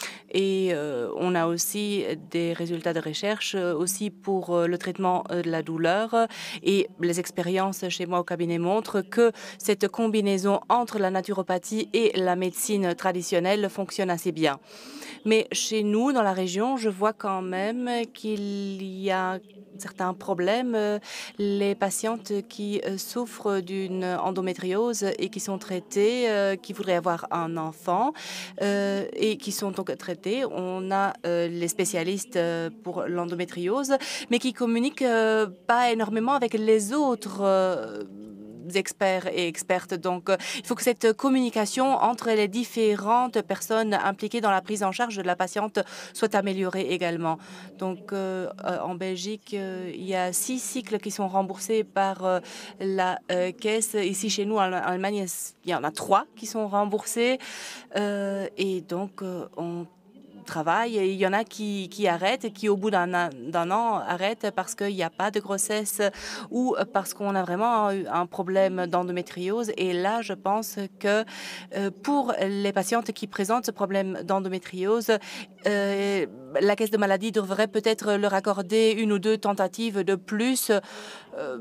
Et euh, on a aussi des résultats de recherche euh, aussi pour euh, le traitement euh, de la douleur. Et les expériences chez moi au cabinet montrent que cette combinaison entre la naturopathie et la médecine traditionnelle fonctionne assez bien. Mais chez nous, dans la région, je vois quand même qu'il y a certains problèmes. Les patientes qui souffrent d'une endométriose et qui sont traitées, euh, qui voudraient avoir un enfant euh, et qui sont donc traitées, on a euh, les spécialistes pour l'endométriose, mais qui communiquent euh, pas énormément avec les autres euh, experts et expertes. Donc, euh, il faut que cette communication entre les différentes personnes impliquées dans la prise en charge de la patiente soit améliorée également. Donc, euh, euh, en Belgique, euh, il y a six cycles qui sont remboursés par euh, la euh, caisse. Ici, chez nous, en Allemagne, il y en a trois qui sont remboursés. Euh, et donc, euh, on travail et il y en a qui, qui arrêtent et qui au bout d'un an arrêtent parce qu'il n'y a pas de grossesse ou parce qu'on a vraiment eu un problème d'endométriose. Et là, je pense que euh, pour les patientes qui présentent ce problème d'endométriose, euh, la caisse de maladie devrait peut-être leur accorder une ou deux tentatives de plus euh,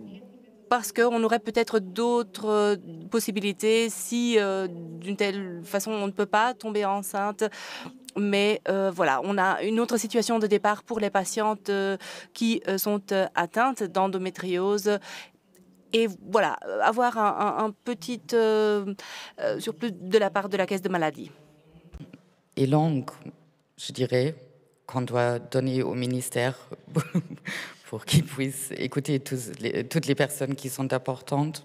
parce qu'on aurait peut-être d'autres possibilités si euh, d'une telle façon on ne peut pas tomber enceinte. Mais euh, voilà, on a une autre situation de départ pour les patientes euh, qui euh, sont euh, atteintes d'endométriose. et voilà, avoir un, un, un petit euh, euh, surplus de la part de la caisse de maladie. Et langue, je dirais, qu'on doit donner au ministère pour qu'ils puissent écouter tous les, toutes les personnes qui sont importantes,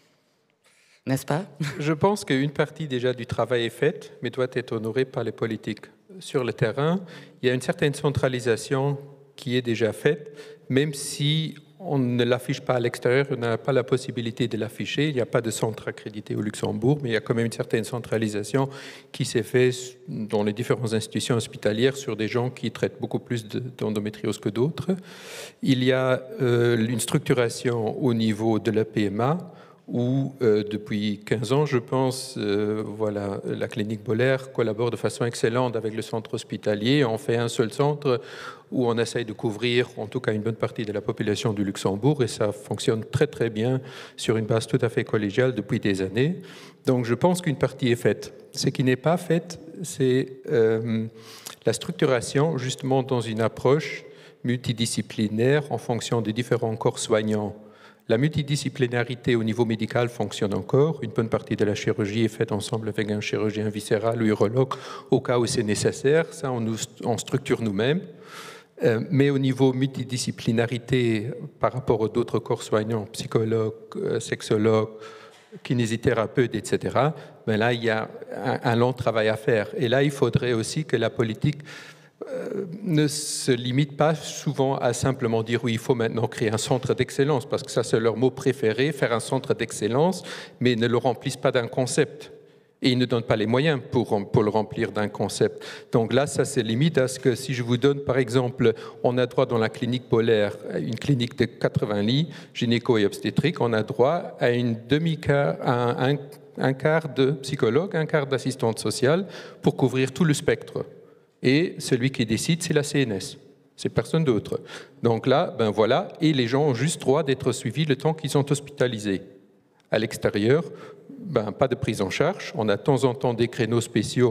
n'est-ce pas? Je pense qu'une partie déjà du travail est faite, mais doit être honorée par les politiques. Sur le terrain, il y a une certaine centralisation qui est déjà faite, même si on ne l'affiche pas à l'extérieur, on n'a pas la possibilité de l'afficher. Il n'y a pas de centre accrédité au Luxembourg, mais il y a quand même une certaine centralisation qui s'est faite dans les différentes institutions hospitalières sur des gens qui traitent beaucoup plus d'endométriose que d'autres. Il y a euh, une structuration au niveau de la P M A, où euh, depuis quinze ans, je pense, euh, voilà, la clinique Boller collabore de façon excellente avec le centre hospitalier. On fait un seul centre où on essaye de couvrir en tout cas une bonne partie de la population du Luxembourg, et ça fonctionne très très bien sur une base tout à fait collégiale depuis des années. Donc je pense qu'une partie est faite. Ce qui n'est pas fait, c'est euh, la structuration justement dans une approche multidisciplinaire en fonction des différents corps soignants. La multidisciplinarité au niveau médical fonctionne encore. Une bonne partie de la chirurgie est faite ensemble avec un chirurgien viscéral ou urologue au cas où c'est nécessaire. Ça, on, nous, on structure nous-mêmes. Euh, mais au niveau multidisciplinarité par rapport aux d'autres corps soignants, psychologues, euh, sexologues, kinésithérapeutes, et cetera, ben là, il y a un, un long travail à faire. Et là, il faudrait aussi que la politique Euh, ne se limite pas souvent à simplement dire oui, il faut maintenant créer un centre d'excellence, parce que ça c'est leur mot préféré, faire un centre d'excellence, mais ne le remplissent pas d'un concept. Et ils ne donnent pas les moyens pour, pour le remplir d'un concept. Donc là, ça se limite à ce que si je vous donne, par exemple, on a droit dans la clinique Boller, une clinique de quatre-vingts lits, gynéco et obstétrique, on a droit à une demi-quart, un, un, un quart de psychologue, un quart d'assistante sociale pour couvrir tout le spectre. Et celui qui décide, c'est la C N S. C'est personne d'autre. Donc là, ben voilà, et les gens ont juste droit d'être suivis le temps qu'ils sont hospitalisés. À l'extérieur, ben, pas de prise en charge. On a de temps en temps des créneaux spéciaux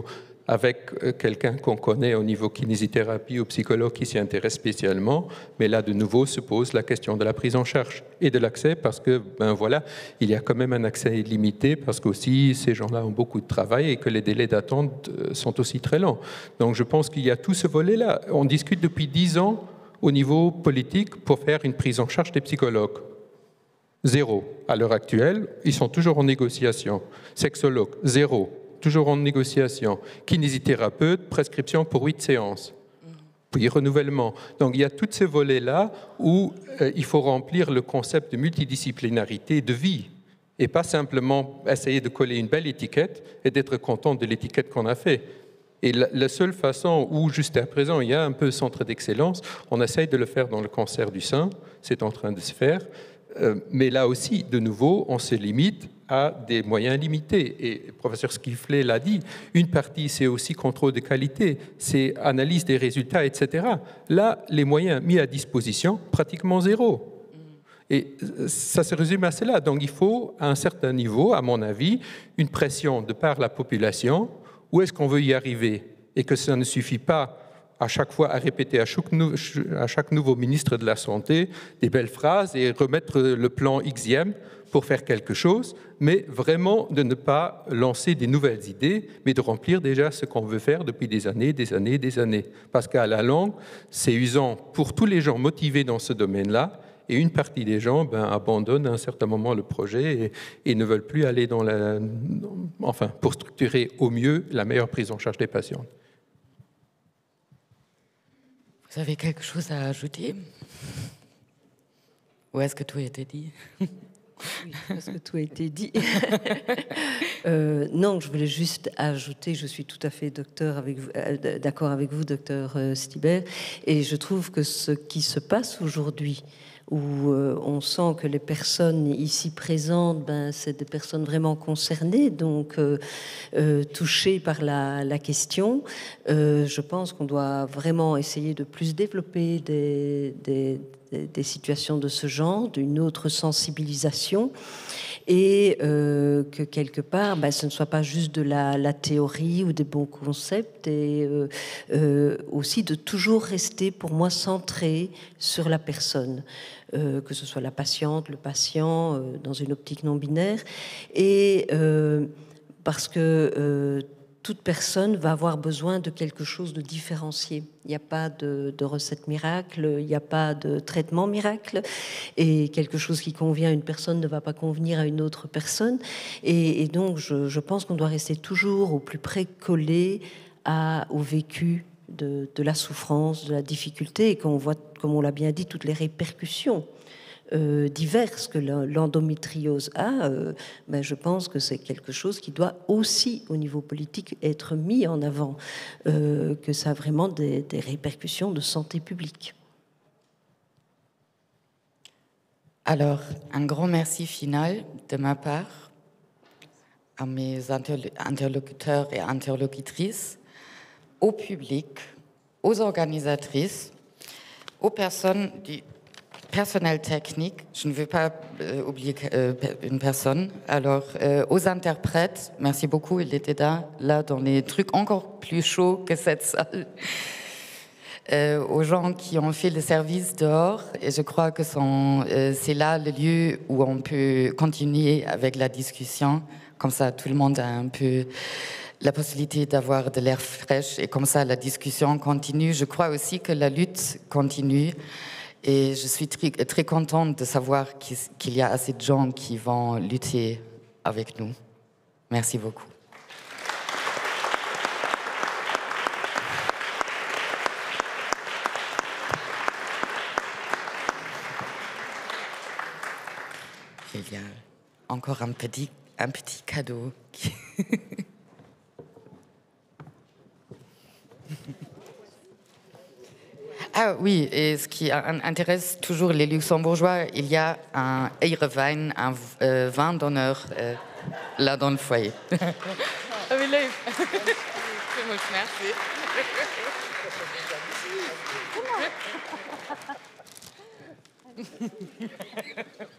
avec quelqu'un qu'on connaît au niveau kinésithérapie ou psychologue qui s'y intéresse spécialement. Mais là, de nouveau, se pose la question de la prise en charge et de l'accès, parce que, ben voilà, il y a quand même un accès limité, parce qu'aussi, ces gens-là ont beaucoup de travail et que les délais d'attente sont aussi très longs. Donc, je pense qu'il y a tout ce volet-là. On discute depuis dix ans au niveau politique pour faire une prise en charge des psychologues. Zéro. À l'heure actuelle, ils sont toujours en négociation. Sexologue, zéro. Toujours en négociation. Kinésithérapeute, prescription pour huit séances. Puis renouvellement. Donc il y a tous ces volets-là où euh, il faut remplir le concept de multidisciplinarité de vie et pas simplement essayer de coller une belle étiquette et d'être content de l'étiquette qu'on a fait. Et la, la seule façon où, jusqu'à présent, il y a un peu centre d'excellence, on essaye de le faire dans le cancer du sein, c'est en train de se faire, euh, mais là aussi, de nouveau, on se limite à des moyens limités. Et le professeur Skiflé l'a dit, une partie, c'est aussi contrôle de qualité, c'est analyse des résultats, et cetera. Là, les moyens mis à disposition, pratiquement zéro. Et ça se résume à cela. Donc il faut, à un certain niveau, à mon avis, une pression de par la population. Où est-ce qu'on veut y arriver? Et que ça ne suffit pas à chaque fois à répéter à chaque, nou- à chaque nouveau ministre de la Santé des belles phrases et remettre le plan Xème pour faire quelque chose, mais vraiment de ne pas lancer des nouvelles idées, mais de remplir déjà ce qu'on veut faire depuis des années, des années, des années. Parce qu'à la longue, c'est usant pour tous les gens motivés dans ce domaine-là, et une partie des gens ben, abandonnent à un certain moment le projet et, et ne veulent plus aller dans la... Enfin, pour structurer au mieux la meilleure prise en charge des patients. Vous avez quelque chose à ajouter? Ou est-ce que tout a été dit? Oui, parce que tout a été dit. euh, non, je voulais juste ajouter, je suis tout à fait docteur avec vous, euh, d'accord avec vous, docteur Stibert, et je trouve que ce qui se passe aujourd'hui, où euh, on sent que les personnes ici présentes, ben, c'est des personnes vraiment concernées, donc euh, euh, touchées par la, la question. Euh, je pense qu'on doit vraiment essayer de plus développer des, des, des situations de ce genre, d'une autre sensibilisation, et euh, que quelque part, ben, ce ne soit pas juste de la, la théorie ou des bons concepts, et euh, euh, aussi de toujours rester, pour moi, centré sur la personne. euh, que ce soit la patiente, le patient, euh, dans une optique non binaire, et euh, parce que euh, toute personne va avoir besoin de quelque chose de différencié. Il n'y a pas de, de recette miracle, il n'y a pas de traitement miracle, et quelque chose qui convient à une personne ne va pas convenir à une autre personne. Et, et donc, je, je pense qu'on doit rester toujours au plus près collé à, au vécu de, de la souffrance, de la difficulté, et qu'on voit, comme on l'a bien dit, toutes les répercussions Euh, diverses que l'endométriose a, euh, ben je pense que c'est quelque chose qui doit aussi, au niveau politique, être mis en avant, euh, que ça a vraiment des, des répercussions de santé publique. Alors, un grand merci final de ma part à mes interlocuteurs et interlocutrices, au public, aux organisatrices, aux personnes du personnel technique, je ne veux pas euh, oublier euh, une personne, alors euh, aux interprètes, merci beaucoup, il était là, là dans les trucs encore plus chauds que cette salle, euh, aux gens qui ont fait le service dehors, et je crois que euh, c'est là le lieu où on peut continuer avec la discussion, comme ça tout le monde a un peu la possibilité d'avoir de l'air fraîche, et comme ça la discussion continue. Je crois aussi que la lutte continue. Et je suis très, très contente de savoir qu'il y a assez de gens qui vont lutter avec nous. Merci beaucoup. Il y a encore un petit, un petit cadeau. Qui... Ah oui, et ce qui intéresse toujours les Luxembourgeois, il y a un Eyrewein, un euh, vin d'honneur euh, là dans le foyer. Ah oui, là, merci.